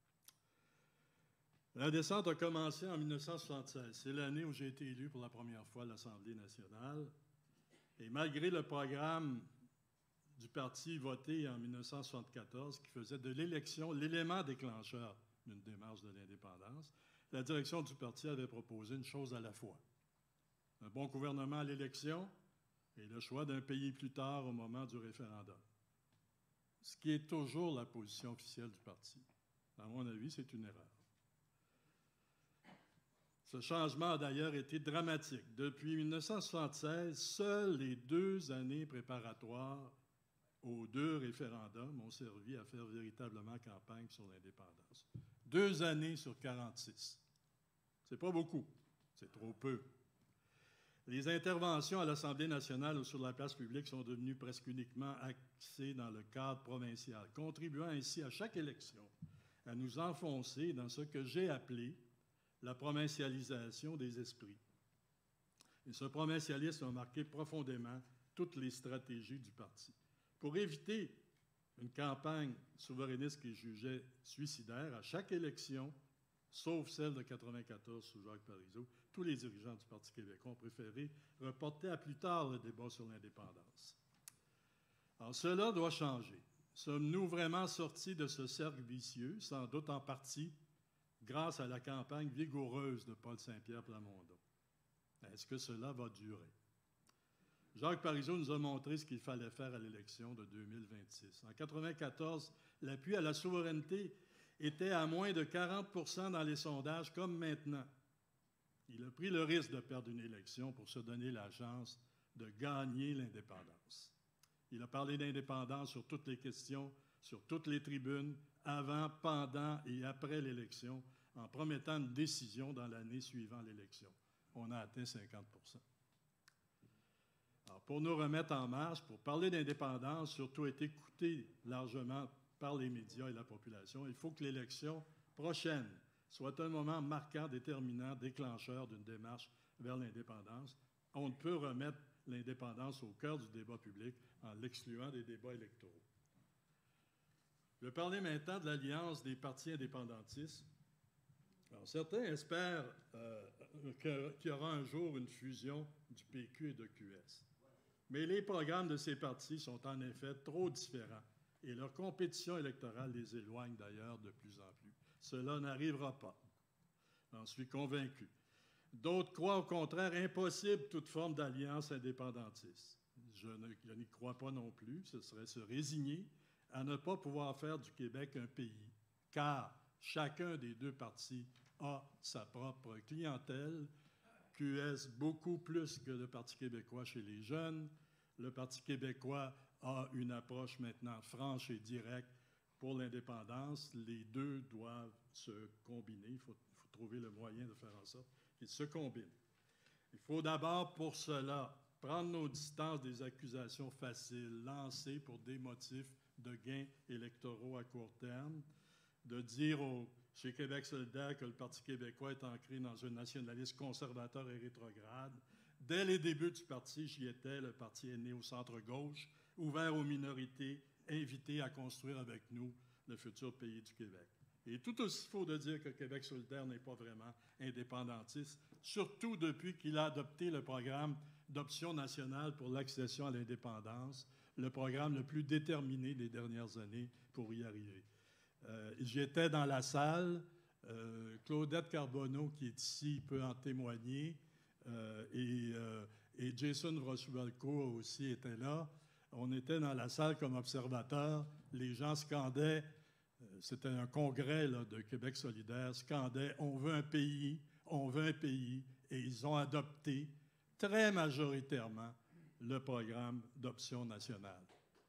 La descente a commencé en 1976. C'est l'année où j'ai été élu pour la première fois à l'Assemblée nationale. Et malgré le programme du parti voté en 1974, qui faisait de l'élection l'élément déclencheur d'une démarche de l'indépendance, la direction du parti avait proposé une chose à la fois. Un bon gouvernement à l'élection et le choix d'un pays plus tard au moment du référendum. Ce qui est toujours la position officielle du parti. À mon avis, c'est une erreur. Ce changement a d'ailleurs été dramatique. Depuis 1976, seules les 2 années préparatoires aux 2 référendums ont servi à faire véritablement campagne sur l'indépendance. 2 années sur 46. C'est pas beaucoup, c'est trop peu. Les interventions à l'Assemblée nationale ou sur la place publique sont devenues presque uniquement axées dans le cadre provincial, contribuant ainsi à chaque élection à nous enfoncer dans ce que j'ai appelé la provincialisation des esprits. Et ce provincialisme a marqué profondément toutes les stratégies du parti. Pour éviter une campagne souverainiste qui jugeait suicidaire, à chaque élection, sauf celle de 1994 sous Jacques Parizeau, tous les dirigeants du Parti québécois ont préféré reporter à plus tard le débat sur l'indépendance. Alors, cela doit changer. Sommes-nous vraiment sortis de ce cercle vicieux, sans doute en partie grâce à la campagne vigoureuse de Paul Saint-Pierre Plamondon? Est-ce que cela va durer? Jacques Parizeau nous a montré ce qu'il fallait faire à l'élection de 2026. En 1994, l'appui à la souveraineté était à moins de 40 % dans les sondages, comme maintenant. Il a pris le risque de perdre une élection pour se donner la chance de gagner l'indépendance. Il a parlé d'indépendance sur toutes les questions, sur toutes les tribunes, avant, pendant et après l'élection, en promettant une décision dans l'année suivant l'élection. On a atteint 50 %. Alors, pour nous remettre en marche, pour parler d'indépendance, surtout être écouté largement par les médias et la population, il faut que l'élection prochaine soit un moment marquant, déterminant, déclencheur d'une démarche vers l'indépendance. On ne peut remettre l'indépendance au cœur du débat public en l'excluant des débats électoraux. Je vais parler maintenant de l'alliance des partis indépendantistes. Alors, certains espèrent qu'il y aura un jour une fusion du PQ et de QS. Mais les programmes de ces partis sont en effet trop différents et leur compétition électorale les éloigne d'ailleurs de plus en plus. Cela n'arrivera pas. J'en suis convaincu. D'autres croient au contraire impossible toute forme d'alliance indépendantiste. Je n'y crois pas non plus. Ce serait se résigner à ne pas pouvoir faire du Québec un pays, car chacun des deux partis a sa propre clientèle. QS beaucoup plus que le Parti québécois chez les jeunes. Le Parti québécois a une approche maintenant franche et directe pour l'indépendance. Les deux doivent se combiner. Il faut trouver le moyen de faire en sorte qu'ils se combinent. Il faut d'abord, pour cela, prendre nos distances des accusations faciles lancées pour des motifs de gains électoraux à court terme, de dire chez Québec solidaire que le Parti québécois est ancré dans un nationalisme conservateur et rétrograde. Dès les débuts du parti, j'y étais. Le parti est né au centre-gauche, ouvert aux minorités, invité à construire avec nous le futur pays du Québec. Et tout aussi faux de dire que Québec solidaire n'est pas vraiment indépendantiste, surtout depuis qu'il a adopté le programme d'option nationale pour l'accession à l'indépendance, le programme le plus déterminé des dernières années pour y arriver. J'étais dans la salle, Claudette Carbonneau, qui est ici, peut en témoigner, et Jason Vrosubelko aussi était là. On était dans la salle comme observateurs. Les gens scandaient, c'était un congrès là, de Québec solidaire, scandaient « On veut un pays, on veut un pays », et ils ont adopté très majoritairement le programme d'option nationale.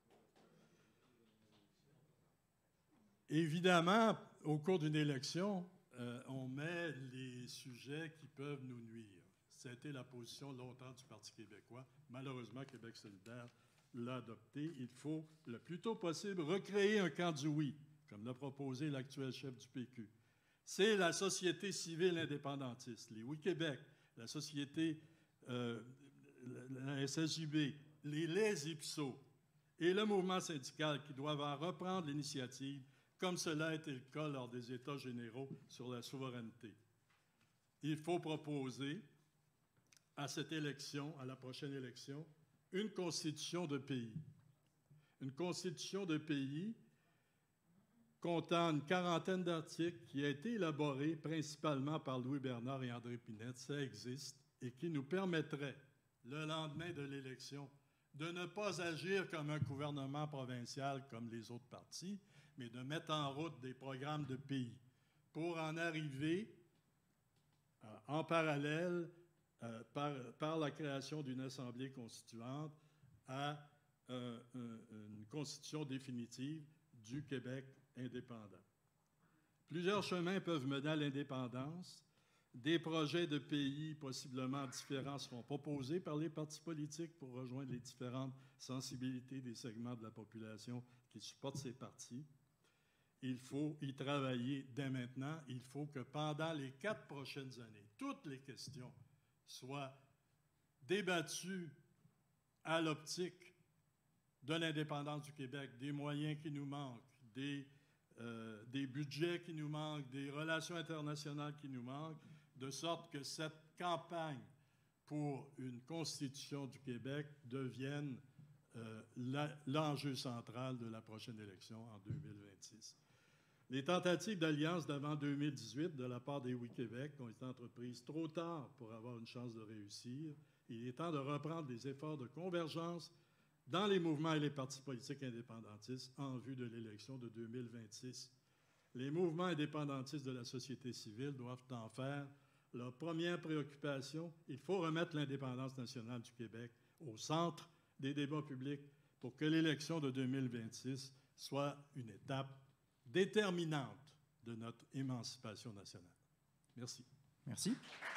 Évidemment, au cours d'une élection, on met les sujets qui peuvent nous nuire. C'était la position longtemps du Parti québécois. Malheureusement, Québec solidaire l'a adopté. Il faut, le plus tôt possible, recréer un camp du oui, comme l'a proposé l'actuel chef du PQ. C'est la société civile indépendantiste, les Oui-Québec, la société, la SSJB, les IPSO et le mouvement syndical qui doivent en reprendre l'initiative, comme cela a été le cas lors des États généraux sur la souveraineté. Il faut proposer à cette élection, à la prochaine élection, une constitution de pays. Une constitution de pays comptant une quarantaine d'articles qui a été élaborée principalement par Louis Bernard et André Pinette, ça existe, et qui nous permettrait, le lendemain de l'élection, de ne pas agir comme un gouvernement provincial comme les autres partis, mais de mettre en route des programmes de pays pour en arriver en parallèle par la création d'une assemblée constituante à une constitution définitive du Québec indépendant. Plusieurs chemins peuvent mener à l'indépendance. Des projets de pays possiblement différents seront proposés par les partis politiques pour rejoindre les différentes sensibilités des segments de la population qui supportent ces partis. Il faut y travailler dès maintenant. Il faut que pendant les 4 prochaines années, toutes les questions soient débattues à l'optique de l'indépendance du Québec, des moyens qui nous manquent, des budgets qui nous manquent, des relations internationales qui nous manquent, de sorte que cette campagne pour une constitution du Québec devienne l'enjeu central de la prochaine élection en 2026. Les tentatives d'alliance d'avant 2018 de la part des Oui-Québec ont été entreprises trop tard pour avoir une chance de réussir Il est temps de reprendre des efforts de convergence dans les mouvements et les partis politiques indépendantistes en vue de l'élection de 2026. Les mouvements indépendantistes de la société civile doivent en faire leur première préoccupation. Il faut remettre l'indépendance nationale du Québec au centre des débats publics pour que l'élection de 2026 soit une étape déterminante de notre émancipation nationale. Merci. Merci.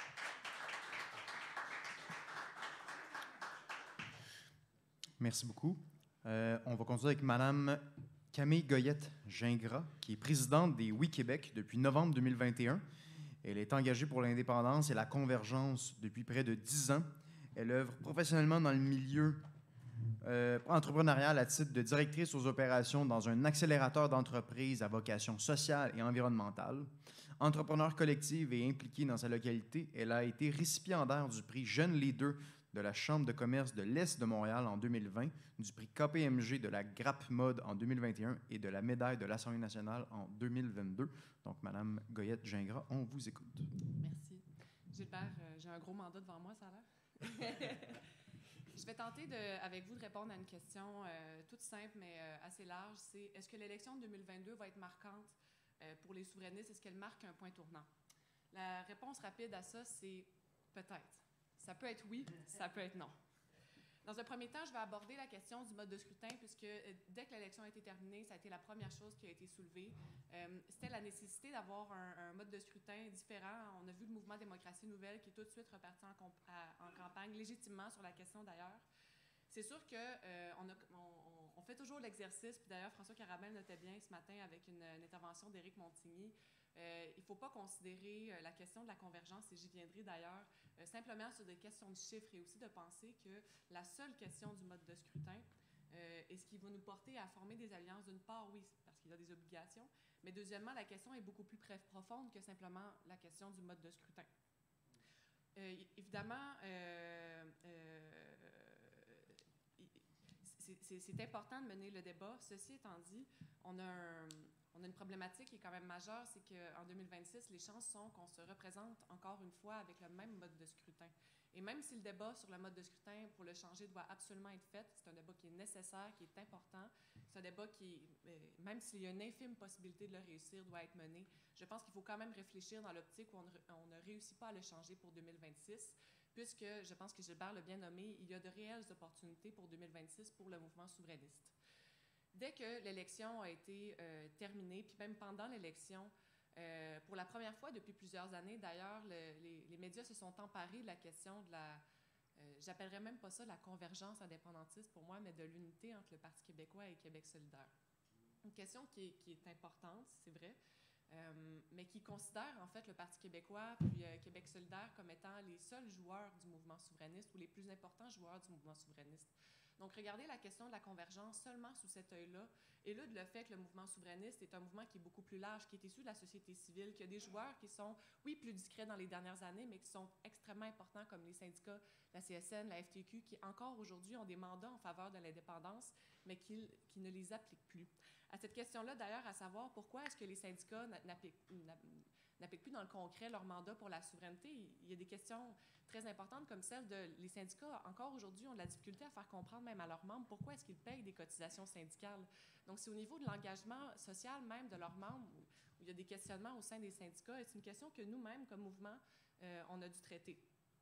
Merci beaucoup. On va continuer avec Mme Camille Goyette-Gingras, qui est présidente des Oui Québec depuis novembre 2021. Elle est engagée pour l'indépendance et la convergence depuis près de 10 ans. Elle œuvre professionnellement dans le milieu entrepreneurial à titre de directrice aux opérations dans un accélérateur d'entreprises à vocation sociale et environnementale. Entrepreneur collective et impliquée dans sa localité, elle a été récipiendaire du prix Jeune Leader de la Chambre de commerce de l'Est de Montréal en 2020, du prix KPMG de la Grappe Mode en 2021 et de la médaille de l'Assemblée nationale en 2022. Donc, Mme Goyette-Gingras, on vous écoute. Merci. Gilbert, j'ai un gros mandat devant moi, ça a l'air. Je vais tenter, avec vous, de répondre à une question toute simple, mais assez large. C'est, est-ce que l'élection de 2022 va être marquante pour les souverainistes? Est-ce qu'elle marque un point tournant? La réponse rapide à ça, c'est peut-être. Ça peut être oui, ça peut être non. Dans un premier temps, je vais aborder la question du mode de scrutin, puisque dès que l'élection a été terminée, ça a été la première chose qui a été soulevée. C'était la nécessité d'avoir un mode de scrutin différent. On a vu le mouvement Démocratie Nouvelle qui est tout de suite reparti en campagne, légitimement sur la question d'ailleurs. C'est sûr qu'on fait toujours l'exercice, puis d'ailleurs François Caramel notait bien ce matin avec une intervention d'Éric Montigny. Il ne faut pas considérer la question de la convergence, et j'y viendrai d'ailleurs, simplement sur des questions de chiffres, et aussi de penser que la seule question du mode de scrutin est ce qui va nous porter à former des alliances. D'une part, oui, parce qu'il y a des obligations, mais deuxièmement, la question est beaucoup plus profonde que simplement la question du mode de scrutin. Évidemment, c'est important de mener le débat. Ceci étant dit, on a une problématique qui est quand même majeure, c'est qu'en 2026, les chances sont qu'on se représente encore une fois avec le même mode de scrutin. Et même si le débat sur le mode de scrutin, pour le changer, doit absolument être fait, c'est un débat qui est nécessaire, qui est important, c'est un débat qui, même s'il y a une infime possibilité de le réussir, doit être mené. Je pense qu'il faut quand même réfléchir dans l'optique où on ne réussit pas à le changer pour 2026, puisque, je pense que Gilbert l'a bien nommé, il y a de réelles opportunités pour 2026 pour le mouvement souverainiste. Dès que l'élection a été terminée, puis même pendant l'élection, pour la première fois depuis plusieurs années, d'ailleurs, les médias se sont emparés de la question de la, j'appellerais même pas ça la convergence indépendantiste pour moi, mais de l'unité entre le Parti québécois et Québec solidaire. Une question qui est importante, c'est vrai, mais qui considère en fait le Parti québécois puis Québec solidaire comme étant les seuls joueurs du mouvement souverainiste ou les plus importants joueurs du mouvement souverainiste. Donc, regardez la question de la convergence seulement sous cet œil-là, et là, le fait que le mouvement souverainiste est un mouvement qui est beaucoup plus large, qui est issu de la société civile, qui a des joueurs qui sont, oui, plus discrets dans les dernières années, mais qui sont extrêmement importants, comme les syndicats, la CSN, la FTQ, qui encore aujourd'hui ont des mandats en faveur de l'indépendance, mais qui ne les appliquent plus. À cette question-là, d'ailleurs, à savoir pourquoi est-ce que les syndicats n'appliquent plus dans le concret leur mandat pour la souveraineté, il y a des questions très importantes comme celle de les syndicats, encore aujourd'hui, ont de la difficulté à faire comprendre même à leurs membres pourquoi est-ce qu'ils payent des cotisations syndicales. Donc, c'est au niveau de l'engagement social même de leurs membres où il y a des questionnements au sein des syndicats, et c'est une question que nous-mêmes, comme mouvement, on a dû traiter.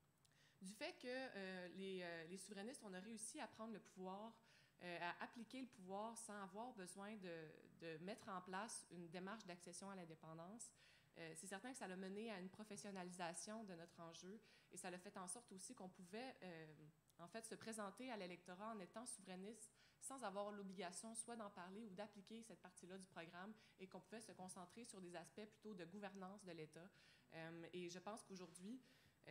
Du fait que les souverainistes, on a réussi à prendre le pouvoir, à appliquer le pouvoir sans avoir besoin de mettre en place une démarche d'accession à l'indépendance, c'est certain que ça l'a mené à une professionnalisation de notre enjeu, et ça l'a fait en sorte aussi qu'on pouvait en fait se présenter à l'électorat en étant souverainiste sans avoir l'obligation soit d'en parler ou d'appliquer cette partie-là du programme, et qu'on pouvait se concentrer sur des aspects plutôt de gouvernance de l'État. Et je pense qu'aujourd'hui,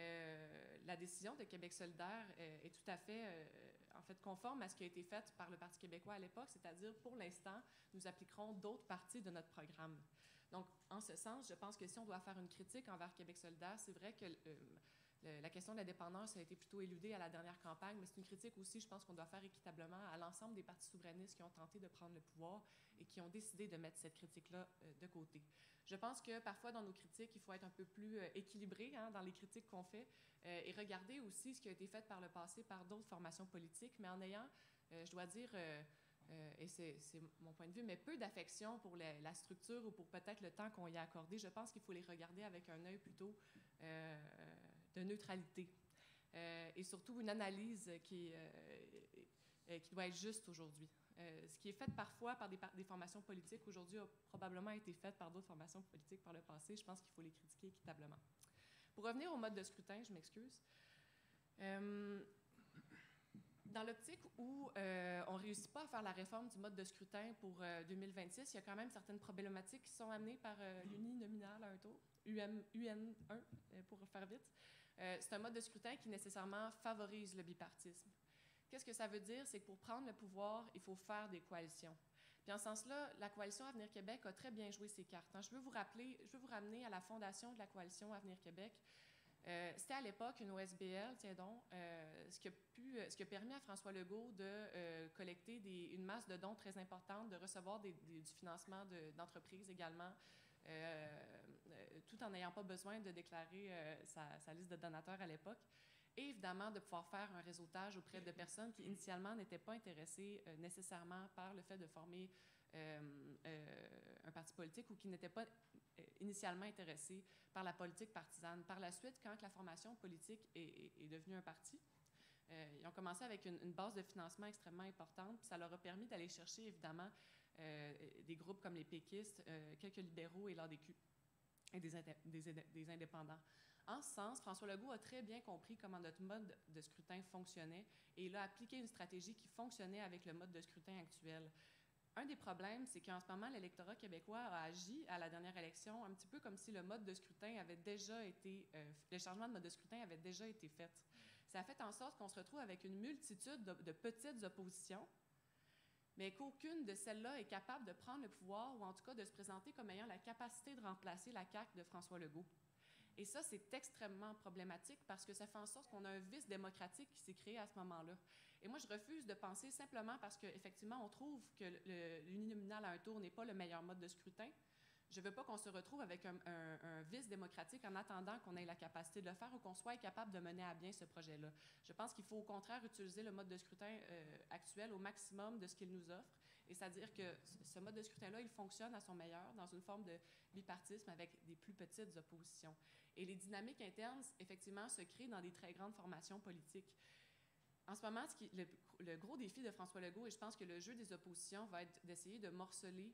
la décision de Québec solidaire est tout à fait en fait conforme à ce qui a été fait par le Parti québécois à l'époque, c'est-à-dire pour l'instant, nous appliquerons d'autres parties de notre programme. Donc, en ce sens, je pense que si on doit faire une critique envers Québec solidaire, c'est vrai que la question de la dépendance a été plutôt éludée à la dernière campagne, mais c'est une critique aussi, je pense, qu'on doit faire équitablement à l'ensemble des partis souverainistes qui ont tenté de prendre le pouvoir et qui ont décidé de mettre cette critique-là de côté. Je pense que parfois, dans nos critiques, il faut être un peu plus équilibré dans les critiques qu'on fait et regarder aussi ce qui a été fait par le passé par d'autres formations politiques, mais en ayant, je dois dire, et c'est mon point de vue, mais peu d'affection pour la structure ou pour peut-être le temps qu'on y a accordé. Je pense qu'il faut les regarder avec un œil plutôt de neutralité et surtout une analyse qui doit être juste aujourd'hui. Ce qui est fait parfois par des formations politiques aujourd'hui a probablement été fait par d'autres formations politiques par le passé. Je pense qu'il faut les critiquer équitablement. Pour revenir au mode de scrutin, je m'excuse. Dans l'optique où on ne réussit pas à faire la réforme du mode de scrutin pour 2026, il y a quand même certaines problématiques qui sont amenées par l'uninominal à un tour, UN1 pour faire vite. C'est un mode de scrutin qui nécessairement favorise le bipartisme. Qu'est-ce que ça veut dire? C'est que pour prendre le pouvoir, il faut faire des coalitions. Puis en ce sens-là, la coalition Avenir Québec a très bien joué ses cartes. Je veux vous ramener à la fondation de la coalition Avenir Québec. C'était à l'époque une OSBL, tiens donc, ce qui a permis à François Legault de collecter une masse de dons très importante, de recevoir du financement d'entreprises également, tout en n'ayant pas besoin de déclarer sa liste de donateurs à l'époque. Et évidemment, de pouvoir faire un réseautage auprès de personnes qui initialement n'étaient pas intéressées nécessairement par le fait de former un parti politique ou qui n'étaient pas initialement intéressés par la politique partisane. Par la suite, quand la formation politique est devenue un parti, ils ont commencé avec une base de financement extrêmement importante, puis ça leur a permis d'aller chercher, évidemment, des groupes comme les péquistes, quelques libéraux et l'ADQ, et des indépendants. En ce sens, François Legault a très bien compris comment notre mode de scrutin fonctionnait et il a appliqué une stratégie qui fonctionnait avec le mode de scrutin actuel. Un des problèmes, c'est qu'en ce moment, l'électorat québécois a agi à la dernière élection un petit peu comme si le mode de scrutin avait déjà été, le changement de mode de scrutin avait déjà été fait. Ça a fait en sorte qu'on se retrouve avec une multitude de petites oppositions, mais qu'aucune de celles-là est capable de prendre le pouvoir ou en tout cas de se présenter comme ayant la capacité de remplacer la CAQ de François Legault. Et ça, c'est extrêmement problématique parce que ça fait en sorte qu'on a un vice démocratique qui s'est créé à ce moment-là. Et moi, je refuse de penser simplement parce qu'effectivement, on trouve que l'uninominal à un tour n'est pas le meilleur mode de scrutin. Je ne veux pas qu'on se retrouve avec un vice démocratique en attendant qu'on ait la capacité de le faire ou qu'on soit capable de mener à bien ce projet-là. Je pense qu'il faut au contraire utiliser le mode de scrutin actuel au maximum de ce qu'il nous offre. Et c'est-à-dire que ce mode de scrutin-là, il fonctionne à son meilleur dans une forme de bipartisme avec des plus petites oppositions. Et les dynamiques internes, effectivement, se créent dans des très grandes formations politiques. En ce moment, le gros défi de François Legault, et je pense que le jeu des oppositions va être d'essayer de morceler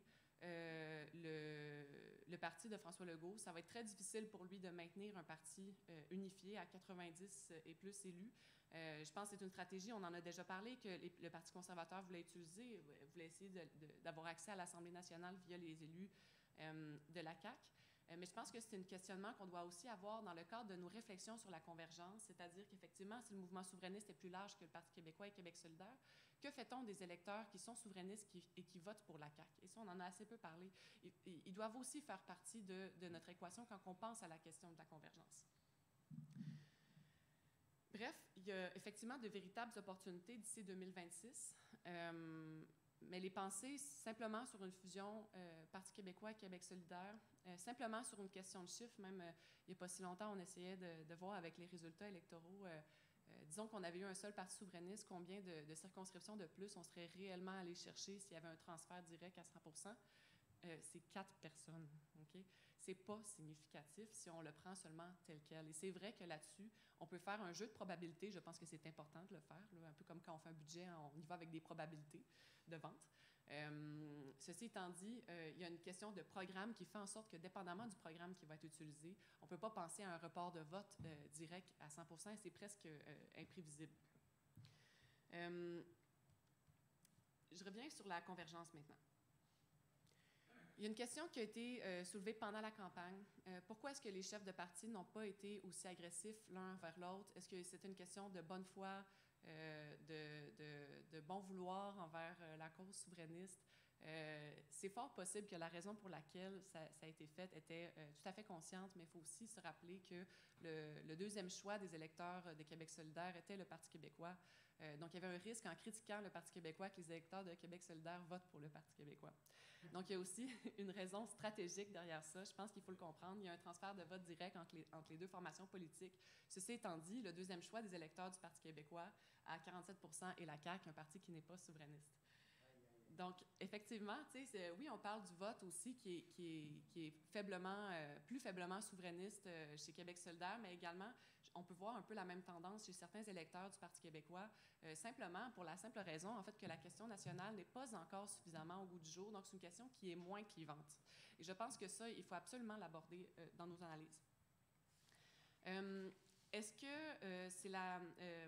le parti de François Legault. Ça va être très difficile pour lui de maintenir un parti unifié à 90 et plus élus. Je pense que c'est une stratégie, on en a déjà parlé, que le Parti conservateur voulait utiliser, voulait essayer d'avoir accès à l'Assemblée nationale via les élus de la CAQ. Mais je pense que c'est un questionnement qu'on doit aussi avoir dans le cadre de nos réflexions sur la convergence, c'est-à-dire qu'effectivement, si le mouvement souverainiste est plus large que le Parti québécois et Québec solidaire, que fait-on des électeurs qui sont souverainistes et qui votent pour la CAQ? Et ça, on en a assez peu parlé. Ils doivent aussi faire partie de notre équation quand on pense à la question de la convergence. Bref, il y a effectivement de véritables opportunités d'ici 2026. Mais les penser simplement sur une fusion Parti québécois et Québec solidaire, simplement sur une question de chiffres, même il n'y a pas si longtemps, on essayait de voir avec les résultats électoraux, disons qu'on avait eu un seul parti souverainiste, combien de circonscriptions de plus on serait réellement allé chercher s'il y avait un transfert direct à 100%. C'est 4 personnes. Okay? C'est pas significatif si on le prend seulement tel quel. Et c'est vrai que là-dessus, on peut faire un jeu de probabilités. Je pense que c'est important de le faire, là, un peu comme quand on fait un budget, on y va avec des probabilités de vente. Ceci étant dit, il y a une question de programme qui fait en sorte que, dépendamment du programme qui va être utilisé, on ne peut pas penser à un report de vote direct à 100%, et c'est presque imprévisible. Je reviens sur la convergence maintenant. Il y a une question qui a été soulevée pendant la campagne. Pourquoi est-ce que les chefs de parti n'ont pas été aussi agressifs l'un envers l'autre? Est-ce que c'était une question de bonne foi, de bon vouloir envers la cause souverainiste? C'est fort possible que la raison pour laquelle ça a été fait était tout à fait consciente, mais il faut aussi se rappeler que le deuxième choix des électeurs de Québec solidaire était le Parti québécois. Donc, il y avait un risque en critiquant le Parti québécois que les électeurs de Québec solidaire votent pour le Parti québécois. Donc, il y a aussi une raison stratégique derrière ça. Je pense qu'il faut le comprendre. Il y a un transfert de vote direct entre les deux formations politiques. Ceci étant dit, le deuxième choix des électeurs du Parti québécois à 47 % est la CAQ, un parti qui n'est pas souverainiste. Donc, effectivement, oui, on parle du vote aussi qui est faiblement, plus faiblement souverainiste chez Québec solidaire, mais également, on peut voir un peu la même tendance chez certains électeurs du Parti québécois, simplement pour la simple raison, en fait, que la question nationale n'est pas encore suffisamment au goût du jour. Donc, c'est une question qui est moins clivante. Et je pense que ça, il faut absolument l'aborder dans nos analyses. Est-ce que c'est la...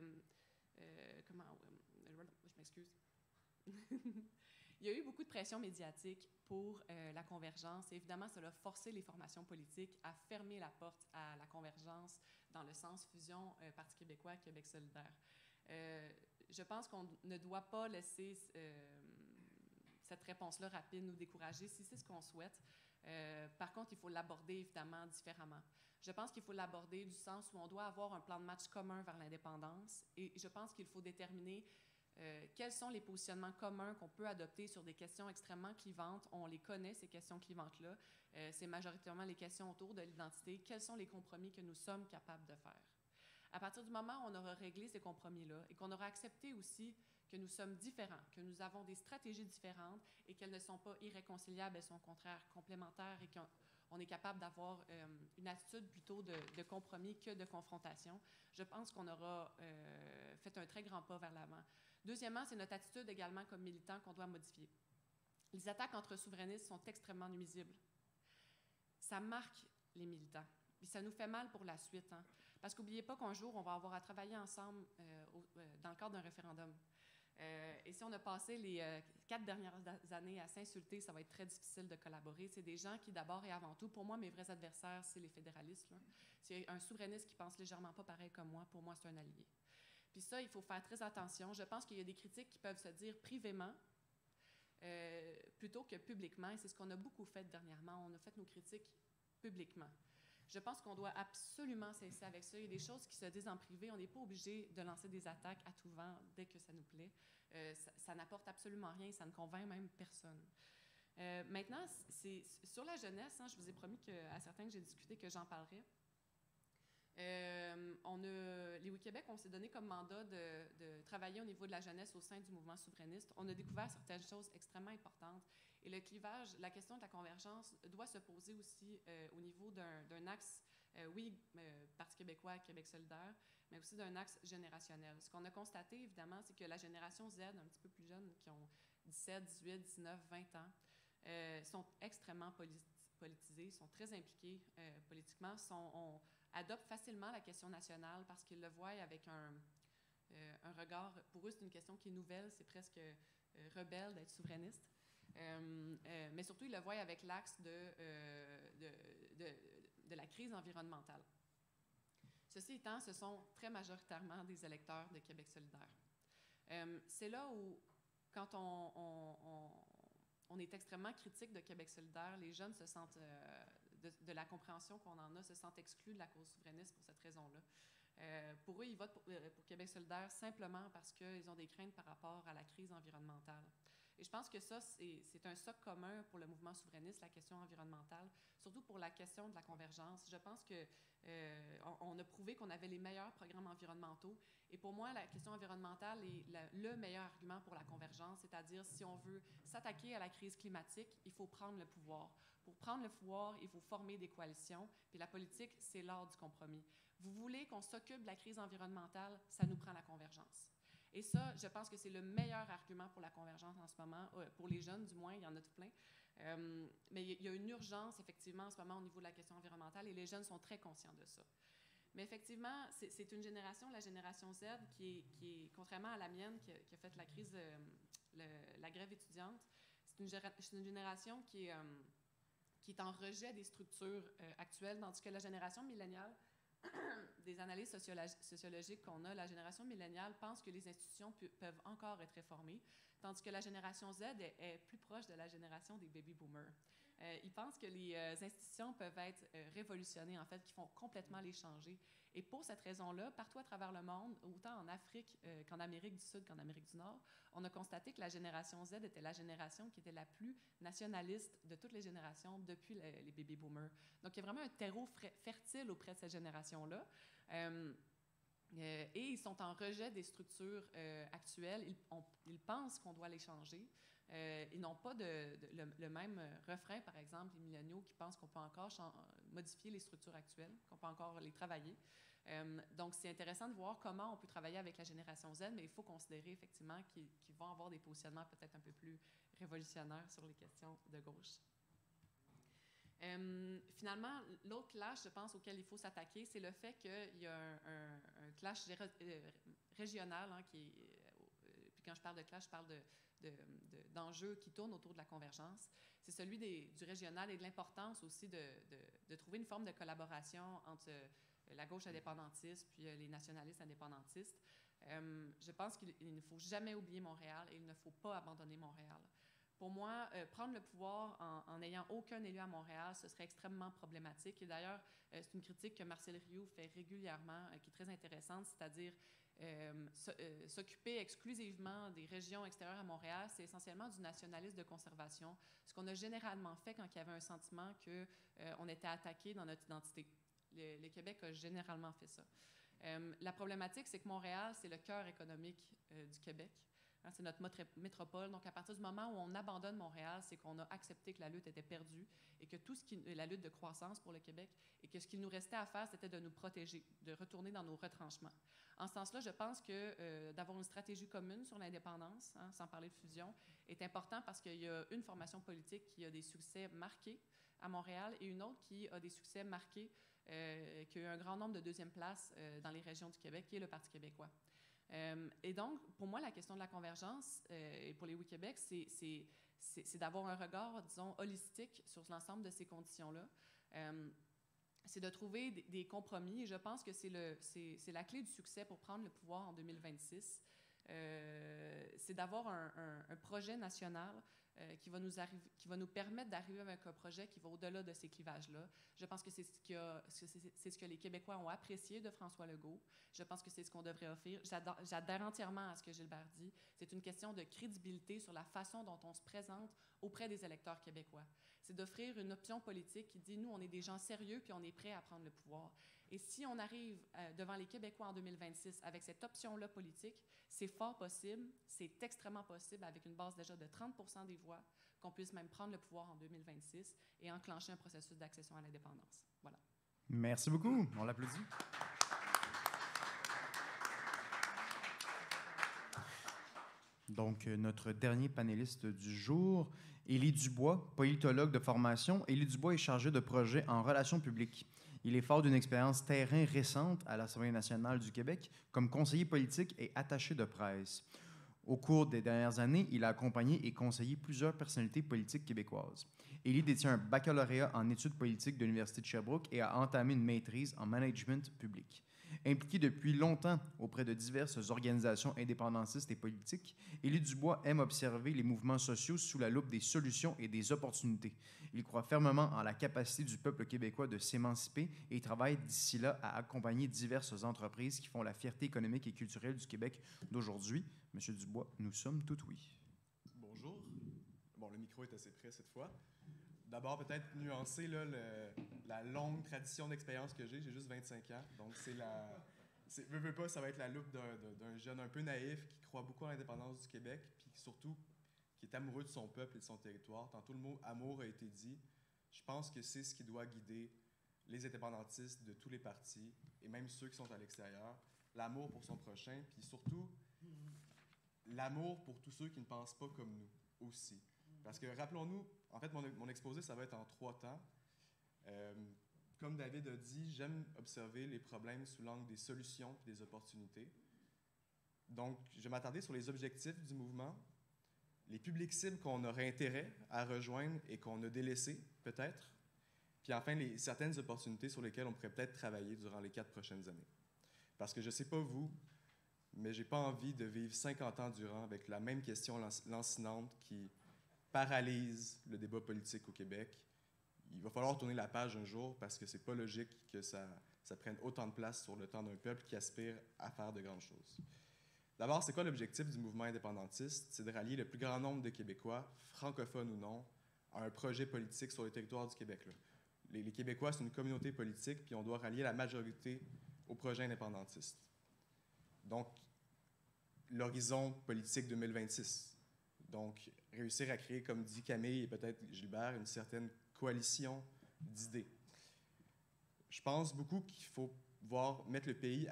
je m'excuse. Il y a eu beaucoup de pression médiatique pour la convergence. Et évidemment, cela a forcé les formations politiques à fermer la porte à la convergence dans le sens fusion Parti québécois, Québec solidaire. Je pense qu'on ne doit pas laisser cette réponse-là rapide nous décourager si c'est ce qu'on souhaite. Par contre, il faut l'aborder évidemment différemment. Je pense qu'il faut l'aborder du sens où on doit avoir un plan de match commun vers l'indépendance et je pense qu'il faut déterminer quels sont les positionnements communs qu'on peut adopter sur des questions extrêmement clivantes. On les connaît, ces questions clivantes-là. C'est majoritairement les questions autour de l'identité. Quels sont les compromis que nous sommes capables de faire? À partir du moment où on aura réglé ces compromis-là et qu'on aura accepté aussi que nous sommes différents, que nous avons des stratégies différentes et qu'elles ne sont pas irréconciliables, elles sont au contraire complémentaires et qu'on est capable d'avoir une attitude plutôt de compromis que de confrontation, je pense qu'on aura fait un très grand pas vers l'avant. Deuxièmement, c'est notre attitude également comme militants qu'on doit modifier. Les attaques entre souverainistes sont extrêmement nuisibles. Ça marque les militants. Puis ça nous fait mal pour la suite. Hein? Parce qu'oubliez pas qu'un jour, on va avoir à travailler ensemble dans le cadre d'un référendum. Et si on a passé les 4 dernières années à s'insulter, ça va être très difficile de collaborer. C'est des gens qui, d'abord et avant tout, pour moi, mes vrais adversaires, c'est les fédéralistes. Là. C'est un souverainiste qui pense légèrement pas pareil comme moi. Pour moi, c'est un allié. Puis ça, il faut faire très attention. Je pense qu'il y a des critiques qui peuvent se dire privément plutôt que publiquement. Et c'est ce qu'on a beaucoup fait dernièrement. On a fait nos critiques publiquement. Je pense qu'on doit absolument cesser avec ça. Il y a des choses qui se disent en privé. On n'est pas obligé de lancer des attaques à tout vent dès que ça nous plaît. Ça n'apporte absolument rien. Ça ne convainc même personne. Maintenant, c'est sur la jeunesse. Hein, je vous ai promis à certains que j'ai discuté que j'en parlerais. Les Oui-Québec, on s'est donné comme mandat de travailler au niveau de la jeunesse au sein du mouvement souverainiste. On a découvert certaines choses extrêmement importantes. Et le clivage, la question de la convergence doit se poser aussi au niveau d'un axe, Parti québécois, Québec solidaire, mais aussi d'un axe générationnel. Ce qu'on a constaté, évidemment, c'est que la génération Z, un petit peu plus jeune, qui ont 17, 18, 19, 20 ans, sont extrêmement politisés, sont très impliqués politiquement, adoptent facilement la question nationale parce qu'ils le voient avec un regard. Pour eux, c'est une question qui est nouvelle, c'est presque rebelle d'être souverainiste. Mais surtout, ils le voient avec l'axe de la crise environnementale. Ceci étant, ce sont très majoritairement des électeurs de Québec solidaire. C'est là où, quand on est extrêmement critique de Québec solidaire, les jeunes se sentent, de la compréhension qu'on en a, se sentent exclus de la cause souverainiste pour cette raison-là. Pour eux, ils votent pour Québec solidaire simplement parce qu'ils ont des craintes par rapport à la crise environnementale. Et je pense que ça, c'est un socle commun pour le mouvement souverainiste, la question environnementale, surtout pour la question de la convergence. Je pense qu'on a prouvé qu'on avait les meilleurs programmes environnementaux. Et pour moi, la question environnementale est le meilleur argument pour la convergence, c'est-à-dire si on veut s'attaquer à la crise climatique, il faut prendre le pouvoir. Pour prendre le pouvoir, il faut former des coalitions. Puis la politique, c'est l'art du compromis. Vous voulez qu'on s'occupe de la crise environnementale, ça nous prend la convergence. Et ça, je pense que c'est le meilleur argument pour la convergence en ce moment, pour les jeunes du moins, il y en a tout plein. Mais il y a une urgence, effectivement, en ce moment au niveau de la question environnementale et les jeunes sont très conscients de ça. Mais effectivement, c'est une génération, la génération Z, qui est contrairement à la mienne, qui a fait la crise, la grève étudiante, c'est une génération qui est en rejet des structures actuelles, tandis que la génération milléniale des analyses sociologiques qu'on a, la génération milléniale pense que les institutions peuvent encore être réformées, tandis que la génération Z est plus proche de la génération des baby boomers. Ils pensent que les institutions peuvent être révolutionnées, en fait, qui font complètement les changer. Et pour cette raison-là, partout à travers le monde, autant en Afrique qu'en Amérique du Sud qu'en Amérique du Nord, on a constaté que la génération Z était la génération qui était la plus nationaliste de toutes les générations depuis les baby boomers. Donc, il y a vraiment un terreau fertile auprès de cette génération-là. Et ils sont en rejet des structures actuelles. Ils pensent qu'on doit les changer. Ils n'ont pas le même refrain, par exemple, les milléniaux qui pensent qu'on peut encore modifier les structures actuelles, qu'on peut encore les travailler. Donc, c'est intéressant de voir comment on peut travailler avec la génération Z, mais il faut considérer effectivement qu'ils vont avoir des positionnements peut-être un peu plus révolutionnaires sur les questions de gauche. Finalement, l'autre clash, je pense, auquel il faut s'attaquer, c'est le fait qu'il y a un clash régional, hein, puis quand je parle de clash, je parle d'enjeux qui tournent autour de la convergence. C'est celui du régional et de l'importance aussi de trouver une forme de collaboration entre la gauche indépendantiste puis les nationalistes indépendantistes. Je pense qu'il ne faut jamais oublier Montréal et il ne faut pas abandonner Montréal. Pour moi, prendre le pouvoir en n'ayant aucun élu à Montréal, ce serait extrêmement problématique. Et d'ailleurs, c'est une critique que Marcel Rioux fait régulièrement, qui est très intéressante, c'est-à-dire s'occuper exclusivement des régions extérieures à Montréal, c'est essentiellement du nationalisme de conservation, ce qu'on a généralement fait quand il y avait un sentiment qu'on était attaqué dans notre identité. Le Québec a généralement fait ça. La problématique, c'est que Montréal, c'est le cœur économique du Québec. C'est notre métropole. Donc, à partir du moment où on abandonne Montréal, c'est qu'on a accepté que la lutte était perdue et que la lutte de croissance pour le Québec, et que ce qu'il nous restait à faire, c'était de nous protéger, de retourner dans nos retranchements. En ce sens-là, je pense que d'avoir une stratégie commune sur l'indépendance, hein, sans parler de fusion, est important parce qu'il y a une formation politique qui a des succès marqués à Montréal et une autre qui a des succès marqués, qui a eu un grand nombre de deuxième places dans les régions du Québec, qui est le Parti québécois. Et donc, pour moi, la question de la convergence, et pour les Oui Québec, c'est d'avoir un regard, disons, holistique sur l'ensemble de ces conditions-là. C'est de trouver des compromis, et je pense que c'est la clé du succès pour prendre le pouvoir en 2026. C'est d'avoir un projet national qui va nous permettre d'arriver avec un projet qui va au-delà de ces clivages-là. Je pense que c'est ce que les Québécois ont apprécié de François Legault. Je pense que c'est ce qu'on devrait offrir. J'adhère entièrement à ce que Gilbert dit. C'est une question de crédibilité sur la façon dont on se présente auprès des électeurs québécois. C'est d'offrir une option politique qui dit, nous, on est des gens sérieux puis on est prêts à prendre le pouvoir. Et si on arrive devant les Québécois en 2026 avec cette option-là politique, c'est fort possible, c'est extrêmement possible, avec une base déjà de 30% des voix, qu'on puisse même prendre le pouvoir en 2026 et enclencher un processus d'accession à l'indépendance. Voilà. Merci beaucoup. On l'applaudit. Donc, notre dernier panéliste du jour, Élie Dubois, politologue de formation. Élie Dubois est chargé de projets en relations publiques. Il est fort d'une expérience terrain récente à l'Assemblée nationale du Québec comme conseiller politique et attaché de presse. Au cours des dernières années, il a accompagné et conseillé plusieurs personnalités politiques québécoises. Élie détient un baccalauréat en études politiques de l'Université de Sherbrooke et a entamé une maîtrise en management public. Impliqué depuis longtemps auprès de diverses organisations indépendantistes et politiques, Élie Dubois aime observer les mouvements sociaux sous la loupe des solutions et des opportunités. Il croit fermement en la capacité du peuple québécois de s'émanciper et travaille d'ici là à accompagner diverses entreprises qui font la fierté économique et culturelle du Québec d'aujourd'hui. Monsieur Dubois, nous sommes tout oui. Bonjour. Bon, le micro est assez près cette fois. D'abord, peut-être nuancer là, la longue tradition d'expérience que j'ai. J'ai juste 25 ans. Donc, veux pas, ça va être la loupe d'un jeune un peu naïf qui croit beaucoup à l'indépendance du Québec, puis surtout qui est amoureux de son peuple et de son territoire. Tantôt, le mot « amour » a été dit. Je pense que c'est ce qui doit guider les indépendantistes de tous les partis, et même ceux qui sont à l'extérieur. L'amour pour son prochain, puis surtout, l'amour pour tous ceux qui ne pensent pas comme nous aussi. Parce que, rappelons-nous, en fait, mon exposé, ça va être en 3 temps. Comme David a dit, j'aime observer les problèmes sous l'angle des solutions et des opportunités. Donc, je vais m'attarder sur les objectifs du mouvement, les publics cibles qu'on aurait intérêt à rejoindre et qu'on a délaissés, peut-être, Puis enfin, certaines opportunités sur lesquelles on pourrait peut-être travailler durant les 4 prochaines années. Parce que je ne sais pas vous, mais je n'ai pas envie de vivre 50 ans durant avec la même question lancinante qui paralyse le débat politique au Québec. Il va falloir tourner la page un jour parce que ce n'est pas logique que ça prenne autant de place sur le temps d'un peuple qui aspire à faire de grandes choses. D'abord, c'est quoi l'objectif du mouvement indépendantiste? C'est de rallier le plus grand nombre de Québécois, francophones ou non, à un projet politique sur le territoire du Québec. Là. Les Québécois, c'est une communauté politique, puis on doit rallier la majorité au projet indépendantiste. Donc, l'horizon politique 2026. Donc, réussir à créer, comme dit Camille et peut-être Gilbert, une certaine coalition d'idées. Je pense beaucoup qu'il faut mettre le pays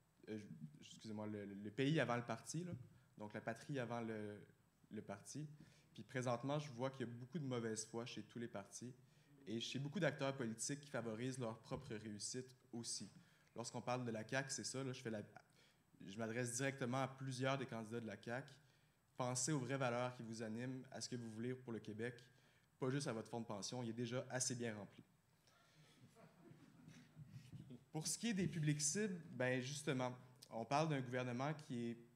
le pays avant le parti, là. Donc la patrie avant le parti. Puis présentement, je vois qu'il y a beaucoup de mauvaise foi chez tous les partis et chez beaucoup d'acteurs politiques qui favorisent leur propre réussite aussi. Lorsqu'on parle de la CAQ, c'est ça, là, je m'adresse directement à plusieurs des candidats de la CAQ. Pensez aux vraies valeurs qui vous animent, à ce que vous voulez pour le Québec, pas juste à votre fonds de pension, il est déjà assez bien rempli. Pour ce qui est des publics cibles, ben justement, on parle d'un gouvernement qui est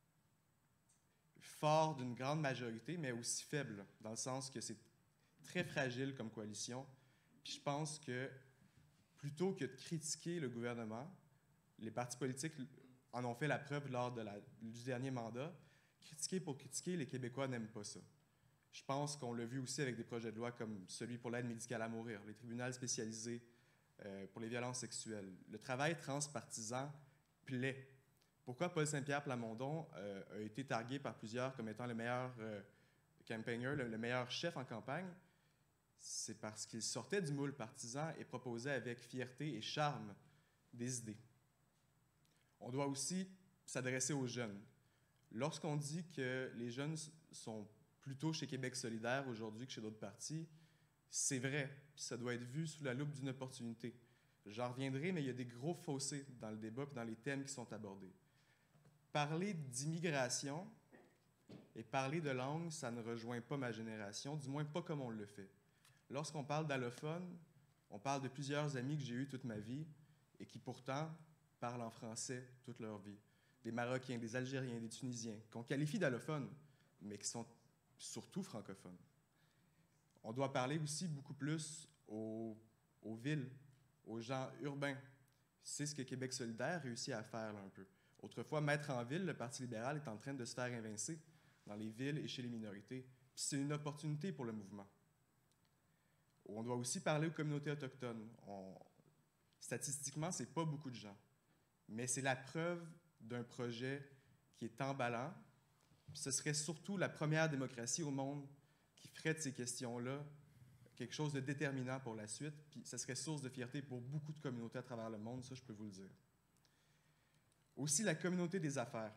fort d'une grande majorité, mais aussi faible, dans le sens que c'est très fragile comme coalition. Puis je pense que plutôt que de critiquer le gouvernement, les partis politiques en ont fait la preuve lors du dernier mandat. Critiquer pour critiquer, les Québécois n'aiment pas ça. Je pense qu'on l'a vu aussi avec des projets de loi comme celui pour l'aide médicale à mourir, les tribunaux spécialisés pour les violences sexuelles. Le travail transpartisan plaît. Pourquoi Paul Saint-Pierre Plamondon a été targué par plusieurs comme étant le meilleur campaigner, le meilleur chef en campagne? C'est parce qu'il sortait du moule partisan et proposait avec fierté et charme des idées. On doit aussi s'adresser aux jeunes. Lorsqu'on dit que les jeunes sont plutôt chez Québec solidaire aujourd'hui que chez d'autres partis, c'est vrai, puis ça doit être vu sous la loupe d'une opportunité. J'en reviendrai, mais il y a des gros fossés dans le débat et dans les thèmes qui sont abordés. Parler d'immigration et parler de langue, ça ne rejoint pas ma génération, du moins pas comme on le fait. Lorsqu'on parle d'allophones, on parle de plusieurs amis que j'ai eus toute ma vie et qui pourtant parlent en français toute leur vie. Des Marocains, des Algériens, des Tunisiens, qu'on qualifie d'allophones, mais qui sont surtout francophones. On doit parler aussi beaucoup plus aux villes, aux gens urbains. C'est ce que Québec solidaire réussit à faire là, un peu. Autrefois, maître en ville, le Parti libéral est en train de se faire évincer dans les villes et chez les minorités. Puis c'est une opportunité pour le mouvement. On doit aussi parler aux communautés autochtones. Statistiquement, ce n'est pas beaucoup de gens, mais c'est la preuve d'un projet qui est emballant. Puis ce serait surtout la première démocratie au monde qui ferait de ces questions-là quelque chose de déterminant pour la suite, puis ça serait source de fierté pour beaucoup de communautés à travers le monde, ça je peux vous le dire. Aussi la communauté des affaires.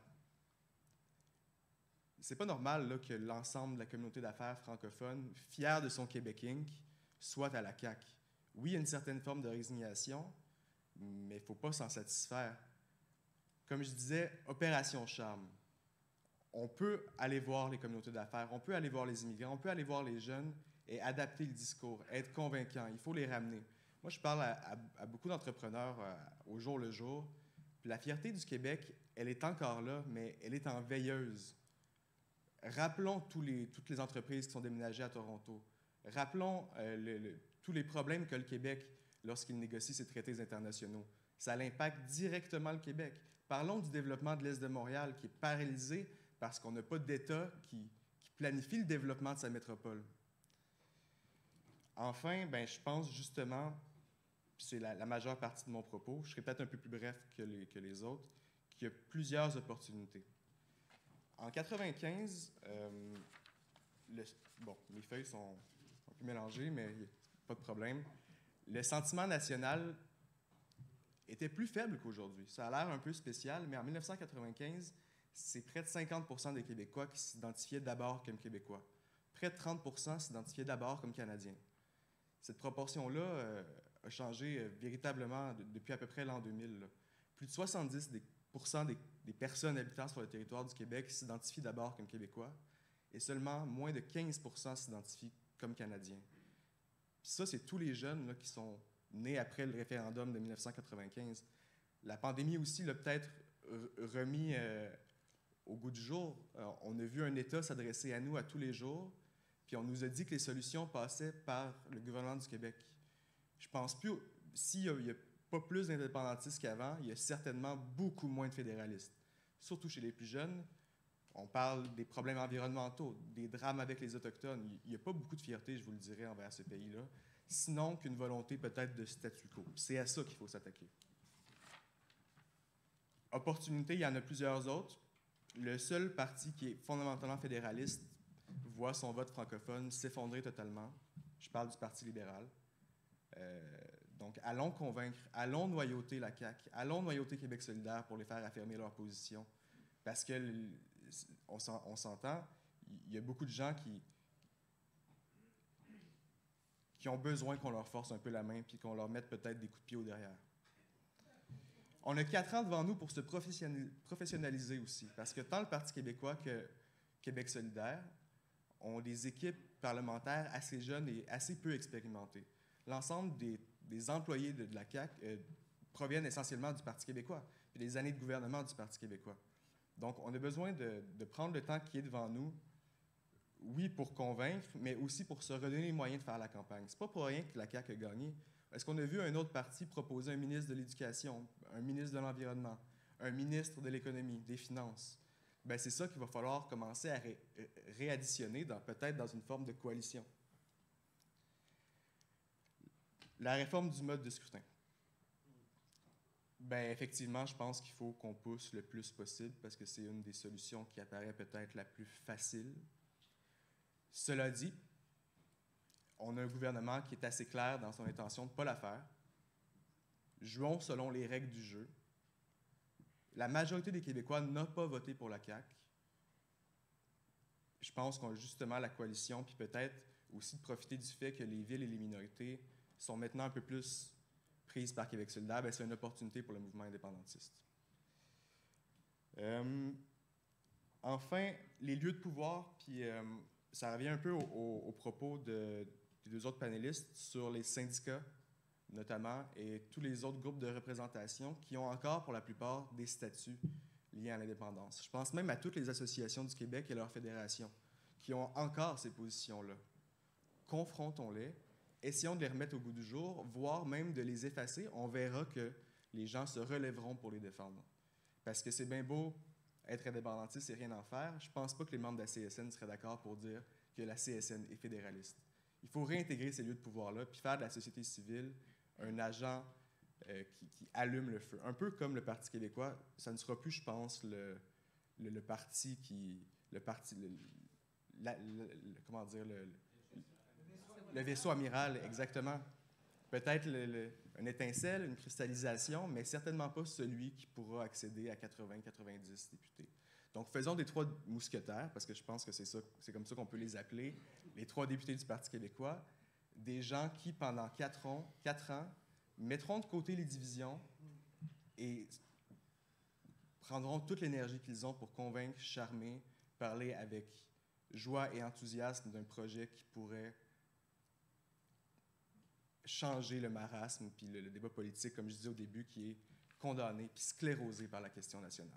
C'est pas normal là, que l'ensemble de la communauté d'affaires francophone, fière de son Québec Inc., soit à la CAQ. Oui, il y a une certaine forme de résignation, mais il ne faut pas s'en satisfaire. Comme je disais, Opération Charme. On peut aller voir les communautés d'affaires, on peut aller voir les immigrants, on peut aller voir les jeunes et adapter le discours, être convaincant. Il faut les ramener. Moi, je parle à beaucoup d'entrepreneurs au jour le jour. Puis la fierté du Québec, elle est encore là, mais elle est en veilleuse. Rappelons toutes les entreprises qui sont déménagées à Toronto. Rappelons tous les problèmes que le Québec lorsqu'il négocie ses traités internationaux. Ça impacte directement le Québec. Parlons du développement de l'Est de Montréal qui est paralysé parce qu'on n'a pas d'État qui planifie le développement de sa métropole. Enfin, je pense justement, c'est la majeure partie de mon propos, je serai peut-être un peu plus bref que les autres, qu'il y a plusieurs opportunités. En 1995, mes feuilles sont un peu mélangées, mais pas de problème. Le sentiment national était plus faible qu'aujourd'hui. Ça a l'air un peu spécial, mais en 1995, c'est près de 50% des Québécois qui s'identifiaient d'abord comme Québécois. Près de 30% s'identifiaient d'abord comme Canadiens. Cette proportion-là a changé véritablement depuis à peu près l'an 2000. Là. Plus de 70% des personnes habitant sur le territoire du Québec s'identifient d'abord comme Québécois et seulement moins de 15% s'identifient comme Canadiens. Puis ça, c'est tous les jeunes là, qui sont nés après le référendum de 1995. La pandémie aussi l'a peut-être remis au goût du jour. Alors, on a vu un État s'adresser à nous à tous les jours, puis on nous a dit que les solutions passaient par le gouvernement du Québec. Je pense plus, s'il n'y a pas plus d'indépendantistes qu'avant, il y a certainement beaucoup moins de fédéralistes. Surtout chez les plus jeunes, on parle des problèmes environnementaux, des drames avec les Autochtones. Il n'y a pas beaucoup de fierté, je vous le dirais, envers ce pays-là, sinon qu'une volonté peut-être de statu quo. C'est à ça qu'il faut s'attaquer. Opportunités, il y en a plusieurs autres. Le seul parti qui est fondamentalement fédéraliste voit son vote francophone s'effondrer totalement. Je parle du Parti libéral. Donc, allons convaincre, allons noyauter la CAQ, allons noyauter Québec solidaire pour les faire affirmer leur position. Parce que, on s'entend, il y a beaucoup de gens qui ont besoin qu'on leur force un peu la main puis qu'on leur mette peut-être des coups de pied au derrière. On a 4 ans devant nous pour se professionnaliser aussi, parce que tant le Parti québécois que Québec solidaire ont des équipes parlementaires assez jeunes et assez peu expérimentées. L'ensemble des employés de la CAQ proviennent essentiellement du Parti québécois, puis des années de gouvernement du Parti québécois. Donc, on a besoin de prendre le temps qui est devant nous, oui, pour convaincre, mais aussi pour se redonner les moyens de faire la campagne. C'est pas pour rien que la CAQ a gagné. Est-ce qu'on a vu un autre parti proposer un ministre de l'Éducation, un ministre de l'Environnement, un ministre de l'Économie, des Finances? Bien, c'est ça qu'il va falloir commencer à réadditionner, peut-être dans une forme de coalition. La réforme du mode de scrutin. Bien, effectivement, je pense qu'il faut qu'on pousse le plus possible parce que c'est une des solutions qui apparaît peut-être la plus facile. Cela dit, on a un gouvernement qui est assez clair dans son intention de ne pas la faire. Jouons selon les règles du jeu. La majorité des Québécois n'a pas voté pour la CAQ. Je pense qu'on a justement la coalition, puis peut-être aussi de profiter du fait que les villes et les minorités sont maintenant un peu plus prises par Québec solidaire. Bien, c'est une opportunité pour le mouvement indépendantiste. Enfin, les lieux de pouvoir, puis ça revient un peu aux propos des 2 autres panélistes sur les syndicats, notamment, et tous les autres groupes de représentation qui ont encore, pour la plupart, des statuts liés à l'indépendance. Je pense même à toutes les associations du Québec et leurs fédérations qui ont encore ces positions-là. Confrontons-les, essayons de les remettre au goût du jour, voire même de les effacer. On verra que les gens se relèveront pour les défendre. Parce que c'est bien beau être indépendantiste et rien en faire. Je ne pense pas que les membres de la CSN seraient d'accord pour dire que la CSN est fédéraliste. Il faut réintégrer ces lieux de pouvoir-là, puis faire de la société civile un agent qui allume le feu. Un peu comme le Parti québécois, ça ne sera plus, je pense, le parti qui... comment dire? Le vaisseau amiral, exactement. Peut-être une étincelle, une cristallisation, mais certainement pas celui qui pourra accéder à 80-90 députés. Donc, faisons des 3 mousquetaires, parce que je pense que c'est comme ça qu'on peut les appeler, les 3 députés du Parti québécois, des gens qui, pendant 4 ans, mettront de côté les divisions et prendront toute l'énergie qu'ils ont pour convaincre, charmer, parler avec joie et enthousiasme d'un projet qui pourrait changer le marasme puis le débat politique, comme je disais au début, qui est condamné puis sclérosé par la question nationale.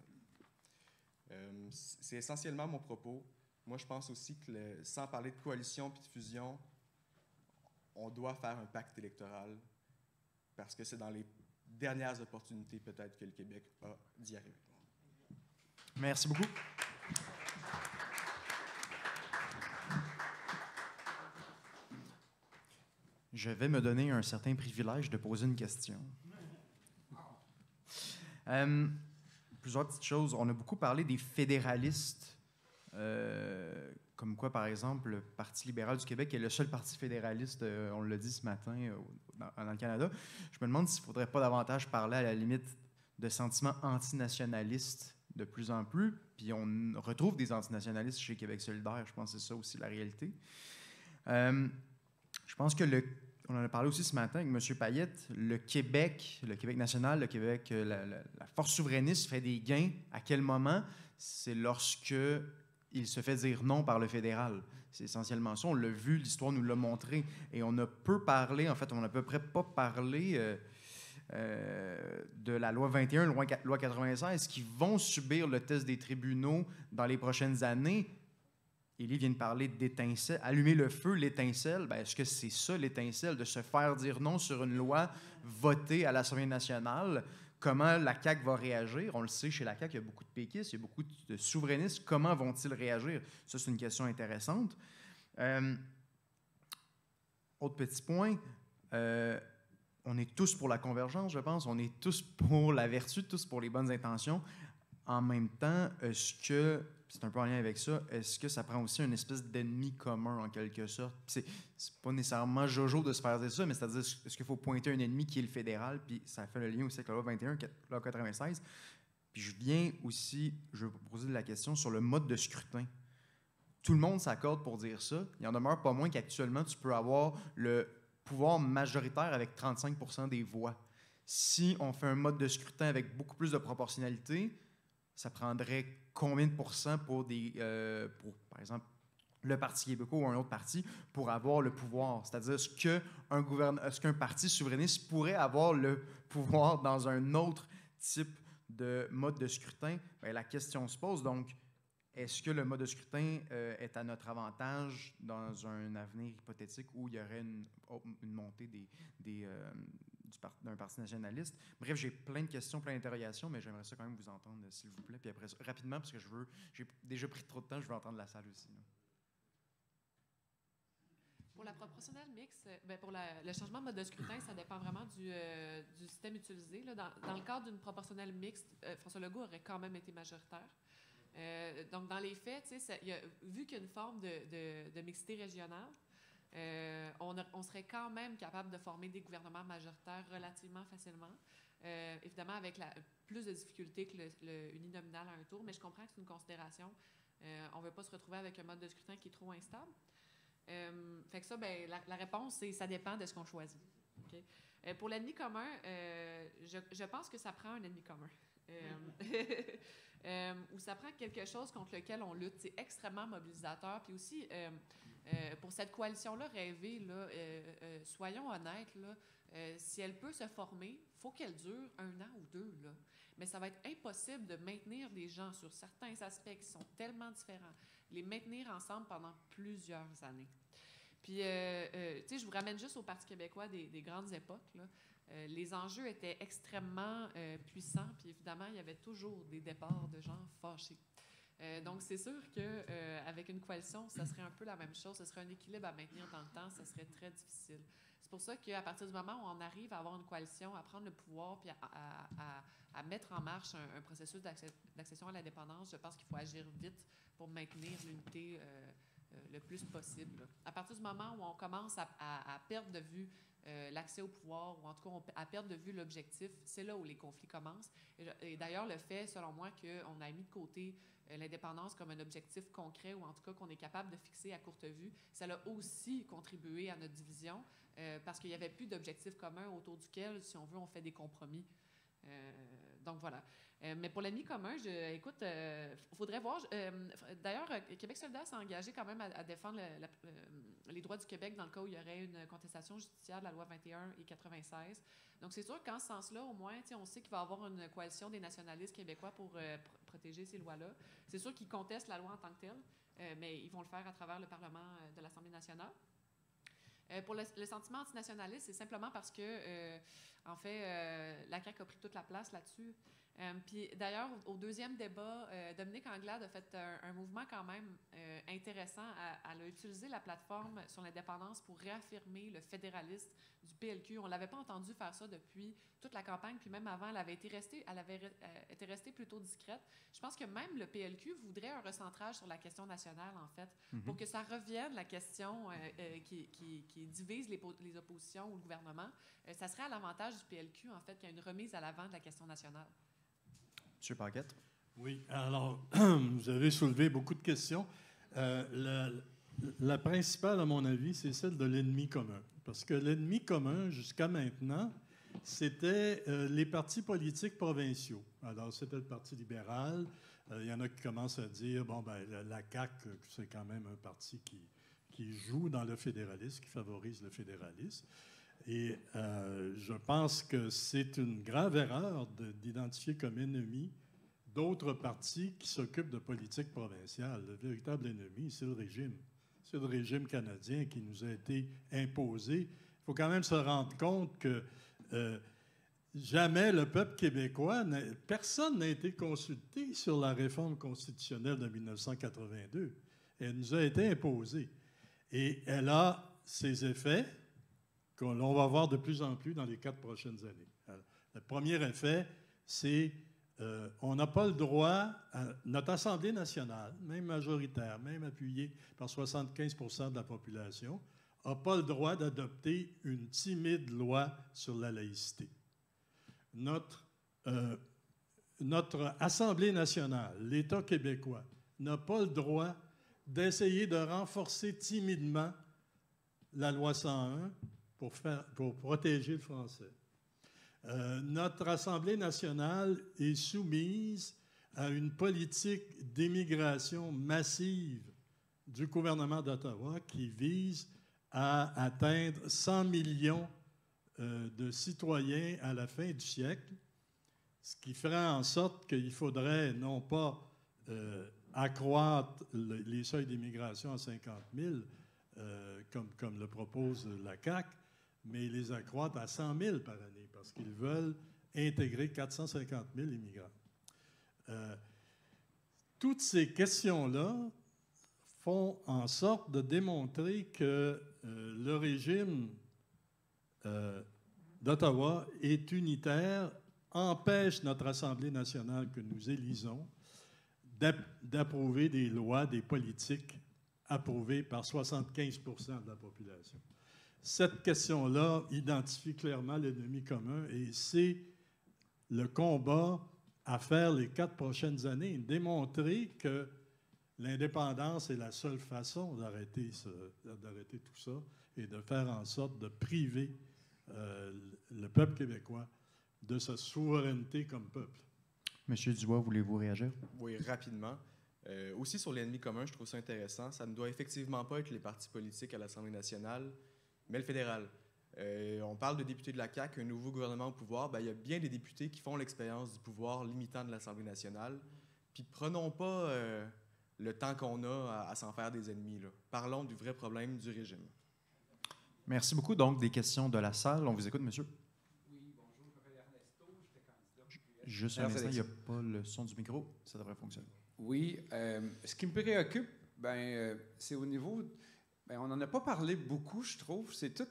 C'est essentiellement mon propos. Moi, je pense aussi que sans parler de coalition puis de fusion, on doit faire un pacte électoral parce que c'est dans les dernières opportunités peut-être que le Québec a d'y arriver. Merci beaucoup. Je vais me donner un certain privilège de poser une question. Plusieurs petites choses. On a beaucoup parlé des fédéralistes, comme quoi, par exemple, le Parti libéral du Québec est le seul parti fédéraliste, on l'a dit ce matin, dans le Canada. Je me demande s'il ne faudrait pas davantage parler, à la limite, de sentiments antinationalistes de plus en plus. Puis on retrouve des antinationalistes chez Québec solidaire. Je pense que c'est ça aussi la réalité. Je pense que on en a parlé aussi ce matin avec M. Payette, le Québec national, le Québec, la force souverainiste fait des gains. À quel moment? C'est lorsque il se fait dire non par le fédéral. C'est essentiellement ça. On l'a vu, l'histoire nous l'a montré. Et on a peu parlé, en fait, on n'a à peu près pas parlé de la loi 21, loi 96, qui vont subir le test des tribunaux dans les prochaines années. Élie vient de parler d'étincelle, allumer le feu, l'étincelle. Ben, est-ce que c'est ça, l'étincelle, de se faire dire non sur une loi votée à l'Assemblée nationale? Comment la CAQ va réagir? On le sait, chez la CAQ, il y a beaucoup de péquistes, il y a beaucoup de souverainistes. Comment vont-ils réagir? Ça, c'est une question intéressante. Autre petit point, on est tous pour la convergence, je pense. On est tous pour la vertu, tous pour les bonnes intentions. En même temps, est-ce que, c'est un peu en lien avec ça, est-ce que ça prend aussi une espèce d'ennemi commun, en quelque sorte? C'est pas nécessairement jojo de se faire dire ça, mais c'est-à-dire, est-ce qu'il faut pointer un ennemi qui est le fédéral? Puis ça fait le lien aussi avec la loi 21, la loi 96. Puis je veux vous poser la question sur le mode de scrutin. Tout le monde s'accorde pour dire ça. Il en demeure pas moins qu'actuellement, tu peux avoir le pouvoir majoritaire avec 35% des voix. Si on fait un mode de scrutin avec beaucoup plus de proportionnalité, ça prendrait combien de pourcents pour, par exemple, le Parti québécois ou un autre parti pour avoir le pouvoir? C'est-à-dire, est-ce qu'un parti souverainiste pourrait avoir le pouvoir dans un autre type de mode de scrutin? Bien, la question se pose. Donc, est-ce que le mode de scrutin est à notre avantage dans un avenir hypothétique où il y aurait une montée d'un parti nationaliste? Bref, j'ai plein de questions, plein d'interrogations, mais j'aimerais ça quand même vous entendre, s'il vous plaît. Puis après, rapidement, parce que j'ai déjà pris trop de temps, je veux entendre la salle aussi. Là. Pour la proportionnelle mixte, pour le changement de mode de scrutin, ça dépend vraiment du système utilisé. Là. Dans le cadre d'une proportionnelle mixte, François Legault aurait quand même été majoritaire. Donc, dans les faits, vu qu'il y a une forme de mixité régionale, on serait quand même capable de former des gouvernements majoritaires relativement facilement. Évidemment, avec plus de difficultés que l'uninominal à un tour, mais je comprends que c'est une considération. On ne veut pas se retrouver avec un mode de scrutin qui est trop instable. Fait que ça, la réponse, c'est ça dépend de ce qu'on choisit. Okay? Pour l'ennemi commun, je pense que ça prend un ennemi commun. Où ça prend quelque chose contre lequel on lutte. C'est extrêmement mobilisateur. Puis aussi, pour cette coalition-là rêvée, là, soyons honnêtes, là, si elle peut se former, il faut qu'elle dure 1 an ou 2. Là. Mais ça va être impossible de maintenir les gens sur certains aspects qui sont tellement différents, les maintenir ensemble pendant plusieurs années. Puis, tu sais, je vous ramène juste au Parti québécois des grandes époques, là. Les enjeux étaient extrêmement puissants, puis évidemment, il y avait toujours des départs de gens fâchés. Donc, c'est sûr qu'avec une coalition, ça serait un peu la même chose. Ce serait un équilibre à maintenir dans le temps, ça serait très difficile. C'est pour ça qu'à partir du moment où on arrive à avoir une coalition, à prendre le pouvoir, puis à mettre en marche un processus d'accession à l'indépendance, je pense qu'il faut agir vite pour maintenir l'unité le plus possible. À partir du moment où on commence à perdre de vue l'accès au pouvoir, ou en tout cas à perdre de vue l'objectif, c'est là où les conflits commencent. Et d'ailleurs, le fait, selon moi, qu'on a mis de côté l'indépendance comme un objectif concret, ou en tout cas qu'on est capable de fixer à courte vue, ça a aussi contribué à notre division, parce qu'il n'y avait plus d'objectif commun autour duquel, si on veut, on fait des compromis. Donc voilà. Mais pour l'ennemi commun, écoute, faudrait voir. D'ailleurs, Québec solidaire s'est engagé quand même à défendre les droits du Québec dans le cas où il y aurait une contestation judiciaire de la loi 21 et 96. Donc c'est sûr qu'en ce sens-là, au moins, on sait qu'il va y avoir une coalition des nationalistes québécois pour protéger ces lois-là. C'est sûr qu'ils contestent la loi en tant que telle, mais ils vont le faire à travers le Parlement de l'Assemblée nationale. Pour le sentiment antinationaliste, c'est simplement parce que, en fait, la CAQ a pris toute la place là-dessus. Puis d'ailleurs, au deuxième débat, Dominique Anglade a fait un mouvement quand même intéressant. Elle a utilisé la plateforme sur l'indépendance pour réaffirmer le fédéralisme du PLQ. On ne l'avait pas entendu faire ça depuis toute la campagne, puis même avant, elle avait été restée plutôt discrète. Je pense que même le PLQ voudrait un recentrage sur la question nationale, en fait, pour que ça revienne, la question qui divise les oppositions ou le gouvernement. Ça serait à l'avantage du PLQ, en fait, qu'il y ait une remise à l'avant de la question nationale. M. Paquette. Oui, alors, vous avez soulevé beaucoup de questions. La principale, à mon avis, c'est celle de l'ennemi commun. Parce que l'ennemi commun, jusqu'à maintenant, c'était les partis politiques provinciaux. Alors, c'était le Parti libéral, Il y en a qui commencent à dire, bon, ben, la CAQ, c'est quand même un parti qui joue dans le fédéralisme, qui favorise le fédéralisme. Et je pense que c'est une grave erreur d'identifier comme ennemi d'autres partis qui s'occupent de politique provinciale. Le véritable ennemi, c'est le régime. C'est le régime canadien qui nous a été imposé. Il faut quand même se rendre compte que jamais le peuple québécois, personne n'a été consulté sur la réforme constitutionnelle de 1982. Elle nous a été imposée. Et elle a ses effets qu'on va voir de plus en plus dans les 4 prochaines années. Alors, le premier effet, c'est on n'a pas le droit, notre Assemblée nationale, même majoritaire, même appuyée par 75% de la population, n'a pas le droit d'adopter une timide loi sur la laïcité. Notre Assemblée nationale, l'État québécois, n'a pas le droit d'essayer de renforcer timidement la loi 101 pour protéger le français. Notre Assemblée nationale est soumise à une politique d'immigration massive du gouvernement d'Ottawa qui vise à atteindre 100 millions de citoyens à la fin du siècle, ce qui ferait en sorte qu'il faudrait non pas accroître les seuils d'immigration à 50 000, comme le propose la CAQ, mais les accroître à 100 000 par année, parce qu'ils veulent intégrer 450 000 immigrants. Toutes ces questions-là font en sorte de démontrer que le régime d'Ottawa est unitaire, empêche notre Assemblée nationale que nous élisons d'approuver des lois, des politiques approuvées par 75% de la population. Cette question-là identifie clairement l'ennemi commun et c'est le combat à faire les 4 prochaines années, démontrer que l'indépendance est la seule façon d'arrêter tout ça et de faire en sorte de priver le peuple québécois de sa souveraineté comme peuple. Monsieur Dubois, voulez-vous réagir? Oui, rapidement. Aussi sur l'ennemi commun, je trouve ça intéressant. Ça ne doit effectivement pas être les partis politiques à l'Assemblée nationale, mais le fédéral. On parle de députés de la CAQ, un nouveau gouvernement au pouvoir. Ben, il y a bien des députés qui font l'expérience du pouvoir limitant de l'Assemblée nationale. Puis prenons pas le temps qu'on a à s'en faire des ennemis, là. Parlons du vrai problème du régime. Merci beaucoup. Donc, des questions de la salle. On vous écoute, monsieur. Oui, bonjour, je m'appelle Ernesto, j'étais candidat. Juste un instant, il n'y a pas le son du micro. Ça devrait fonctionner. Oui, ce qui me préoccupe, c'est au niveau... on n'en a pas parlé beaucoup, je trouve. C'est tout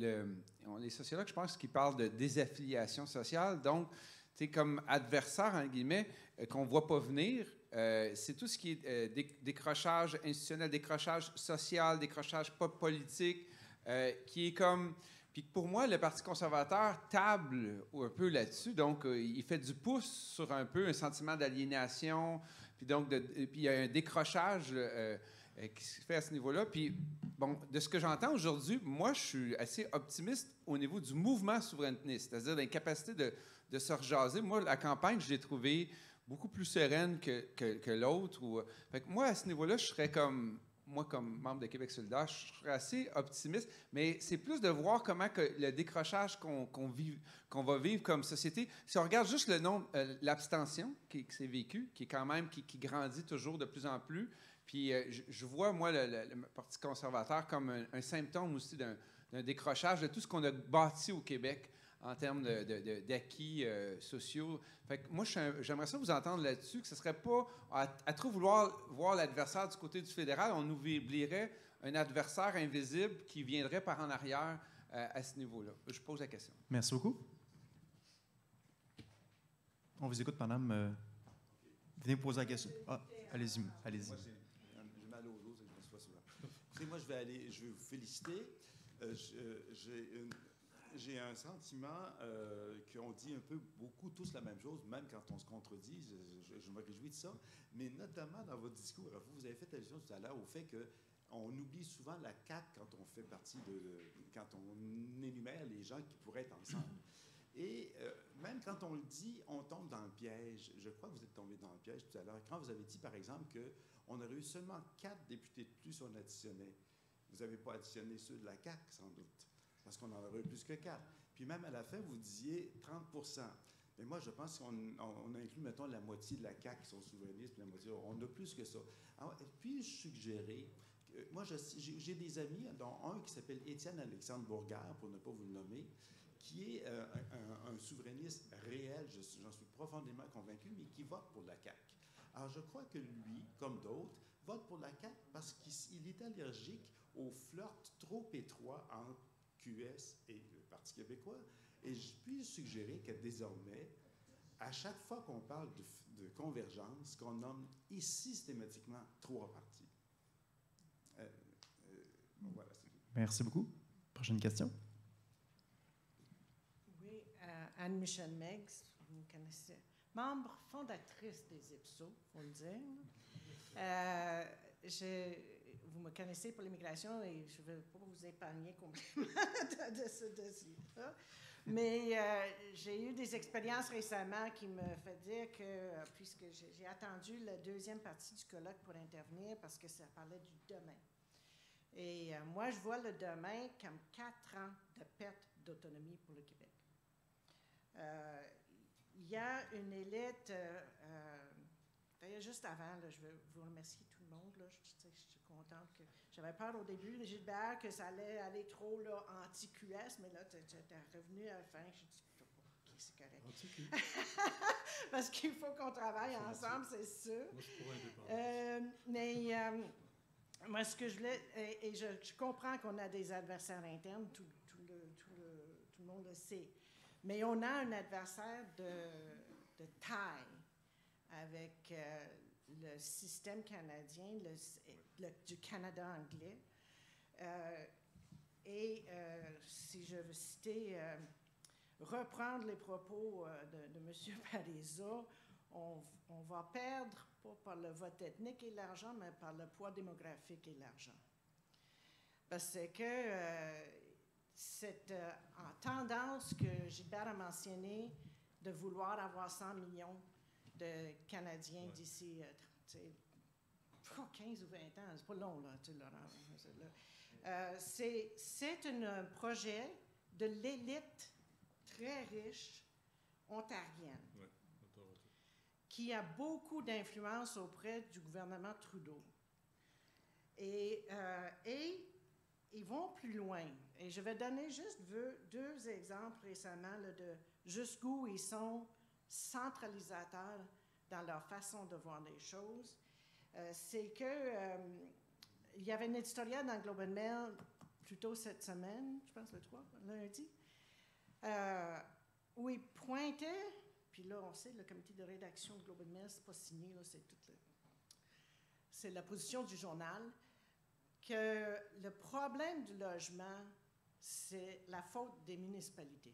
les sociologues, je pense, qui parlent de désaffiliation sociale. Donc, tu sais, comme adversaire, en guillemets, qu'on ne voit pas venir, c'est tout ce qui est décrochage institutionnel, décrochage social, décrochage pas politique, qui est comme... Puis pour moi, le Parti conservateur table un peu là-dessus. Donc, il fait du pouce sur un peu un sentiment d'aliénation. Puis donc, puis il y a un décrochage qui se fait à ce niveau-là. Puis, bon, de ce que j'entends aujourd'hui, moi, je suis assez optimiste au niveau du mouvement souverainiste, c'est-à-dire l'incapacité de se rejaser. Moi, la campagne, je l'ai trouvée beaucoup plus sereine que l'autre. Fait que moi, à ce niveau-là, je serais comme... Moi, comme membre de Québec solidaire, je serais assez optimiste, mais c'est plus de voir comment que le décrochage qu'on va vivre comme société, si on regarde juste le nombre, l'abstention qui s'est vécue, qui est quand même, qui grandit toujours de plus en plus, puis je vois, moi, le Parti conservateur comme un symptôme aussi d'un décrochage de tout ce qu'on a bâti au Québec en termes d'acquis sociaux. Fait que moi, j'aimerais ça vous entendre là-dessus, que ce ne serait pas à trop vouloir voir l'adversaire du côté du fédéral, on oublierait un adversaire invisible qui viendrait par en arrière à ce niveau-là. Je pose la question. Merci beaucoup. On vous écoute, madame. Venez vous poser la question. Ah, allez-y. Allez-y. Moi, j'ai mal au dos, je me sois souvent. Écoutez, moi, je vais vous féliciter. J'ai un sentiment qu'on dit un peu beaucoup tous la même chose, même quand on se contredit. Je me réjouis de ça. Mais notamment dans votre discours, vous avez fait allusion tout à l'heure au fait qu'on oublie souvent la CAQ quand on fait partie quand on énumère les gens qui pourraient être ensemble. Et même quand on le dit, on tombe dans le piège. Je crois que vous êtes tombé dans le piège tout à l'heure. Quand vous avez dit, par exemple, qu'on aurait eu seulement 4 députés de plus si on additionnait. Vous n'avez pas additionné ceux de la CAQ, sans doute, parce qu'on en aurait eu plus que 4. Puis même à la fin, vous disiez 30 %. Mais moi, je pense qu'on a inclus, mettons, la moitié de la CAQ qui sont souverainistes, puis la moitié, on a plus que ça. Alors, puis-je suggérer, moi, j'ai des amis, dont un qui s'appelle Étienne-Alexandre Bourgard, pour ne pas vous le nommer, qui est un souverainiste réel, j'en suis profondément convaincu, mais qui vote pour la CAQ. Alors, je crois que lui, comme d'autres, vote pour la CAQ parce qu'il est allergique au flirt trop étroit entre QS et le Parti québécois. Et je puis suggérer que désormais, à chaque fois qu'on parle de convergence, qu'on nomme systématiquement 3 partis. Voilà, c'est tout. Merci beaucoup. Prochaine question. Oui, Anne-Michel Meggs, vous me connaissez. Membre fondatrice des IPSO, il faut le dire. Vous me connaissez pour l'immigration et je ne veux pas vous épargner complètement de ce dossier-là. Mais j'ai eu des expériences récemment qui me font dire que, puisque j'ai attendu la deuxième partie du colloque pour intervenir parce que ça parlait du demain. Et moi, je vois le demain comme 4 ans de perte d'autonomie pour le Québec. Il y a une élite, d'ailleurs, juste avant, là, je veux vous remercier tout le monde. Là, je suis contente que j'avais peur au début de Gilbert que ça allait aller trop là, anti-QS, mais là, tu es revenu à la fin. Je dis, OK, c'est correct. Parce qu'il faut qu'on travaille ensemble, c'est sûr. Moi, je suis pour indépendance. Moi, ce que je voulais, et je comprends qu'on a des adversaires internes, tout le monde le sait, mais on a un adversaire de taille avec le système canadien, du Canada anglais. Si je veux citer, reprendre les propos de M. Parizeau, on va perdre, pas par le vote ethnique et l'argent, mais par le poids démographique et l'argent. Parce que cette tendance que Gilbert a mentionnée de vouloir avoir 100 millions de Canadiens d'ici 15 ou 20 ans, c'est pas long, là, tu sais, Laurent. C'est un projet de l'élite très riche ontarienne. Ouais. Qui a beaucoup d'influence auprès du gouvernement Trudeau. Et ils vont plus loin. Et je vais donner juste 2 exemples récemment là, de jusqu'où ils sont centralisateurs dans leur façon de voir les choses. C'est que il y avait une éditoriale dans Globe and Mail plus tôt cette semaine, je pense le 3, lundi, où ils pointaient. Puis là, on sait, le comité de rédaction de Globe and Mail, c'est pas signé, là, c'est la position du journal, que le problème du logement, c'est la faute des municipalités.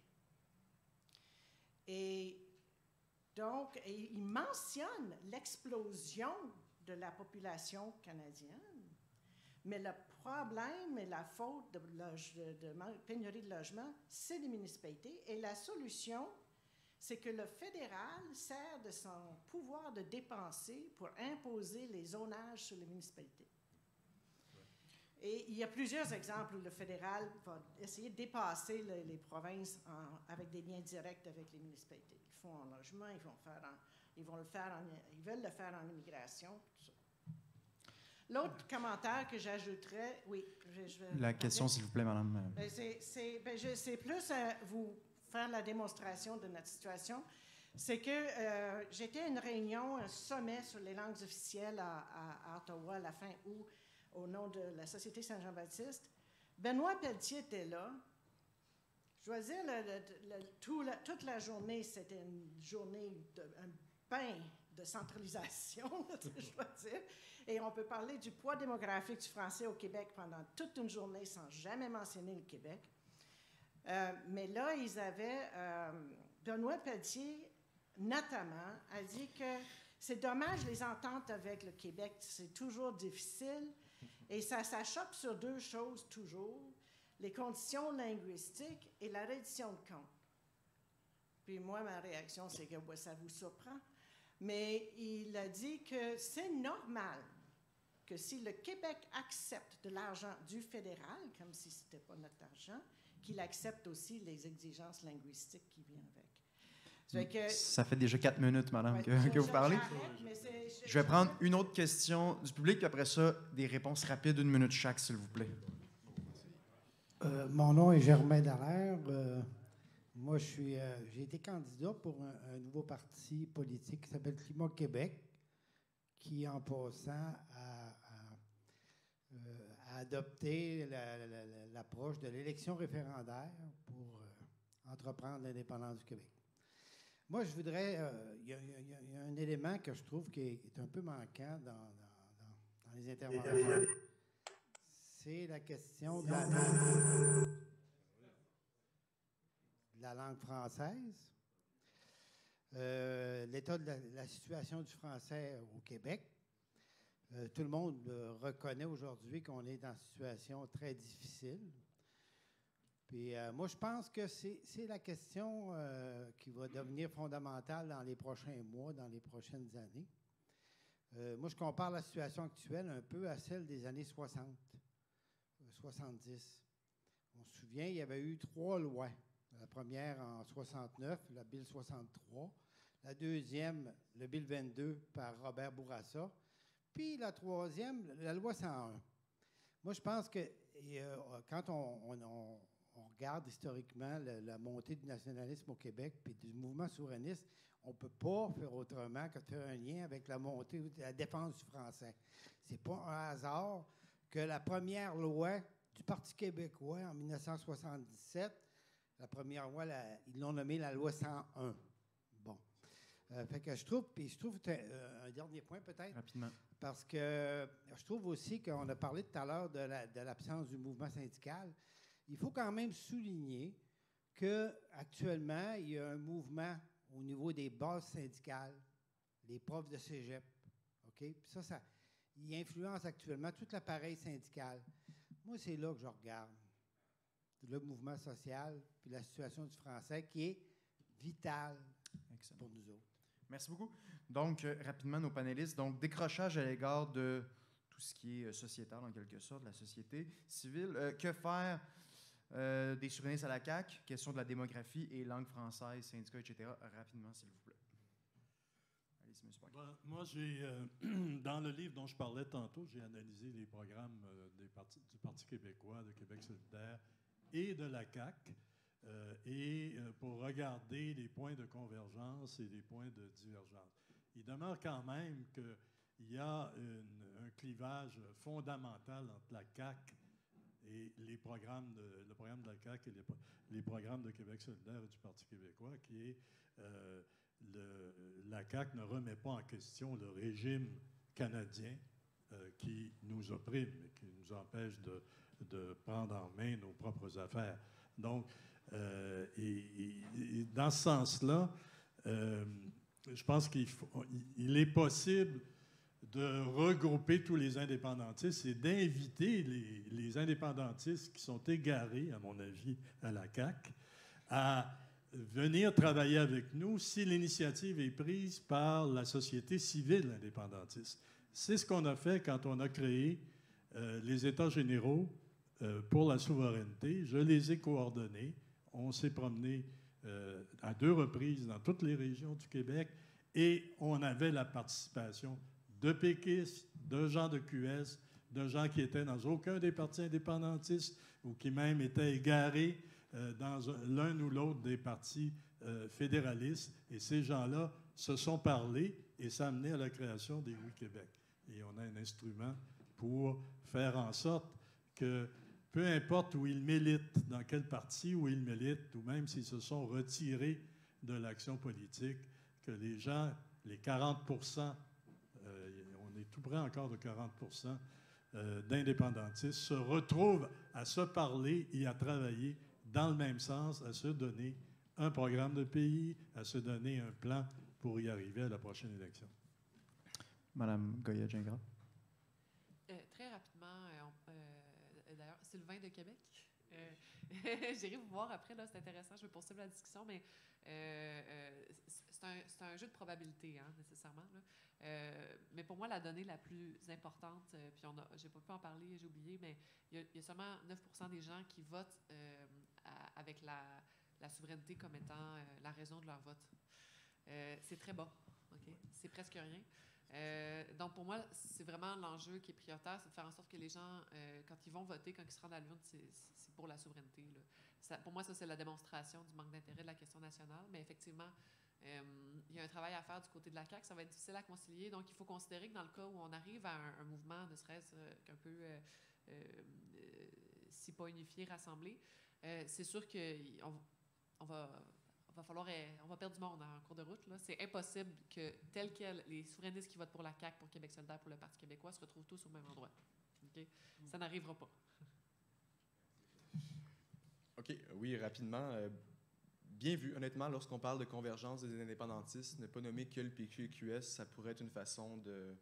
Et donc, il mentionne l'explosion de la population canadienne, mais le problème et la faute de pénurie de logement, c'est les municipalités. Et la solution, c'est que le fédéral sert de son pouvoir de dépenser pour imposer les zonages sur les municipalités. Et il y a plusieurs exemples où le fédéral va essayer de dépasser les provinces avec des liens directs avec les municipalités. Ils font en logement, ils veulent le faire en immigration, tout ça. L'autre commentaire que j'ajouterais, oui. La question, s'il vous plaît, madame. C'est plus vous faire la démonstration de notre situation. C'est que j'étais à une réunion, un sommet sur les langues officielles à Ottawa à la fin août, au nom de la Société Saint-Jean-Baptiste. Benoît Pelletier était là. Je dois dire, toute la journée, c'était une journée, un bain de centralisation, je dois dire. Et on peut parler du poids démographique du français au Québec pendant toute une journée sans jamais mentionner le Québec. Mais là, ils avaient... Benoît Pelletier, notamment, a dit que c'est dommage les ententes avec le Québec, c'est toujours difficile. Et ça s'achoppe sur 2 choses toujours, les conditions linguistiques et la reddition de comptes. Puis moi, ma réaction, c'est que ouais, ça vous surprend. Mais il a dit que c'est normal que si le Québec accepte de l'argent du fédéral, comme si ce n'était pas notre argent, qu'il accepte aussi les exigences linguistiques qui viennent avec. Ça fait déjà 4 minutes, madame, Ouais, que vous parlez. Je vais prendre une autre question du public, puis après ça, des réponses rapides, 1 minute chaque, s'il vous plaît. Mon nom est Germain Dallaire. Moi, j'ai été candidat pour un nouveau parti politique qui s'appelle Climat Québec, qui, en passant, a adopté l'approche de l'élection référendaire pour entreprendre l'indépendance du Québec. Moi, je voudrais... Il y a un élément que je trouve qui est un peu manquant dans les interventions. C'est la question de la langue française, l'état de la situation du français au Québec. Tout le monde reconnaît aujourd'hui qu'on est dans une situation très difficile. Puis moi, je pense que c'est la question qui va devenir fondamentale dans les prochains mois, dans les prochaines années. Moi, je compare la situation actuelle un peu à celle des années 60, 70. On se souvient, il y avait eu 3 lois. La première en 69, la Bill 63. La deuxième, le Bill 22 par Robert Bourassa. Puis la troisième, la loi 101. Moi, je pense que quand on regarde historiquement la montée du nationalisme au Québec puis du mouvement souverainiste, on ne peut pas faire autrement que de faire un lien avec la montée de la défense du français. Ce n'est pas un hasard que la première loi du Parti québécois en 1977, la première loi, ils l'ont nommée la loi 101. Bon. Fait que je trouve un dernier point peut-être. Rapidement. Parce que je trouve aussi qu'on a parlé tout à l'heure de l'absence du mouvement syndical. Il faut quand même souligner qu'actuellement, il y a un mouvement au niveau des bases syndicales, les profs de cégep. OK? Puis ça, il influence actuellement tout l'appareil syndical. Moi, c'est là que je regarde le mouvement social puis la situation du français qui est vitale pour nous autres. Merci beaucoup. Donc, rapidement, nos panélistes. Donc, décrochage à l'égard de tout ce qui est sociétal, en quelque sorte, la société civile. Que faire des souverainistes à la CAQ? Question de la démographie et langue française, syndicats, etc. Rapidement, s'il vous plaît. Allez-y, M. Parker. Moi, dans le livre dont je parlais tantôt, j'ai analysé les programmes du Parti québécois, de Québec solidaire et de la CAQ. Pour regarder les points de convergence et les points de divergence. Il demeure quand même qu'il y a un clivage fondamental entre la CAQ et le programme de la CAQ et les programmes de Québec solidaire et du Parti québécois, qui est la CAQ ne remet pas en question le régime canadien qui nous opprime et qui nous empêche de prendre en main nos propres affaires. Donc, et dans ce sens-là, je pense qu'il est possible de regrouper tous les indépendantistes et d'inviter les indépendantistes qui sont égarés, à mon avis, à la CAQ, à venir travailler avec nous si l'initiative est prise par la société civile indépendantiste. C'est ce qu'on a fait quand on a créé les États généraux pour la souveraineté. Je les ai coordonnés. On s'est promené à 2 reprises dans toutes les régions du Québec et on avait la participation de péquistes, de gens de QS, de gens qui étaient dans aucun des partis indépendantistes ou qui même étaient égarés dans l'un ou l'autre des partis fédéralistes. Et ces gens-là se sont parlé et ça a amené à la création des Oui Québec. Et on a un instrument pour faire en sorte que peu importe où ils militent, dans quel parti où ils militent, ou même s'ils se sont retirés de l'action politique, que les gens, les 40%, on est tout près encore de 40% d'indépendantistes, se retrouvent à se parler et à travailler dans le même sens, à se donner un programme de pays, à se donner un plan pour y arriver à la prochaine élection. Madame Goya-Gingras. Très rapidement, d'ailleurs, Sylvain de Québec. J'irai vous voir après, là, c'est intéressant, je vais poursuivre la discussion, mais c'est un jeu de probabilité, hein, nécessairement. Là. Mais pour moi, la donnée la plus importante, puis j'ai pas pu en parler, j'ai oublié, mais il y a seulement 9% des gens qui votent avec la souveraineté comme étant la raison de leur vote. C'est très bas, OK? C'est presque rien. Donc, pour moi, c'est vraiment l'enjeu qui est prioritaire, c'est de faire en sorte que les gens, quand ils vont voter, quand ils se rendent à l'urne, c'est pour la souveraineté. Là. Pour moi, ça, c'est la démonstration du manque d'intérêt de la question nationale. Mais effectivement, il y a un travail à faire du côté de la CAQ. Ça va être difficile à concilier. Donc, il faut considérer que dans le cas où on arrive à un mouvement, ne serait-ce qu'un peu, si pas unifié, rassemblé, c'est sûr qu'on va perdre du monde en cours de route. Là. C'est impossible que, tel quel, les souverainistes qui votent pour la CAQ, pour Québec solidaire, pour le Parti québécois, se retrouvent tous au même endroit. Okay? Ça n'arrivera pas. OK, oui, rapidement. Bien vu, honnêtement, lorsqu'on parle de convergence des indépendantistes, ne pas nommer que le PQ et QS, ça pourrait être une façon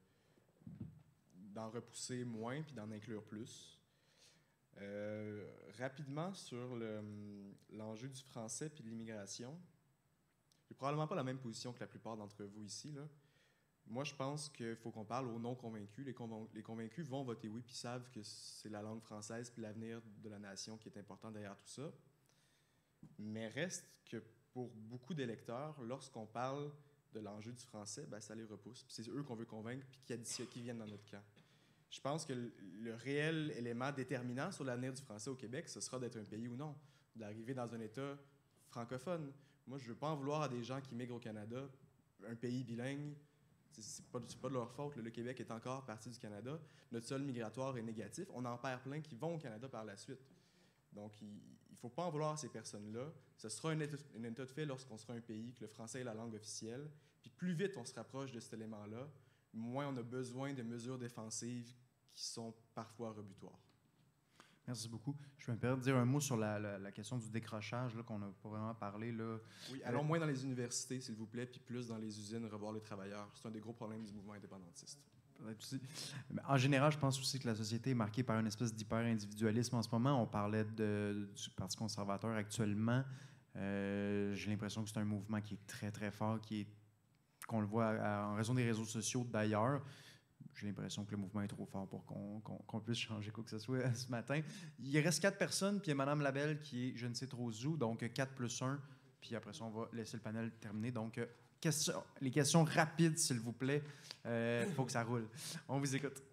d'en repousser moins puis d'en inclure plus. Rapidement, sur l'enjeu du français puis de l'immigration, j'ai probablement pas la même position que la plupart d'entre vous ici, là. Moi, je pense qu'il faut qu'on parle aux non-convaincus. Les convaincus vont voter oui puis savent que c'est la langue française puis l'avenir de la nation qui est important derrière tout ça. Mais reste que pour beaucoup d'électeurs, lorsqu'on parle de l'enjeu du français, ben, ça les repousse. Puis c'est eux qu'on veut convaincre puis qui viennent dans notre camp. Je pense que le réel élément déterminant sur l'avenir du français au Québec, ce sera d'être un pays ou non, d'arriver dans un État francophone. Moi, je ne veux pas en vouloir à des gens qui migrent au Canada, un pays bilingue. C'est pas de leur faute. Le Québec est encore partie du Canada. Notre sol migratoire est négatif. On en perd plein qui vont au Canada par la suite. Donc, il ne faut pas en vouloir à ces personnes-là. Ce sera un état de fait lorsqu'on sera un pays, que le français est la langue officielle. Puis plus vite on se rapproche de cet élément-là, moins on a besoin de mesures défensives qui sont parfois rebutoires. Merci beaucoup. Je vais me permettre de dire un mot sur la question du décrochage, là, qu'on n'a pas vraiment parlé. Là. Oui, allons moins dans les universités, s'il vous plaît, puis plus dans les usines, revoir les travailleurs. C'est un des gros problèmes du mouvement indépendantiste. En général, je pense aussi que la société est marquée par une espèce d'hyper-individualisme en ce moment. On parlait du Parti conservateur actuellement. J'ai l'impression que c'est un mouvement qui est très, très fort, qu'on le voit en raison des réseaux sociaux d'ailleurs. J'ai l'impression que le mouvement est trop fort pour qu'on puisse changer quoi que ce soit ce matin. Il reste 4 personnes, puis il y a Mme Labelle qui est je ne sais trop où, donc 4 plus 1, puis après ça, on va laisser le panel terminer. Donc, les questions rapides, s'il vous plaît. Il faut que ça roule. On vous écoute.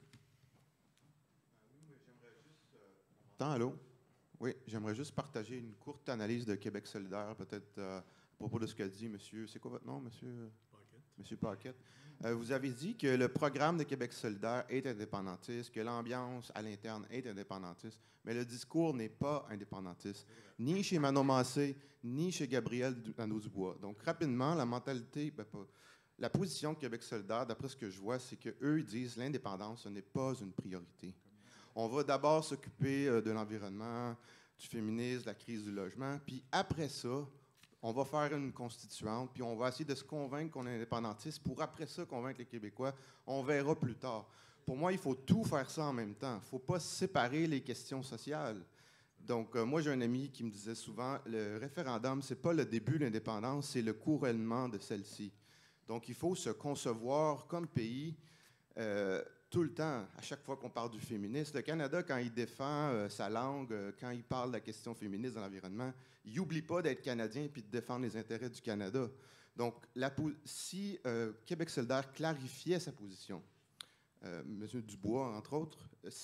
Allô? Oui, j'aimerais juste partager une courte analyse de Québec solidaire, peut-être à propos de ce qu'a dit monsieur... C'est quoi votre nom, monsieur? Paquette. Monsieur Paquette. Vous avez dit que le programme de Québec solidaire est indépendantiste, que l'ambiance à l'interne est indépendantiste, mais le discours n'est pas indépendantiste, ni chez Manon Massé, ni chez Gabriel Nadeau-Dubois. Donc, rapidement, la mentalité, la position de Québec solidaire, d'après ce que je vois, c'est qu'eux, ils disent que l'indépendance, ce n'est pas une priorité. On va d'abord s'occuper de l'environnement, du féminisme, de la crise du logement, puis après ça, on va faire une constituante, puis on va essayer de se convaincre qu'on est indépendantiste pour après ça convaincre les Québécois. On verra plus tard. Pour moi, il faut tout faire ça en même temps. Il ne faut pas séparer les questions sociales. Donc, moi, j'ai un ami qui me disait souvent, le référendum, ce n'est pas le début de l'indépendance, c'est le couronnement de celle-ci. Donc, il faut se concevoir comme pays tout le temps, à chaque fois qu'on parle du féminisme. Le Canada, quand il défend sa langue, quand il parle de la question féministe dans l'environnement, il n'oublie pas d'être Canadien et de défendre les intérêts du Canada. Donc, si Québec solidaire clarifiait sa position, M. Dubois, entre autres,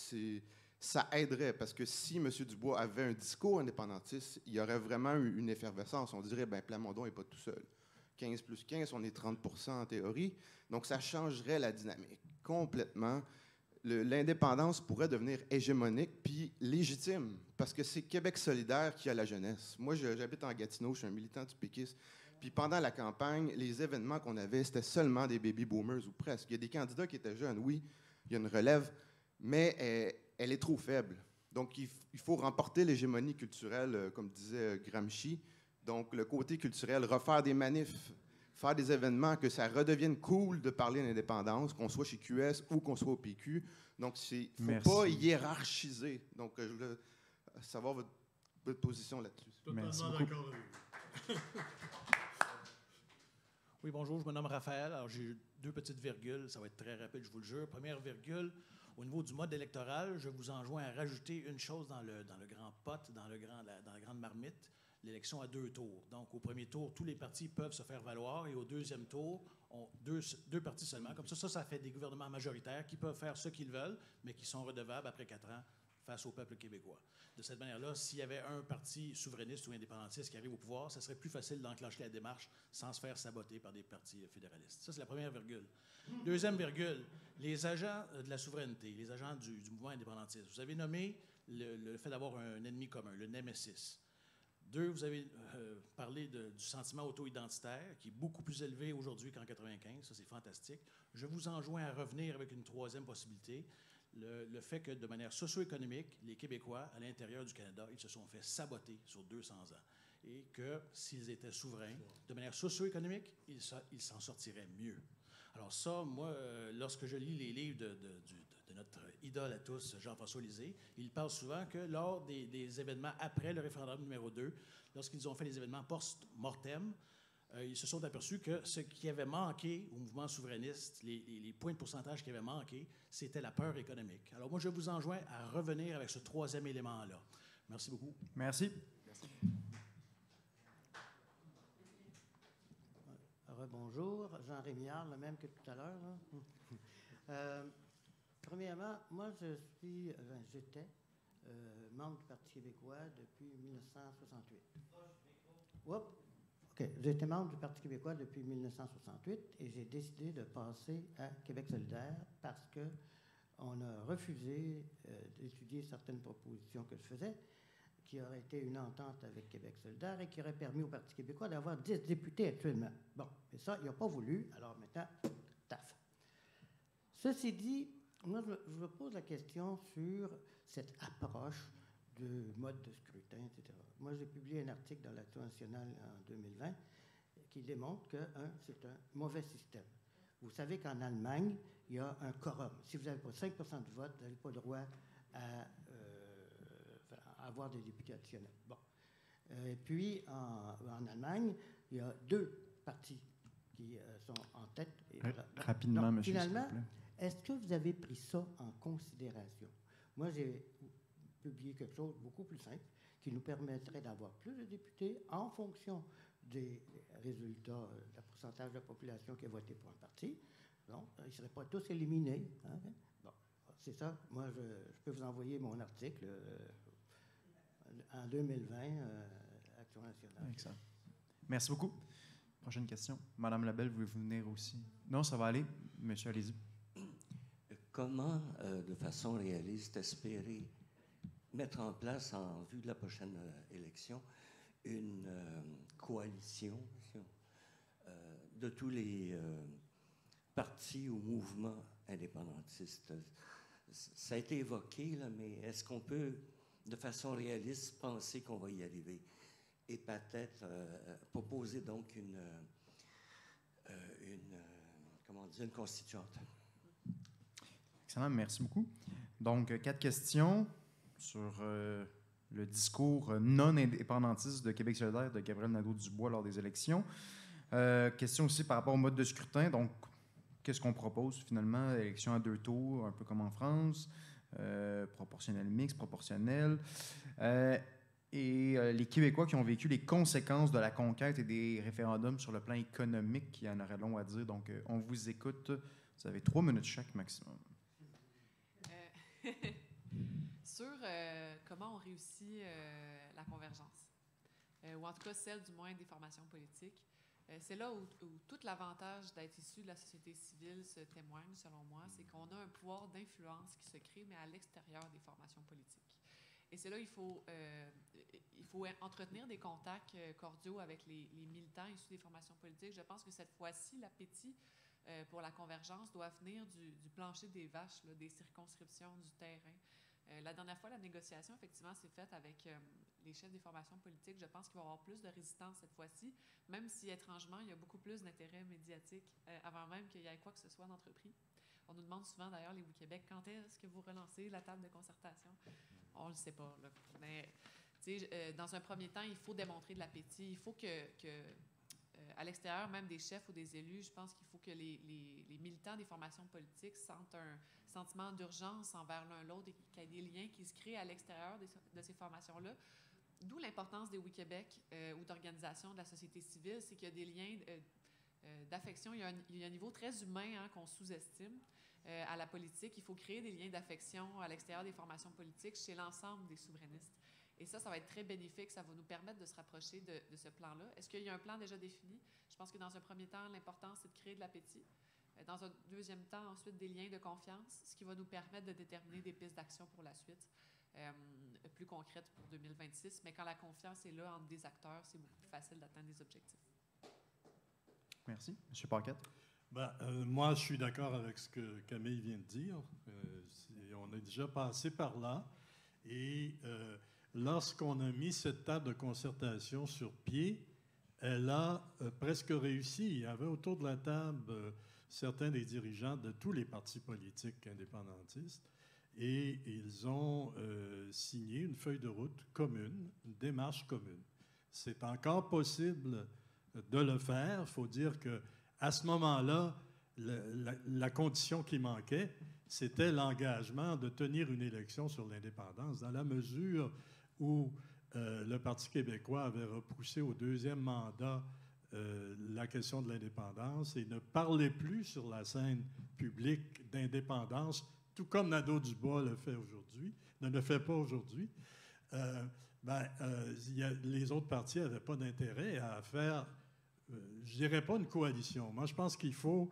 ça aiderait, parce que si M. Dubois avait un discours indépendantiste, il y aurait vraiment une effervescence. On dirait, Plamondon n'est pas tout seul. 15 plus 15, on est 30 % en théorie. Donc, ça changerait la dynamique complètement. L'indépendance pourrait devenir hégémonique puis légitime, parce que c'est Québec solidaire qui a la jeunesse. Moi, j'habite en Gatineau, je suis un militant du péquisme. Puis pendant la campagne, les événements qu'on avait, c'était seulement des baby boomers, ou presque. Il y a des candidats qui étaient jeunes, oui, il y a une relève, mais elle est trop faible. Donc, il faut remporter l'hégémonie culturelle, comme disait Gramsci. Donc, le côté culturel, refaire des manifs, faire des événements, que ça redevienne cool de parler d'indépendance, qu'on soit chez QS ou qu'on soit au PQ. Donc, il ne faut pas hiérarchiser. Donc, je voulais savoir votre votre position là-dessus. Totalement d'accord avec vous. Oui, bonjour, je me nomme Raphaël. Alors, j'ai 2 petites virgules, ça va être très rapide, je vous le jure. Première virgule, au niveau du mode électoral, je vous enjoins à rajouter une chose dans le grand pot, dans la grande marmite, l'élection à 2 tours. Donc, au premier tour, tous les partis peuvent se faire valoir et au deuxième tour, deux partis seulement. Comme ça fait des gouvernements majoritaires qui peuvent faire ce qu'ils veulent, mais qui sont redevables après 4 ans face au peuple québécois. De cette manière-là, s'il y avait un parti souverainiste ou indépendantiste qui arrive au pouvoir, ça serait plus facile d'enclencher la démarche sans se faire saboter par des partis fédéralistes. Ça, c'est la première virgule. Deuxième virgule, les agents de la souveraineté, les agents du mouvement indépendantiste. Vous avez nommé le fait d'avoir un ennemi commun, le Némésis. 2, vous avez parlé du sentiment auto-identitaire, qui est beaucoup plus élevé aujourd'hui qu'en 1995. Ça, c'est fantastique. Je vous enjoins à revenir avec une 3e possibilité, le fait que, de manière socio-économique, les Québécois, à l'intérieur du Canada, ils se sont fait saboter sur 200 ans. Et que, s'ils étaient souverains, de manière socio-économique, ils s'en sortiraient mieux. Alors ça, moi, lorsque je lis les livres de notre idole à tous, Jean-François Lisée, il parle souvent que lors des événements après le référendum numéro 2, lorsqu'ils ont fait les événements post-mortem, ils se sont aperçus que ce qui avait manqué au mouvement souverainiste, les points de pourcentage qui avaient manqué, c'était la peur économique. Alors moi, je vous enjoins à revenir avec ce 3e élément-là. Merci beaucoup. Merci. Bonjour, Jean Rémillard, le même que tout à l'heure. Premièrement, moi, j'étais membre du Parti québécois depuis 1968. OK. J'étais membre du Parti québécois depuis 1968 et j'ai décidé de passer à Québec solidaire parce qu'on a refusé d'étudier certaines propositions que je faisais, qui aurait été une entente avec Québec solidaire et qui aurait permis au Parti québécois d'avoir 10 députés actuellement. Bon, et ça, il n'a pas voulu, alors maintenant, taf. Ceci dit, moi, je me pose la question sur cette approche de mode de scrutin, etc. Moi, j'ai publié un article dans l'Action nationale en 2020 qui démontre que, c'est un mauvais système. Vous savez qu'en Allemagne, il y a un quorum. Si vous n'avez pas 5 % du vote, vous n'avez pas le droit à avoir des députés additionnels. Bon. Et puis, en Allemagne, il y a 2 partis qui sont en tête. Et rapidement, donc, monsieur, finalement, s'il vous plaît. est-ce que vous avez pris ça en considération? Moi, j'ai publié quelque chose de beaucoup plus simple qui nous permettrait d'avoir plus de députés en fonction des résultats, du pourcentage de la population qui a voté pour un parti. Donc, ils ne seraient pas tous éliminés. Hein? Bon, c'est ça. Moi, je peux vous envoyer mon article en 2020, Action nationale. Excellent. Merci beaucoup. Prochaine question. Madame Labelle, voulez-vous venir aussi? Non, ça va aller. Monsieur, allez-y. Comment, de façon réaliste, espérer mettre en place, en vue de la prochaine élection, une coalition de tous les partis ou mouvements indépendantistes? Ça a été évoqué, là, mais est-ce qu'on peut, de façon réaliste, penser qu'on va y arriver? Et peut-être proposer donc une constituante. Excellent, merci beaucoup. Donc, 4 questions sur le discours non indépendantiste de Québec solidaire de Gabriel Nadeau-Dubois lors des élections. Question aussi par rapport au mode de scrutin. Donc, qu'est-ce qu'on propose finalement? Élection à 2 tours, un peu comme en France, proportionnel mixte, proportionnel. Et les Québécois qui ont vécu les conséquences de la conquête et des référendums sur le plan économique, il y en aurait long à dire. Donc, on vous écoute. Vous avez 3 minutes chaque maximum. Sur comment on réussit la convergence, ou en tout cas celle du moins des formations politiques. C'est là où tout l'avantage d'être issu de la société civile se témoigne, selon moi, c'est qu'on a un pouvoir d'influence qui se crée, mais à l'extérieur des formations politiques. Et c'est là il faut entretenir des contacts cordiaux avec les militants issus des formations politiques. Je pense que cette fois-ci, l'appétit pour la convergence doit venir du plancher des vaches, là, des circonscriptions, du terrain. La dernière fois, la négociation, effectivement, s'est faite avec les chefs des formations politiques. Je pense qu'il va y avoir plus de résistance cette fois-ci, même si, étrangement, il y a beaucoup plus d'intérêt médiatique avant même qu'il y ait quoi que ce soit d'entrepris. On nous demande souvent, d'ailleurs, les Québec, quand est-ce que vous relancez la table de concertation? On ne le sait pas, là. Mais Dans un premier temps, il faut démontrer de l'appétit. Il faut à l'extérieur, même des chefs ou des élus, je pense qu'il faut que les militants des formations politiques sentent un sentiment d'urgence envers l'un l'autre et qu'il y ait des liens qui se créent à l'extérieur de ces formations-là. D'où l'importance des WeQuébec ou d'organisations de la société civile, c'est qu'il y a des liens d'affection. Il y a un niveau très humain qu'on sous-estime à la politique. Il faut créer des liens d'affection à l'extérieur des formations politiques chez l'ensemble des souverainistes. Et ça va être très bénéfique. Ça va nous permettre de se rapprocher de ce plan-là. Est-ce qu'il y a un plan déjà défini? Je pense que dans un premier temps, l'important, c'est de créer de l'appétit. Dans un deuxième temps, ensuite, des liens de confiance, ce qui va nous permettre de déterminer des pistes d'action pour la suite, plus concrètes pour 2026. Mais quand la confiance est là entre des acteurs, c'est beaucoup plus facile d'atteindre des objectifs. Merci. M. Paquette? Moi, je suis d'accord avec ce que Camille vient de dire. On est déjà passé par là. Et lorsqu'on a mis cette table de concertation sur pied, elle a presque réussi. Il y avait autour de la table certains des dirigeants de tous les partis politiques indépendantistes et ils ont signé une feuille de route commune, une démarche commune. C'est encore possible de le faire. Il faut dire qu'à ce moment-là, la condition qui manquait, c'était l'engagement de tenir une élection sur l'indépendance, dans la mesure où le Parti québécois avait repoussé au deuxième mandat la question de l'indépendance et ne parlait plus sur la scène publique d'indépendance, tout comme Nadeau-Dubois le fait aujourd'hui, ne le fait pas aujourd'hui. Les autres partis n'avaient pas d'intérêt à faire, je dirais pas une coalition. Moi, je pense qu'il faut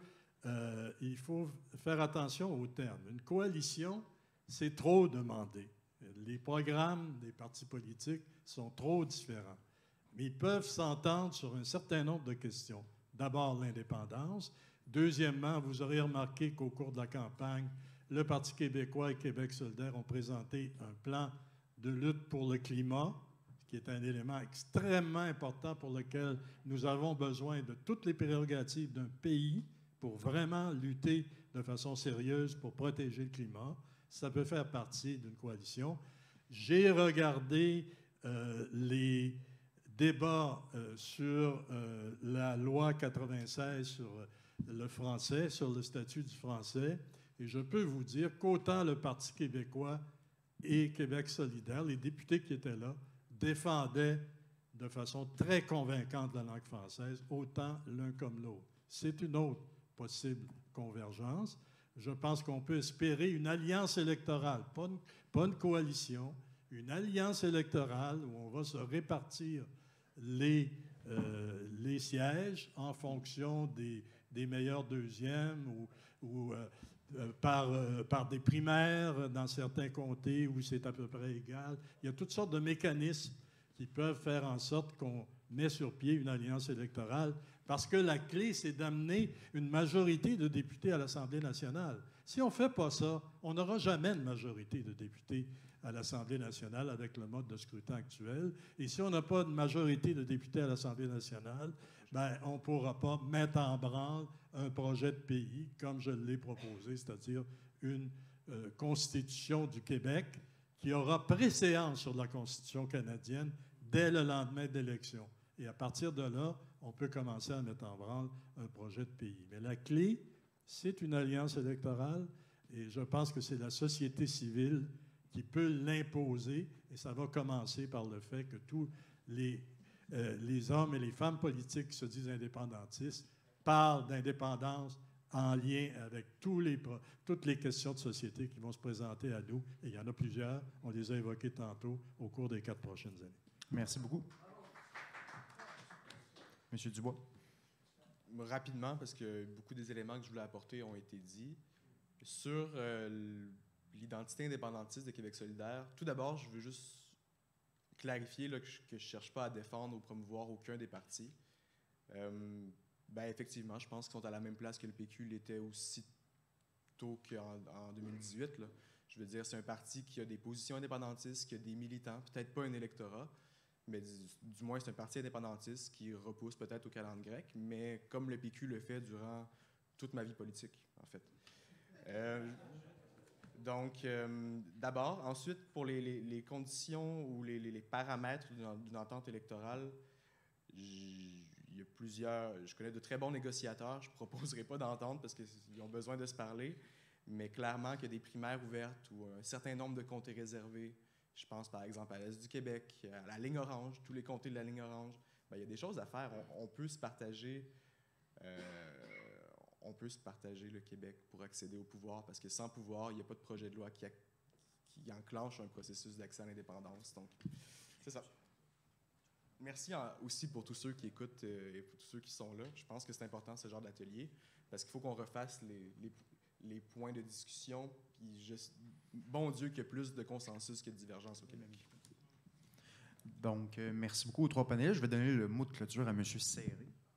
faire attention aux termes. Une coalition, c'est trop demandé. Les programmes des partis politiques sont trop différents. Mais ils peuvent s'entendre sur un certain nombre de questions. D'abord, l'indépendance. Deuxièmement, vous aurez remarqué qu'au cours de la campagne, le Parti québécois et Québec solidaire ont présenté un plan de lutte pour le climat, qui est un élément extrêmement important pour lequel nous avons besoin de toutes les prérogatives d'un pays pour vraiment lutter de façon sérieuse pour protéger le climat. Ça peut faire partie d'une coalition. J'ai regardé les débats sur la loi 96 sur le français, sur le statut du français, et je peux vous dire qu'autant le Parti québécois et Québec solidaire, les députés qui étaient là, défendaient de façon très convaincante la langue française, autant l'un comme l'autre. C'est une autre possible convergence. Je pense qu'on peut espérer une alliance électorale, pas une coalition, une alliance électorale où on va se répartir les sièges en fonction des meilleurs deuxièmes ou par des primaires dans certains comtés où c'est à peu près égal. Il y a toutes sortes de mécanismes qui peuvent faire en sorte qu'on met sur pied une alliance électorale parce que la clé, c'est d'amener une majorité de députés à l'Assemblée nationale. Si on ne fait pas ça, on n'aura jamais de majorité de députés à l'Assemblée nationale avec le mode de scrutin actuel. Et si on n'a pas de majorité de députés à l'Assemblée nationale, on ne pourra pas mettre en branle un projet de pays comme je l'ai proposé, c'est-à-dire une constitution du Québec qui aura préséance sur la constitution canadienne dès le lendemain de l'élection. Et à partir de là, on peut commencer à mettre en branle un projet de pays. Mais la clé, c'est une alliance électorale et je pense que c'est la société civile qui peut l'imposer et ça va commencer par le fait que tous les hommes et les femmes politiques qui se disent indépendantistes parlent d'indépendance en lien avec toutes les questions de société qui vont se présenter à nous. Et il y en a plusieurs, on les a évoquées tantôt au cours des 4 prochaines années. Merci beaucoup. Monsieur Dubois. Rapidement, parce que beaucoup des éléments que je voulais apporter ont été dits. Sur l'identité indépendantiste de Québec solidaire, tout d'abord, je veux juste clarifier là, que je ne cherche pas à défendre ou promouvoir aucun des partis. Effectivement, je pense qu'ils sont à la même place que le PQ l'était aussi tôt qu'en 2018. Là. Je veux dire, c'est un parti qui a des positions indépendantistes, qui a des militants, peut-être pas un électorat, mais du moins, c'est un parti indépendantiste qui repousse peut-être aux calendes grecques, mais comme le PQ le fait durant toute ma vie politique, en fait. Donc, d'abord. Ensuite, pour les conditions ou les paramètres d'une entente électorale, il y a plusieurs... Je connais de très bons négociateurs. Je ne proposerai pas d'entente parce qu'ils ont besoin de se parler. Mais clairement qu'il y a des primaires ouvertes ou un certain nombre de comtés réservés. Je pense, par exemple, à l'Est du Québec, à la ligne orange, tous les comtés de la ligne orange. Bien, il y a des choses à faire. On peut se partager... on peut se partager le Québec pour accéder au pouvoir, parce que sans pouvoir, il n'y a pas de projet de loi qui enclenche un processus d'accès à l'indépendance. Donc, c'est ça. Merci aussi pour tous ceux qui écoutent et pour tous ceux qui sont là. Je pense que c'est important, ce genre d'atelier, parce qu'il faut qu'on refasse les points de discussion. Puis, bon Dieu, qu'il y a plus de consensus que de divergence au Québec. Donc, merci beaucoup aux trois panélistes. Je vais donner le mot de clôture à M. Serré.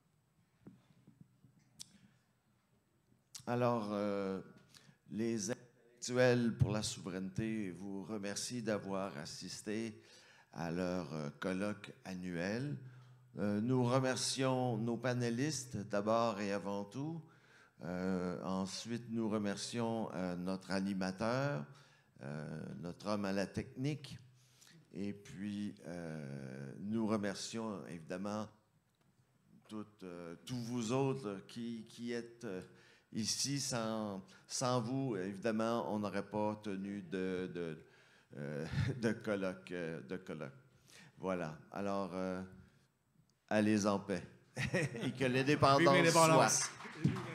Alors, les intellectuels pour la souveraineté vous remercient d'avoir assisté à leur colloque annuel. Nous remercions nos panélistes d'abord et avant tout. Ensuite, nous remercions notre animateur, notre homme à la technique. Et puis, nous remercions évidemment tous vous autres qui êtes... ici, sans vous, évidemment, on n'aurait pas tenu de colloque. Voilà. Alors, allez en paix. Et que l'indépendance soit.